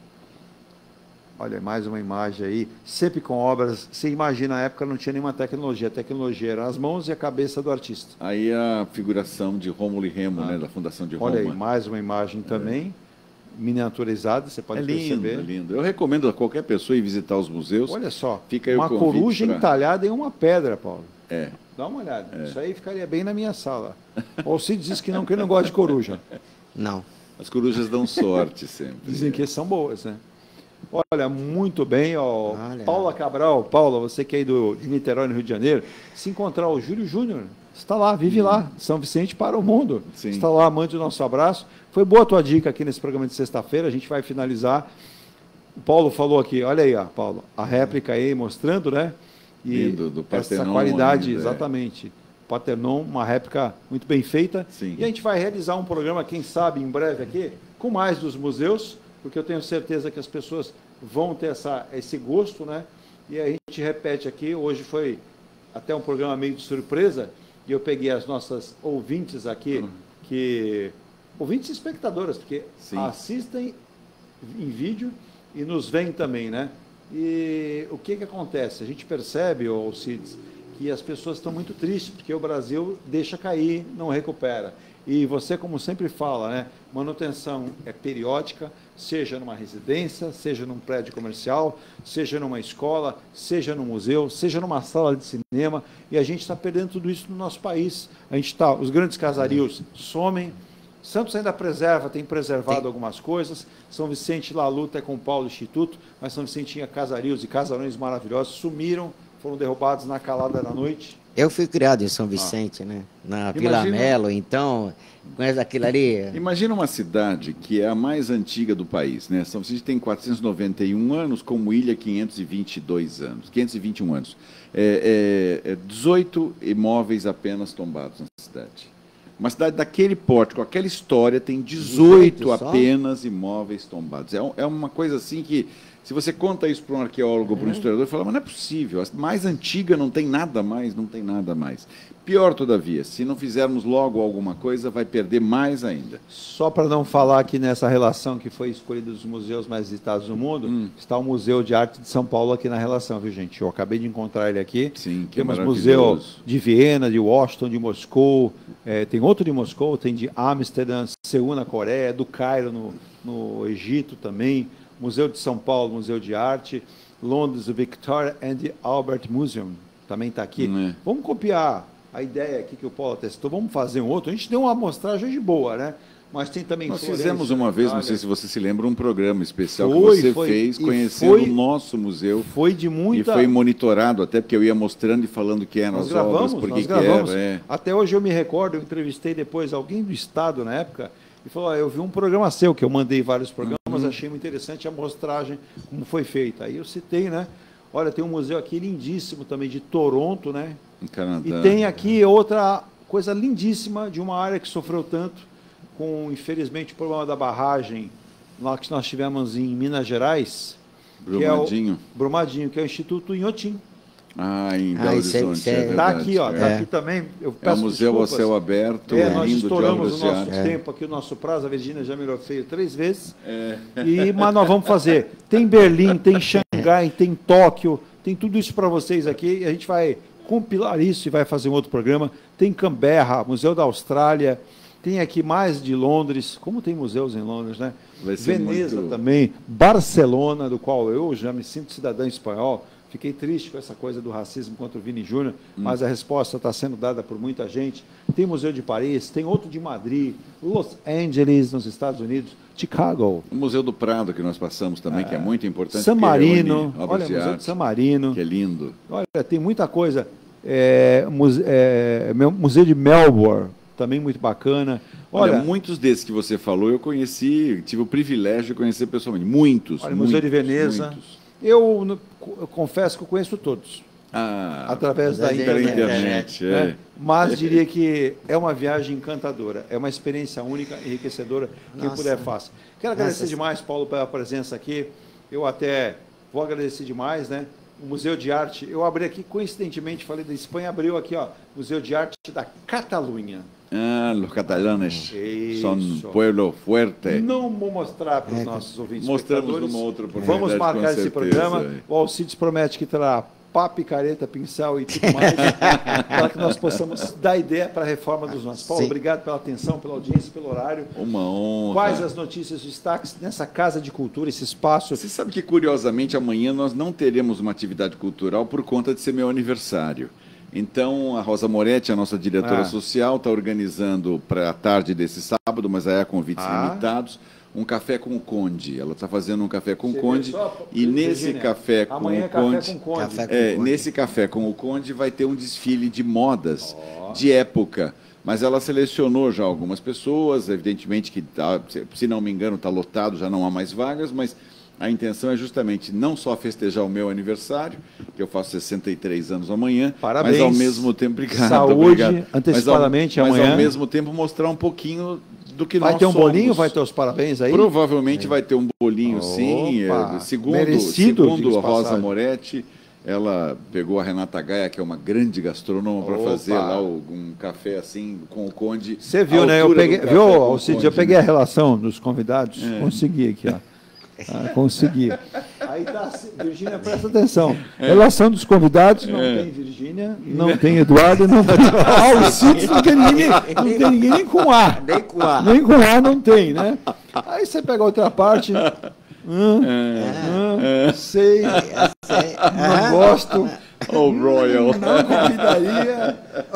Olha, mais uma imagem aí, sempre com obras. Você imagina, na época não tinha nenhuma tecnologia. A tecnologia era as mãos e a cabeça do artista. Aí a figuração de Rômulo e Remo, né, da Fundação de Roma. Olha aí, mais uma imagem também, miniaturizada, você pode perceber. É lindo. Eu recomendo a qualquer pessoa ir visitar os museus. Olha só, fica aí uma coruja entalhada em uma pedra, Paulo. Dá uma olhada. Isso aí ficaria bem na minha sala. Ou se diz que não gosta de coruja. Não. As corujas dão sorte sempre. Dizem que são boas, né? Olha, muito bem, ó. Paula Cabral, Paula, você que é aí de Niterói, no Rio de Janeiro, se encontrar o Júlio Júnior, está lá, vive lá, São Vicente para o mundo. Sim. Está lá, mande o nosso abraço. Foi boa a tua dica aqui nesse programa de sexta-feira, a gente vai finalizar. O Paulo falou aqui, olha aí, ó, Paulo, a réplica aí mostrando, né? E do Parthenon, essa qualidade, exatamente. Parthenon, uma réplica muito bem feita. Sim. E a gente vai realizar um programa, quem sabe, em breve aqui, com mais dos museus, porque eu tenho certeza que as pessoas vão ter esse gosto, né? E a gente repete aqui, hoje foi até um programa meio de surpresa, e eu peguei as nossas ouvintes aqui, ouvintes e espectadoras, porque assistem em vídeo e nos veem também, né? E o que acontece? A gente percebe, Cides, que as pessoas estão muito tristes, porque o Brasil deixa cair, não recupera. E você, como sempre fala, né, manutenção é periódica, seja numa residência, seja num prédio comercial, seja numa escola, seja num museu, seja numa sala de cinema, e a gente está perdendo tudo isso no nosso país. Os grandes casarios somem, Santos ainda tem preservado algumas coisas, São Vicente lá luta com o Paulo Instituto, mas São Vicente tinha casarios e casarões maravilhosos, sumiram, foram derrubados na calada da noite. Eu fui criado em São Vicente, né? Na Vila Melo, então, conhece aquilo ali? Imagina uma cidade que é a mais antiga do país, né? São Vicente tem 491 anos, como Ilha 521 anos. 18 imóveis apenas tombados na cidade. Uma cidade daquele porte, com aquela história, tem 18 apenas imóveis tombados. É uma coisa assim que... Se você conta isso para um arqueólogo, para um historiador, fala, mas não é possível, a mais antiga não tem nada mais, não tem nada mais. Pior, todavia, se não fizermos logo alguma coisa, vai perder mais ainda. Só para não falar que nessa relação que foi escolhida dos museus mais visitados do mundo, está o Museu de Arte de São Paulo aqui na relação, viu, gente? Eu acabei de encontrar ele aqui. Sim, que temos museu de Viena, de Washington, de Moscou, tem outro de Moscou, tem de Amsterdã, Seul na Coreia, do Cairo no Egito também, Museu de São Paulo, Museu de Arte, Londres, o Victoria and Albert Museum, também está aqui. Vamos copiar a ideia aqui que o Paulo testou, vamos fazer um outro. A gente deu uma amostragem de boa, né? Mas tem também... Nós fizemos uma vez, não sei se você se lembra, um programa especial que você fez, conhecendo o nosso museu. Foi de muita... E foi monitorado, até porque eu ia mostrando e falando que eram as obras, por que era. Até hoje eu me recordo, eu entrevistei depois alguém do Estado na época, e falou, eu vi um programa seu, que eu mandei vários programas, achei muito interessante a amostragem, como foi feita. Aí eu citei, né? Olha, tem um museu aqui lindíssimo também, de Toronto, né? Em Canadá. E tem aqui outra coisa lindíssima, de uma área que sofreu tanto, com, infelizmente, o problema da barragem, lá que nós tivemos em Minas Gerais. Brumadinho. Brumadinho, que é o Instituto Inhotim. Em Belo Horizonte. Está aqui, ó, está aqui também. Eu peço o museu desculpas. ao céu aberto, nós lindo, estouramos de o nosso tempo aqui, o nosso prazo. A Virgínia já me olhou feio 3 vezes. Mas nós vamos fazer. Tem Berlim, tem Xangai, tem Tóquio, tem tudo isso para vocês aqui. E a gente vai compilar isso e vai fazer um outro programa. Tem Canberra, Museu da Austrália. Tem aqui mais de Londres, como tem museus em Londres, né? Veneza também, Barcelona, do qual eu já me sinto cidadão espanhol. Fiquei triste com essa coisa do racismo contra o Vini Júnior, mas a resposta está sendo dada por muita gente. Tem Museu de Paris, tem outro de Madrid, Los Angeles, nos Estados Unidos, Chicago. O Museu do Prado, que nós passamos também, que é muito importante. San Marino, olha, o Museu de San Marino. Que é lindo. Olha, tem muita coisa. Museu de Melbourne, também muito bacana. Olha, muitos desses que você falou eu conheci, tive o privilégio de conhecer pessoalmente. Muitos. Olha, Museu de Veneza. Eu confesso que eu conheço todos. Através da internet. Né? Mas diria que é uma viagem encantadora, é uma experiência única, enriquecedora. Quem puder, faça. Quero agradecer demais, Paulo, pela presença aqui. Eu até vou agradecer demais, né? O Museu de Arte, eu abri aqui, coincidentemente, falei da Espanha, abriu aqui, ó, Museu de Arte da Catalunha. Os catalanes são pueblo forte. Não vou mostrar para os nossos ouvintes. Mostramos uma outra oportunidade. Vamos marcar esse programa. O Alcides promete que terá pá, picareta, pincel e tudo mais, para que nós possamos dar ideia para a reforma dos nossos. Paulo, obrigado pela atenção, pela audiência, pelo horário. Uma honra. Quais as notícias, destaques nessa Casa de Cultura, esse espaço? Você sabe que, curiosamente, amanhã nós não teremos uma atividade cultural por conta de ser meu aniversário. Então, a Rosa Moretti, a nossa diretora social, está organizando para a tarde desse sábado, mas aí há convites limitados, um café com o Conde. Ela está fazendo um café com o Conde e nesse café com o Conde, nesse café com o Conde vai ter um desfile de modas de época. Mas ela selecionou já algumas pessoas, evidentemente que, se não me engano, está lotado, já não há mais vagas, mas a intenção é justamente não só festejar o meu aniversário, que eu faço 63 anos amanhã, parabéns, mas ao mesmo tempo, obrigado, saúde, obrigado, antecipadamente amanhã. Mas ao mesmo tempo mostrar um pouquinho do que nós somos. Vai ter um bolinho, vai ter os parabéns aí? Provavelmente vai ter um bolinho, sim. Segundo a Rosa Moretti, ela pegou a Renata Gaia, que é uma grande gastrônoma, para fazer lá um café assim com o Conde. Você viu, né? Eu peguei, viu, Alcides, eu peguei a relação dos convidados, consegui aqui, ó. Consegui. Aí tá, Virgínia, presta atenção. Relação dos convidados, não tem Virgínia, não tem Eduardo, não tem Alcides, não tem ninguém nem com A. Nem com A. Nem com A não tem, né? Aí você pega a outra parte. Sei. Não gosto. Royal. Não convidaria.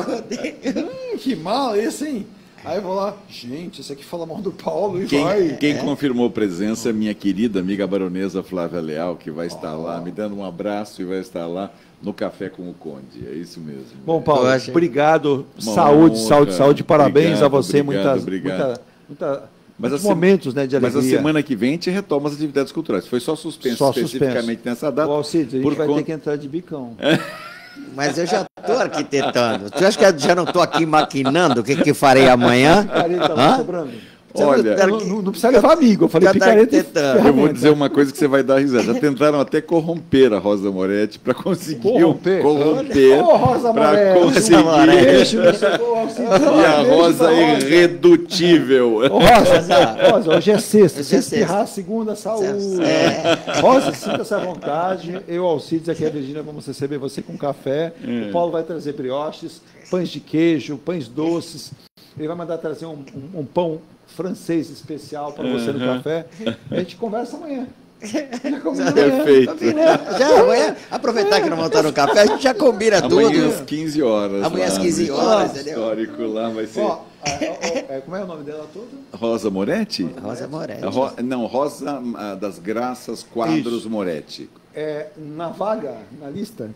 Que mal esse, hein? Aí eu vou lá, gente, esse aqui fala mal do Paulo e Quem confirmou presença é minha querida amiga baronesa Flávia Leal, que vai estar lá, me dando um abraço e vai estar lá no Café com o Conde. É isso mesmo. Bom, Paulo, obrigado. Saúde. Parabéns a você. Muitos momentos, né, de alegria. Mas a semana que vem a gente retoma as atividades culturais. Foi só suspenso especificamente nessa data. Alcides, a gente vai ter que entrar de bicão. Mas eu já estou arquitetando. Tu acha que eu já não estou aqui maquinando o que farei amanhã? Olha, não precisa levar amigo. Eu falei picareta. Eu vou dizer uma coisa que você vai dar risada. Já tentaram até corromper a Rosa Moretti para conseguir corromper para conseguir. E a Rosa é irredutível. Rosa, hoje é sexta. Se espirrar, segunda, saúde. Rosa, sinta-se à vontade. Eu, Alcides, aqui a Virgínia, vamos receber você com café. O Paulo vai trazer brioches, pães de queijo, pães doces. Ele vai mandar trazer um pão francês especial para você no café. A gente conversa amanhã. Perfeito. Já amanhã, aproveitar que não vão estar no café, a gente já combina tudo. Amanhã às 15 horas. Amanhã às 15 horas, entendeu? Histórico lá vai ser. Como é o nome dela toda? Rosa Moretti? Rosa Moretti. Não, Rosa das Graças Quadros Moretti. Na vaga, na lista,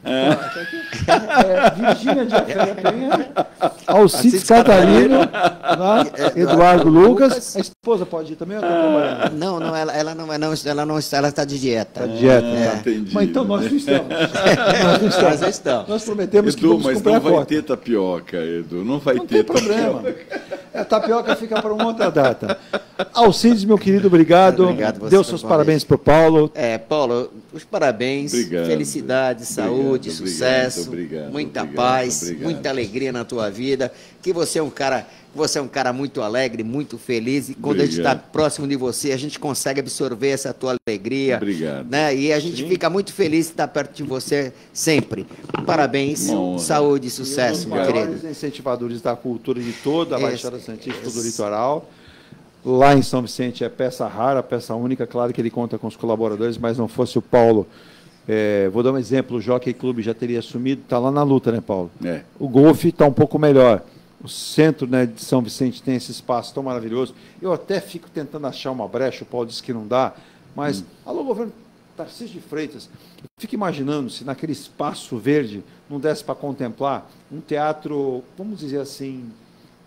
Virgínia de Afélia Penha, Alcides Catarino, Eduardo Lucas. A esposa pode ir também ou está trabalhando? Não, ela está de dieta. Está de dieta. Mas então nós não estamos. Nós prometemos que vamos cumprir a cota. Mas não vai ter tapioca, Edu. Não vai ter. Não tem problema. A tapioca fica para uma outra data. Alcides, meu querido, obrigado. Dê os seus parabéns para o Paulo. Paulo, os parabéns, felicidade, saúde, sucesso, muita paz, muita alegria na tua vida. Que você é um cara muito alegre, muito feliz. E quando a gente está próximo de você, a gente consegue absorver essa tua alegria. Obrigado. Né? E a gente fica muito feliz de estar perto de você sempre. Parabéns, saúde e sucesso, meu querido. Os incentivadores da cultura de toda a Baixada Santista do Litoral. Lá em São Vicente é peça rara, peça única. Claro que ele conta com os colaboradores, mas não fosse o Paulo. Vou dar um exemplo, o Jockey Clube já teria assumido, está lá na luta, né, Paulo? O golfe está um pouco melhor. O centro, né, de São Vicente tem esse espaço tão maravilhoso. Eu até fico tentando achar uma brecha, o Paulo disse que não dá, mas, alô, governo Tarcísio de Freitas, eu fico imaginando se naquele espaço verde não desse para contemplar um teatro, vamos dizer assim,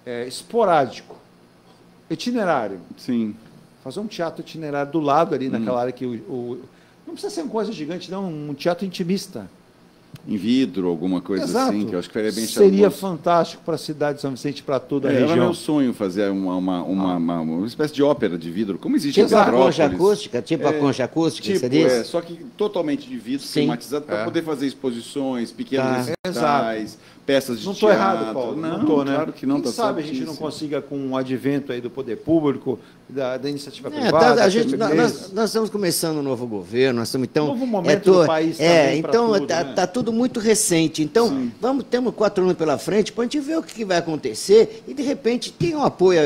esporádico, itinerário. Sim. Fazer um teatro itinerário do lado ali, naquela área que não precisa ser uma coisa gigante, não, um teatro intimista. Em vidro, alguma coisa assim, que eu acho que faria bem Seria fantástico para a cidade de São Vicente, para toda a região. Era meu sonho fazer uma espécie de ópera de vidro, como existe tipo em Petrópolis. A concha acústica, tipo a concha acústica, você diz? Só que totalmente de vidro, climatizado, para poder fazer exposições, pequenos recitais, peças de teatro. Não estou errado, Paulo. Não estou, né? Claro que não. Quem sabe a gente não consiga, com um advento aí do poder público, da iniciativa privada. Nós estamos começando um novo governo, nós estamos, então, novo momento do país também. Então está tudo muito recente. Então, temos 4 anos pela frente para a gente ver o que vai acontecer e, de repente, tem um apoio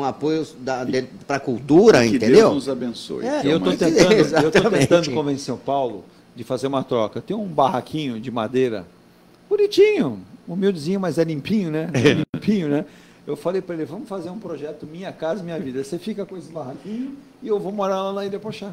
para a cultura, que entendeu? Deus nos abençoe. Eu estou tentando convencer o Paulo de fazer uma troca. Tem um barraquinho de madeira, bonitinho, humildezinho, mas é limpinho, né? Limpinho, né? Eu falei para ele, vamos fazer um projeto Minha Casa Minha Vida. Você fica com esse barraquinho e eu vou morar lá na Ilha Pochá.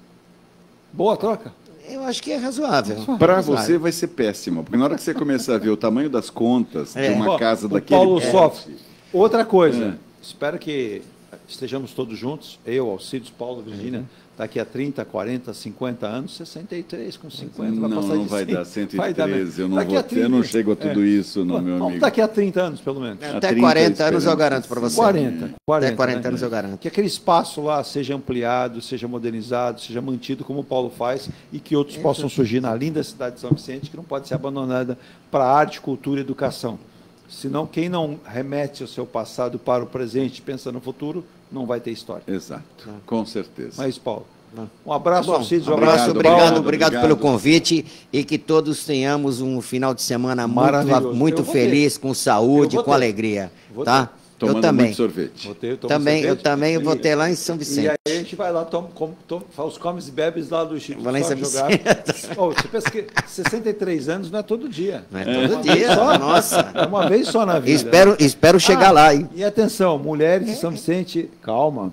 Boa troca? Eu acho que é razoável. Para você vai ser péssimo, porque na hora que você começar a ver o tamanho das contas de uma casa daquele... Paulo sofre. Outra coisa, espero que estejamos todos juntos, eu, Alcides, Paulo, Virgínia, daqui a 30, 40, 50 anos, 63 com 50, vai passar de 100. Não vai dar 113, eu não chego a tudo isso, não, meu amigo. Daqui a 30 anos, pelo menos. Até 40 anos eu garanto para você. 40. Até 40 anos eu garanto. Que aquele espaço lá seja ampliado, seja modernizado, seja mantido como o Paulo faz e que outros possam surgir na linda cidade de São Vicente, que não pode ser abandonada para arte, cultura e educação. Senão, quem não remete o seu passado para o presente, pensa no futuro, não vai ter história. Exato, com certeza. Mas, Paulo, um abraço, Alcides, um abraço, obrigado pelo convite e que todos tenhamos um final de semana muito feliz, com saúde, com alegria, tá? Tomando eu também. Muito sorvete. Eu também vou ter lá em São Vicente. E aí a gente vai lá, faz os comes e bebes lá do Chico. Vai lá em São jogar. Você pensa que 63 anos não é todo dia. Não é todo dia, nossa. É uma vez só na vida. Espero chegar lá. Hein? E atenção, mulheres de São Vicente, calma,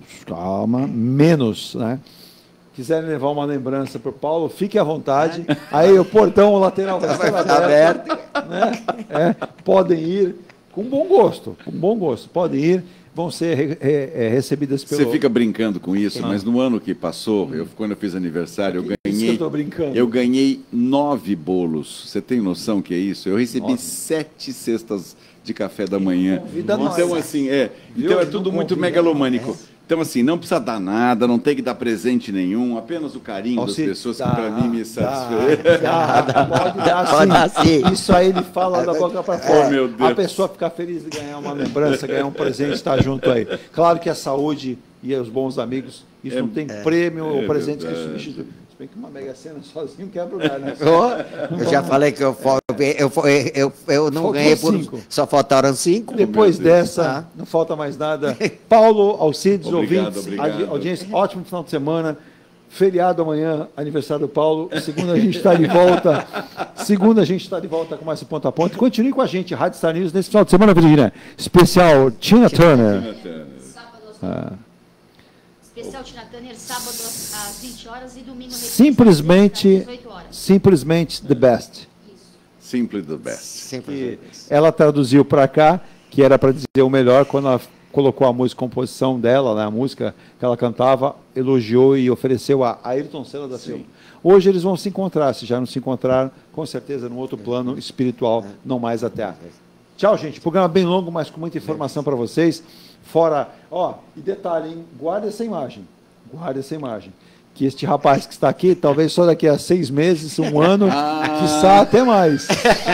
menos, né? Quiserem levar uma lembrança para o Paulo, fique à vontade. Aí o portão, o lateral vai estar aberto. Né? Podem ir. Com bom gosto, podem ir, vão ser recebidas pelo... Você fica brincando com isso, mas no ano que passou, quando eu fiz aniversário, eu ganhei 9 bolos. Você tem noção que é isso? Eu recebi 7 cestas de café da manhã. Então, assim, então é tudo muito megalomânico. Então, assim, não precisa dar nada, não tem que dar presente nenhum, apenas o carinho das pessoas que, para mim, me satisfez. Pode dar sim. Isso aí ele fala da boca para fora. Meu Deus. A pessoa ficar feliz de ganhar uma lembrança, ganhar um presente, estar junto aí. Claro que a saúde e os bons amigos, isso não tem prêmio ou presente que substitui. Se bem que uma Mega Sena sozinho quebra o lugar, né? Eu já falei que eu não ganhei por... Só faltaram 5. Depois dessa, não falta mais nada. Paulo, Alcides, ouvintes, audiência, ótimo final de semana. Feriado amanhã, aniversário do Paulo. Segunda a gente está de volta. Com mais um Ponto a Ponto. Continue com a gente, Rádio Star News, nesse final de semana, Virgínia. Especial Tina Turner. Especial Tina Turner, sábado às 20 horas e domingo às 18 horas. Simplesmente the best. Simply the best. Ela traduziu para cá, que era para dizer o melhor, quando ela colocou a música, a composição dela, né, a música que ela cantava, elogiou e ofereceu a Ayrton Senna da Silva. Hoje eles vão se encontrar, se já não se encontraram, com certeza num outro plano espiritual, não mais até. Tchau, gente. Programa bem longo, mas com muita informação para vocês. Fora, e detalhe, hein? Guarde essa imagem. Que este rapaz que está aqui, talvez só daqui a 6 meses, 1 ano, quiçá até mais.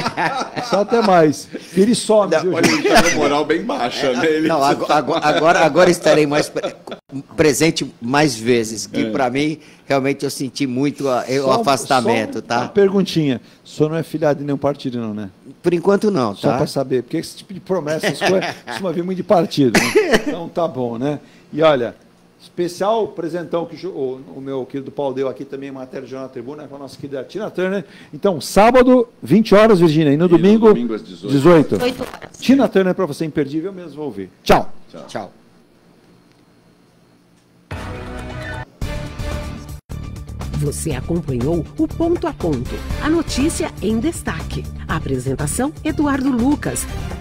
Ele some, viu, ele está com moral bem baixa, né? Não, agora estarei mais presente mais vezes, que para mim, realmente, eu senti muito o afastamento, tá? Uma perguntinha, o senhor não é filiado de nenhum partido, não, né? Por enquanto não, tá? Só para saber, porque esse tipo de promessa, essas coisas, costuma vir muito de partido, né? Então tá bom, né? E olha... Especial presentão que o meu querido Paulo deu aqui também, matéria do Jornal da Tribuna, com a nossa querida Tina Turner. Então, sábado, 20 horas, Virgínia, e no domingo às 18 horas. Tina Turner para você, imperdível, eu mesmo vou ouvir. Tchau. Você acompanhou o Ponto a Ponto, a notícia em destaque. A apresentação, Eduardo Lucas.